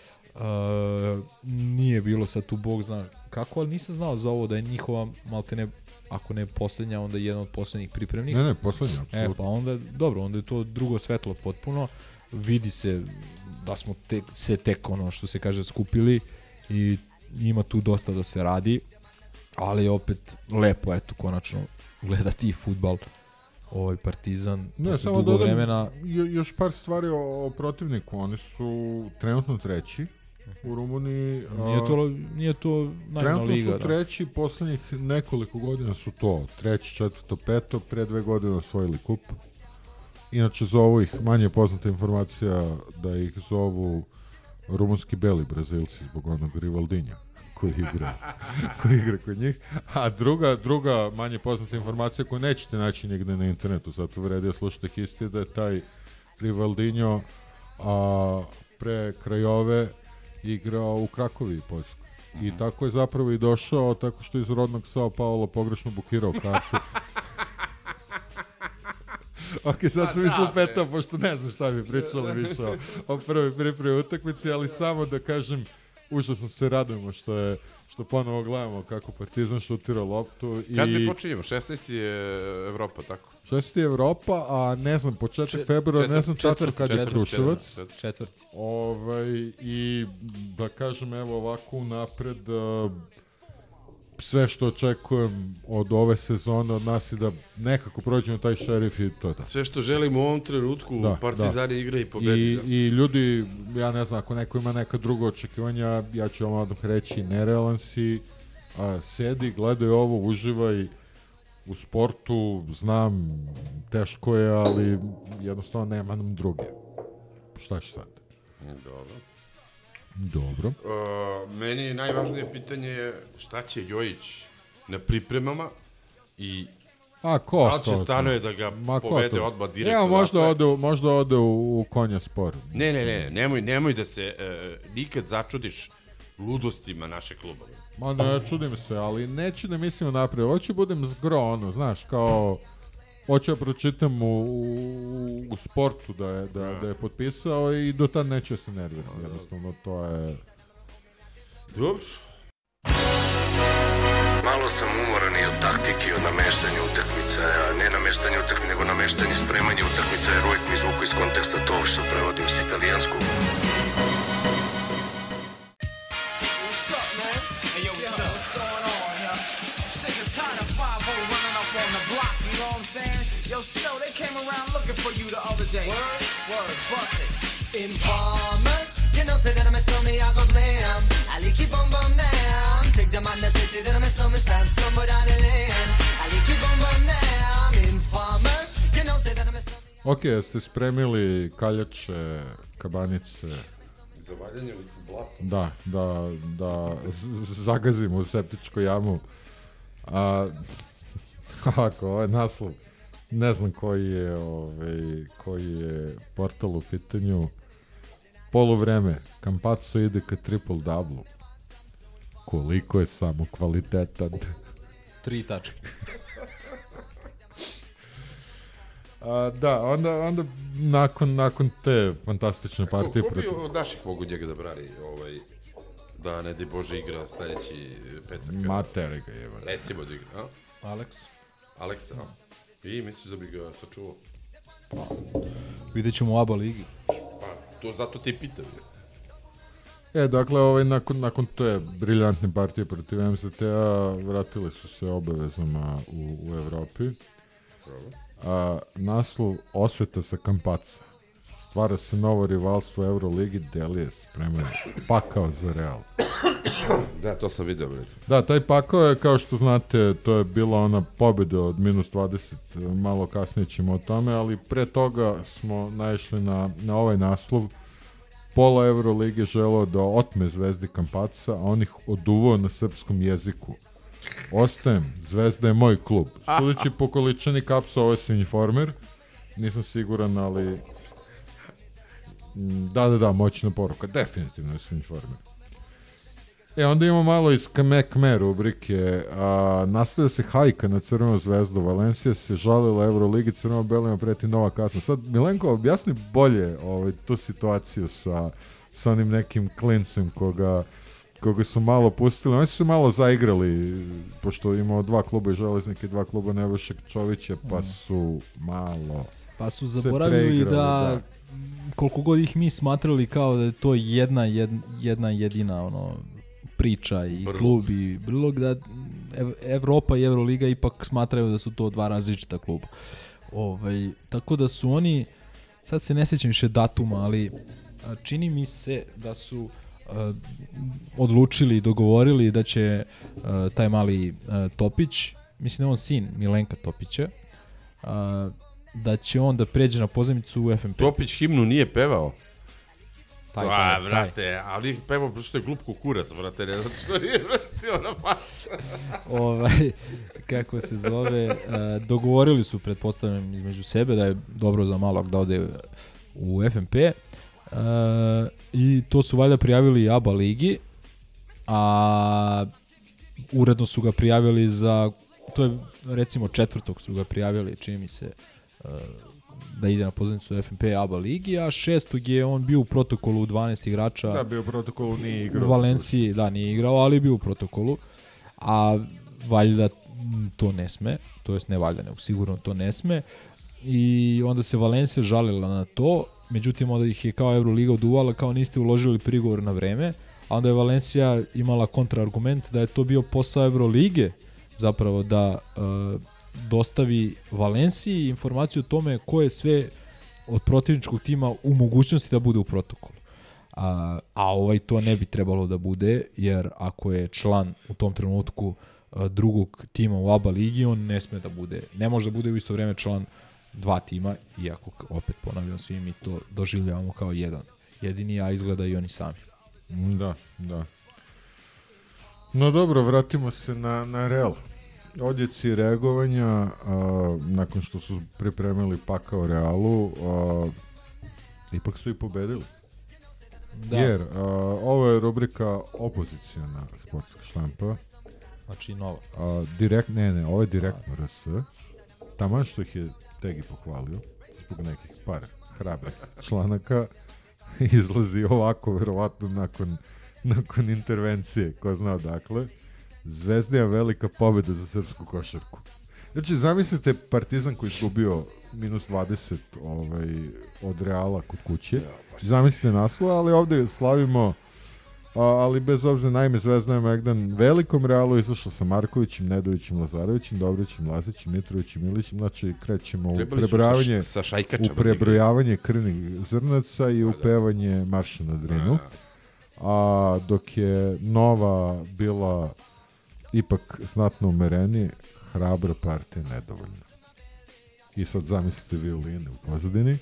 Nije bilo sad tu bog zna kako, ali nisam znao za ovo da je njihova maltene, ako ne posljednja, onda jedan od posljednjih pripremnika. Ne, posljednja, apsolutno. Pa onda, dobro, onda je to drugo svetlo potpuno. Vidi se da smo tek što se kaže skupili i ima tu dosta da se radi, ali opet lepo, konačno gledati fudbal. Partizan posle dugo vremena. Još par stvari o protivniku. Oni su trenutno treći u Rumuniji. Nije to najma liga. Trenutno su treći, poslednjih nekoliko godina su to. Treći, četvrto, peto, pre 2 godine osvojili kup. Inače zovu ih, manje poznata informacija da ih zovu rumunski beli Brazilci zbog onog Rivaldinja koji igra kod njih. A druga manje poznata informacija koju nećete naći nigde na internetu, zato vredi slušati histije, da je taj Rivaldinho pre Krajove igrao u Krakovi, Poljskoj. I tako je zapravo i došao, tako što iz rodnog Sao Paulo pogrešno bukirao kartu. Ok, sad sam islupetao, pošto ne znam šta bi pričali više o prvoj pripremi utakmici, ali samo da kažem, užasno se radujemo što ponovo gledamo kako Partizan šutira loptu. Kad mi počinjemo? 16. je Evropa, tako? 16. je Evropa, a ne znam, početak februara, ne znam tačno kad je Kruševac. Četvrti. I da kažem, evo ovako unapred, sve što očekujem od ove sezone od nas je da nekako prođemo taj šerif i to je tako. Sve što želimo u ovom trenutku, Partizani igra i pobedi. I ljudi, ja ne znam, ako neko ima neka druga očekivanja, ja ću vam odmah reći, nerealan si, sedi, gledaj ovo, uživaj u sportu, znam, teško je, ali jednostavno nema nam druge. Šta će sad? Dobro. Meni najvažnije pitanje je šta će Jojić na pripremama i da li će Stanoje da ga povede odmah direktno. Evo, možda ode u konja spor. Ne, nemoj da se nikad začudiš ludostima naše kluba. Ma ne čudim se, ali neću da mislim naprijed. Hoću budem zgro, znaš, kao hoću da pročitam u sportu da je potpisao i do tad neću se nerviram. Jednostavno, to je... Dobro. Malo sam umoran i od taktike, od nameštanja utakmica, ne nameštanja utakmica, nego nameštanje spremanja utakmica, jer uvijek mi izvuku iz konteksta to što prevodim s italijanskog. Yo, Snow, they came around looking for you the other day. Word, bust it. Informer, you know, say that I'm a stormy, I go blam. I like you bum bum down. Take the man that say that I'm a stormy, stab somebody down the lane. I like you bum bum down. Informer, you know, say that I'm a stormy. Ok, jeste spremili kaljače, kabanice? Za valjanje u blatu? Da zagazimo u septičku jamu. Ovako, ovaj naslov, ne znam koji je portal u pitanju. Poluvreme, Campazzo ide ka triple double. Koliko je samo kvalitetan. 3 tačke. Da, onda nakon te fantastične partije... Ko bi od naših mogu njega da brani, da ne di Bože igra sledeći petak? Materi ga je. Recimo da igra, a? Alex, a? I misliš da bi ga sačuvao? Vidjet ćemo u ABA ligi. Pa, to zato te pitam. Dakle, nakon te briljantne partije protiv MZT-a vratili su se obavezama u Evropi. Naslov osveta sa Campazza. Stvara se novo rivalstvo u Euroligi, Delije spremaju pakao za Real. Da, to sam vidio. Da, taj pakao je, kao što znate, to je bila ona pobjeda od -20, malo kasnije ćemo o tome, ali pre toga smo naišli na ovaj naslov. Pola Eurolige želeo da otme Zvezdi Campazza, a on ih oduvao na srpskom jeziku. Ostajem, Zvezda je moj klub. Sudeći po količini kapsa, ovo je Informer. Nisam siguran, ali... Da, moćna poruka. Definitivno je Informer. Onda imamo malo iz Kme rubrike. Nastavlja se hajka na Crvenu Zvezdu. Valencija se žalila Euroligi, Crveno-belima preti nova kazna. Sad, Milenko, objasni bolje tu situaciju sa onim nekim klincem koga su malo pustili. Oni su se malo zaigrali, pošto imao 2 kluba i Železnike, 2 kluba Nebojše Čovića, pa su malo... Pa su zaboravili da koliko god ih mi smatrali kao da je to jedna jedina priča i klub i Brlog, da Evropa i Euroliga ipak smatraju da su to 2 različita kluba. Tako da su oni, sad se ne sjećam više datuma, ali čini mi se da su odlučili i dogovorili da će taj mali Topić, mislim da je on sin Milenka Topića, da će on da pređe na pozajmicu u FNP. Topić himnu nije pevao? Vrate, ali ih pevao što je glup kukurac, vrate, ne zato što nije vratio na paša. Kako se zove, dogovorili su, pretpostavljam, između sebe da je dobro za malog da ode u FNP. I to su valjda prijavili ABA ligi, a uredno su ga prijavili za, to je recimo 4. su ga prijavili, čini mi se, da ide na pozivnicu FNP ABA ligi, a 6. je on bio u protokolu 12 igrača. Da, bio u protokolu, nije igrao. U Valenciji, da, nije igrao, ali bio u protokolu, a valjda to ne sme, to jest ne valjda, nego sigurno to ne sme, i onda se Valencija žalila na to. Međutim, onda ih je kao Euroliga oduvala, kao niste uložili prigovor na vreme, a onda je Valencija imala kontraargument da je to bio posao Eurolige, zapravo da dostavi Valenciji informaciju o tome ko je sve od protivničkog tima u mogućnosti da bude u protokolu. A ovaj to ne bi trebalo da bude, jer ako je član u tom trenutku drugog tima u ABA ligi, on ne sme da bude, ne može da bude u isto vrijeme član 2 tima, iako opet ponavljam, svi mi to doživljavamo kao jedini, a izgleda i oni sami. Da. No dobro, vratimo se na Real. Odjeci reagovanja, nakon što su pripremili pakao Realu, ipak su i pobedili. Da. Jer ovo je rubrika opozicijona sportska štampa. Znači nova. Ovo je direktno RS. Taman što ih je Tegi pohvalio, zbog nekih par hrabrih članaka, izlazi ovako, verovatno nakon intervencije, ko zna odakle. Zvezdija velika pobjeda za srpsku košarku. Znači, zamislite Partizan koji je izgubio -20 od Reala kod kuće. Zamislite naslov, ali ovdje slavimo, ali bez obzira, naime Zvezda je Megdan velikom Realu izašla sa Markovićem, Nedovićem, Lazarevićem, Dobrićem, Lazićem, Mitrovićem, Milićem. Znači, krećemo u prebrojavanje krvnih zrnaca i upevanje Marša na Drinu. A dok je Nova bila ipak znatno umerenije, hrabra partija nedovoljna. I sad zamislite violine u pozadini.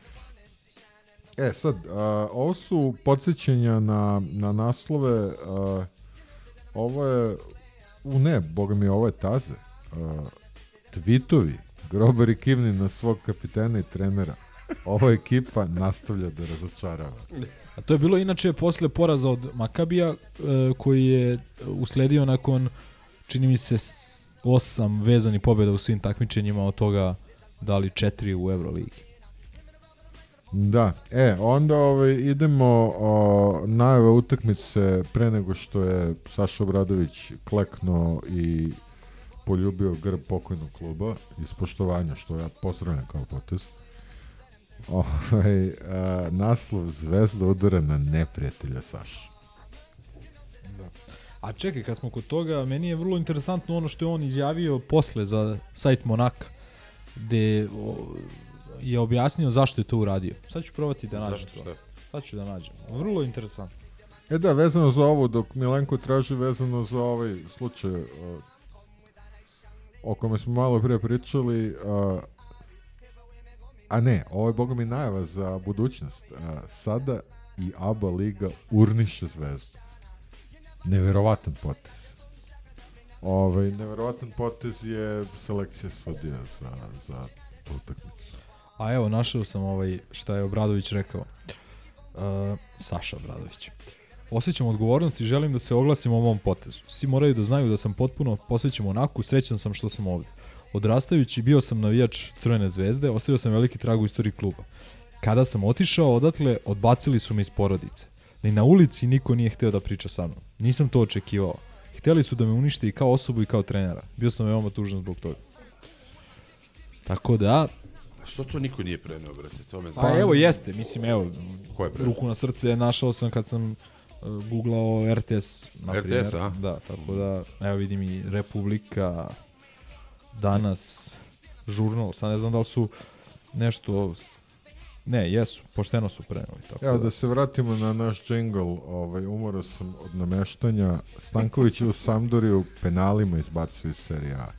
Sad, ovo su podsjećanja na naslove, ovo je, boga mi, ovo je Taze. Tweetovi, Grobar i Kivni na svog kapitena i trenera. Ova ekipa nastavlja da razočarava. A to je bilo inače posle poraza od Makabija, koji je usledio nakon, čini mi se, 8 vezanih pobjeda u svim takmičenjima, od toga dali 4 u Euroligi. Da, onda idemo najave utakmice pre nego što je Saša Obradović kleknuo i poljubio grb pokojnog kluba iz poštovanja, što ja pozdravljam kao potez. Naslov Zvezda udara na neprijatelja Saša. Da. A čekaj, kad smo kod toga, meni je vrlo interesantno ono što je on izjavio posle za sajt Monaka, gde je objasnio zašto je to uradio. Sad ću probati da nađem to. Sad ću da nađem. Vrlo interesantno. Da, vezano za ovo, dok Milenko traži vezano za ovaj slučaj o kome smo malo pre pričali, ovo je boga mi najava za budućnost. Sada i ABA liga urniše Zvezdu. Neverovatan potez. Neverovatan potez je selekcija sudija za utakmicu. A evo, našao sam šta je Obradović rekao. Saša Obradović. Osjećam odgovornost i želim da se oglasim o ovom potezu. Svi moraju da znaju da sam potpuno posvećen Monaku, srećan sam što sam ovdje. Odrastajući bio sam navijač Crvene zvezde, ostavio sam veliki trag u istoriji kluba. Kada sam otišao odatle, odbacili su me iz porodice. Ni na ulici niko nije hteo da priča sa mnom. Nisam to očekivao. Hteli su da me unište i kao osobu i kao trenera. Bio sam veoma tužan zbog toga. Tako da... Što to niko nije preneo, brate? Pa evo jeste, mislim, evo, ruku na srce našao sam kad sam googlao RTS, na primjer. RTS, a? Da, tako da, evo vidim i Republika, Danas, Žurnal, sad ne znam da li su nešto... Ne, jesu, pošteno su preneli. Evo da se vratimo na naš džingl, umorao sam od nameštanja. Stanković je u Sampdoriju penalima izbacio iz serije A.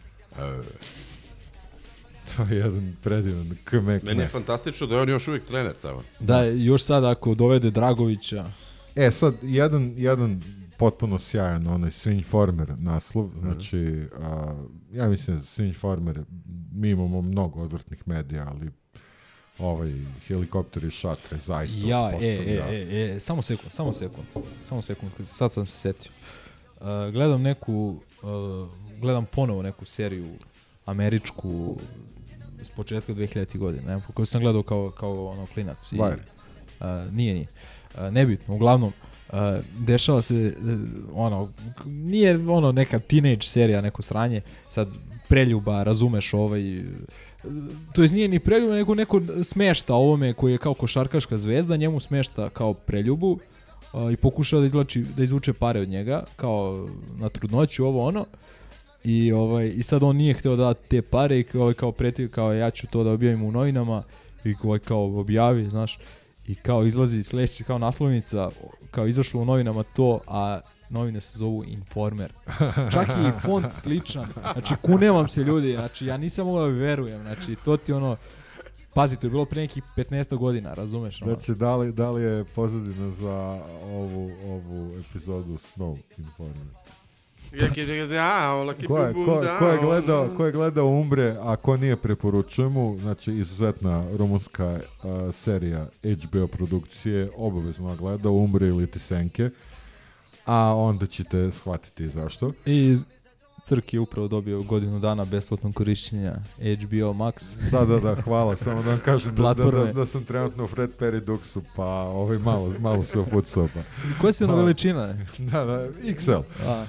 To je jedan predivan kmek. Meni je fantastično da je on još uvijek trener tamo. Da, još sad ako dovede Dragovića. Sad, jedan potpuno sjajan, onaj Swing Former naslov, znači, ja mislim da Swing Former, mi imamo mnogo odvrtnih medija, ali helikopter i šatre zaista uspostavlja. Samo sekund, sad sam se setio. Gledam ponovo neku seriju američku s početka 2000. godine, koju sam gledao kao klinac. Nije. Nebitno, uglavnom, dešava se, nije neka teenage serija, neko sranje, sad preljuba, razumeš, to jest nije ni preljuba, nego neko smešta ovome koji je kao košarkaška zvezda, njemu smešta kao preljubu i pokušava da izvuče pare od njega, kao na trudnoću, i sad on nije hteo da te pare i kao pretio, kao ja ću to da objavim u novinama i kao objavi, znaš, i kao izlazi sledeći kao naslovnica, kao izašlo u novinama to, a novine se zovu Informer. Čak i font sličan. Znači, kunem vam se ljudi, znači, ja nisam mogao da verujem, znači, to ti ono, pazi, to je bilo pre nekih 15 godina, razumeš? Ono? Znači, da li je pozadina za ovu epizodu Snow Informer? Ko je gledao Umbre, a ko nije, preporučujemo. Znači, izuzetna rumunska serija HBO produkcije, obavezno gleda Umbre ili Tisenke, a onda ćete shvatiti zašto. I Crk je upravo dobio godinu dana besplatnog korišćenja HBO Max. Da, hvala. Samo da vam kažem da sam trenutno u Fred Perry Duxu, pa malo se opucao. Pa. Koja si ono veličina? Da, XL.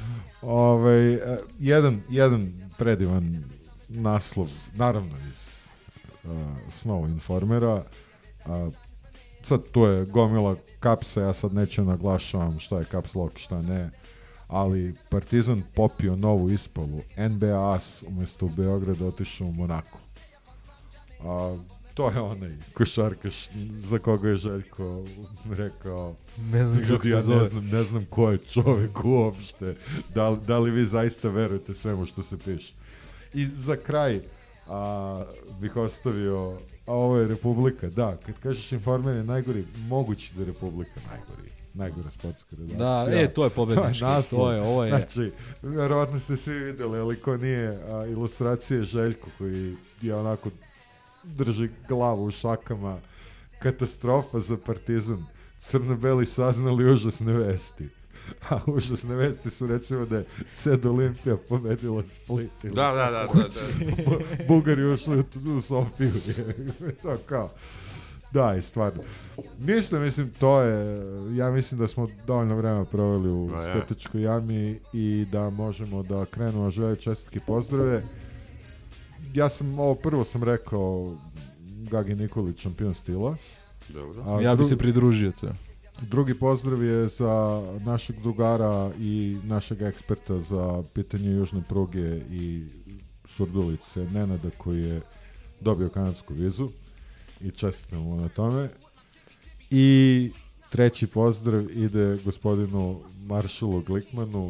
Jedan predivan naslov, naravno iz Snow Informera. Sad tu je gomila kapsa, ja sad neću naglašavam šta je caps lock, šta ne, ali Partizan popio novu ispalu. NBA as umjesto u Beograd otišao u Monako. To je onaj košarkaš za koga je Željko rekao, ne znam kako se zove. Ne znam ko je čovjek uopšte, da li vi zaista verujete svemu što se piše. I za kraj bih ostavio, a ovo je Republika, da, kad kažeš Informer je najgori, mogući da je Republika najgora sportska redakcija. Da, to je pobednički, ovo je. Znači, vjerovatno ste svi vidjeli, ali ko nije, ilustracije Željko koji je onako drži glavu u šakama, katastrofa za Partizan, crno-beli saznali užasne vesti. A užasne vesti su recimo da je Ced Olimpija pobedila Split. Da. Bugari ušli u Sofiju. To kao. Da, i stvarno. Ništa, mislim, to je, ja mislim da smo dovoljno vremena proveli u Stotečkoj jami i da možemo da krenemo želje čestitke pozdrave. Ja sam, ovo prvo sam rekao Gagi Nikolić, šampion stila. Dobro. Ja bi se pridružio to. Drugi pozdrav je za našeg drugara i našeg eksperta za pitanje južne pruge i Surdulice, Nenada, koji je dobio kanadsku vizu i čestitamo na tome. I treći pozdrav ide gospodinu Maršalu Glickmanu,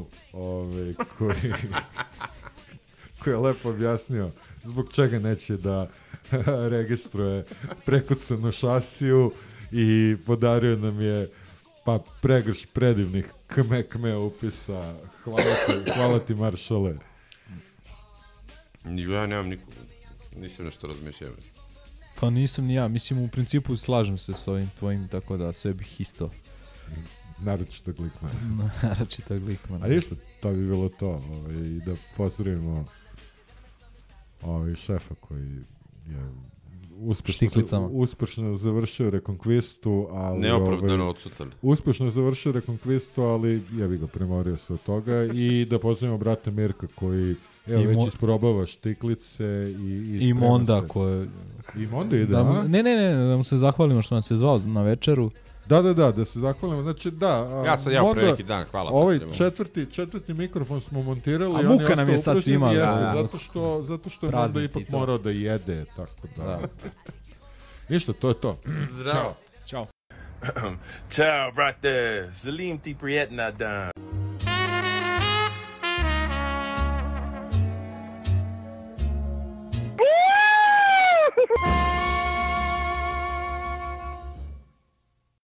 koji je lepo objasnio zbog čega neće da registruje prekucanu šasiju i podario nam je pregrš predivnih kme upisa. Hvala ti Maršale. Ja nemam nikog, nisam nešto razmišljao. Pa nisam ni ja, mislim u principu slažem se s ovim tvojim, tako da sve bih isto. Naročito Glickman. A isto, to bi bilo to. I da pozdravimo šefa koji je uspešno završio rekonkvistu, ali neopravdano odsutan. Uspešno završio rekonkvistu, ali ja bih ga premorio se od toga. I da pozdravimo brata Mirka koji već isprobava štiklice i Monda koje... I Monda ide, a? Ne, da mu se zahvalimo što nas je zvao na večeru. Da se zahvalimo. Znači, da. Ja sam pre neki dan, hvala. Ovaj četvrti mikrofon smo montirali. A muka nam je sad svima. Zato što je Monda ipak morao da jede, tako da. Ništa, to je to. Zdravo. Ćao. Ciao, brate. Salim ti prijetna dan.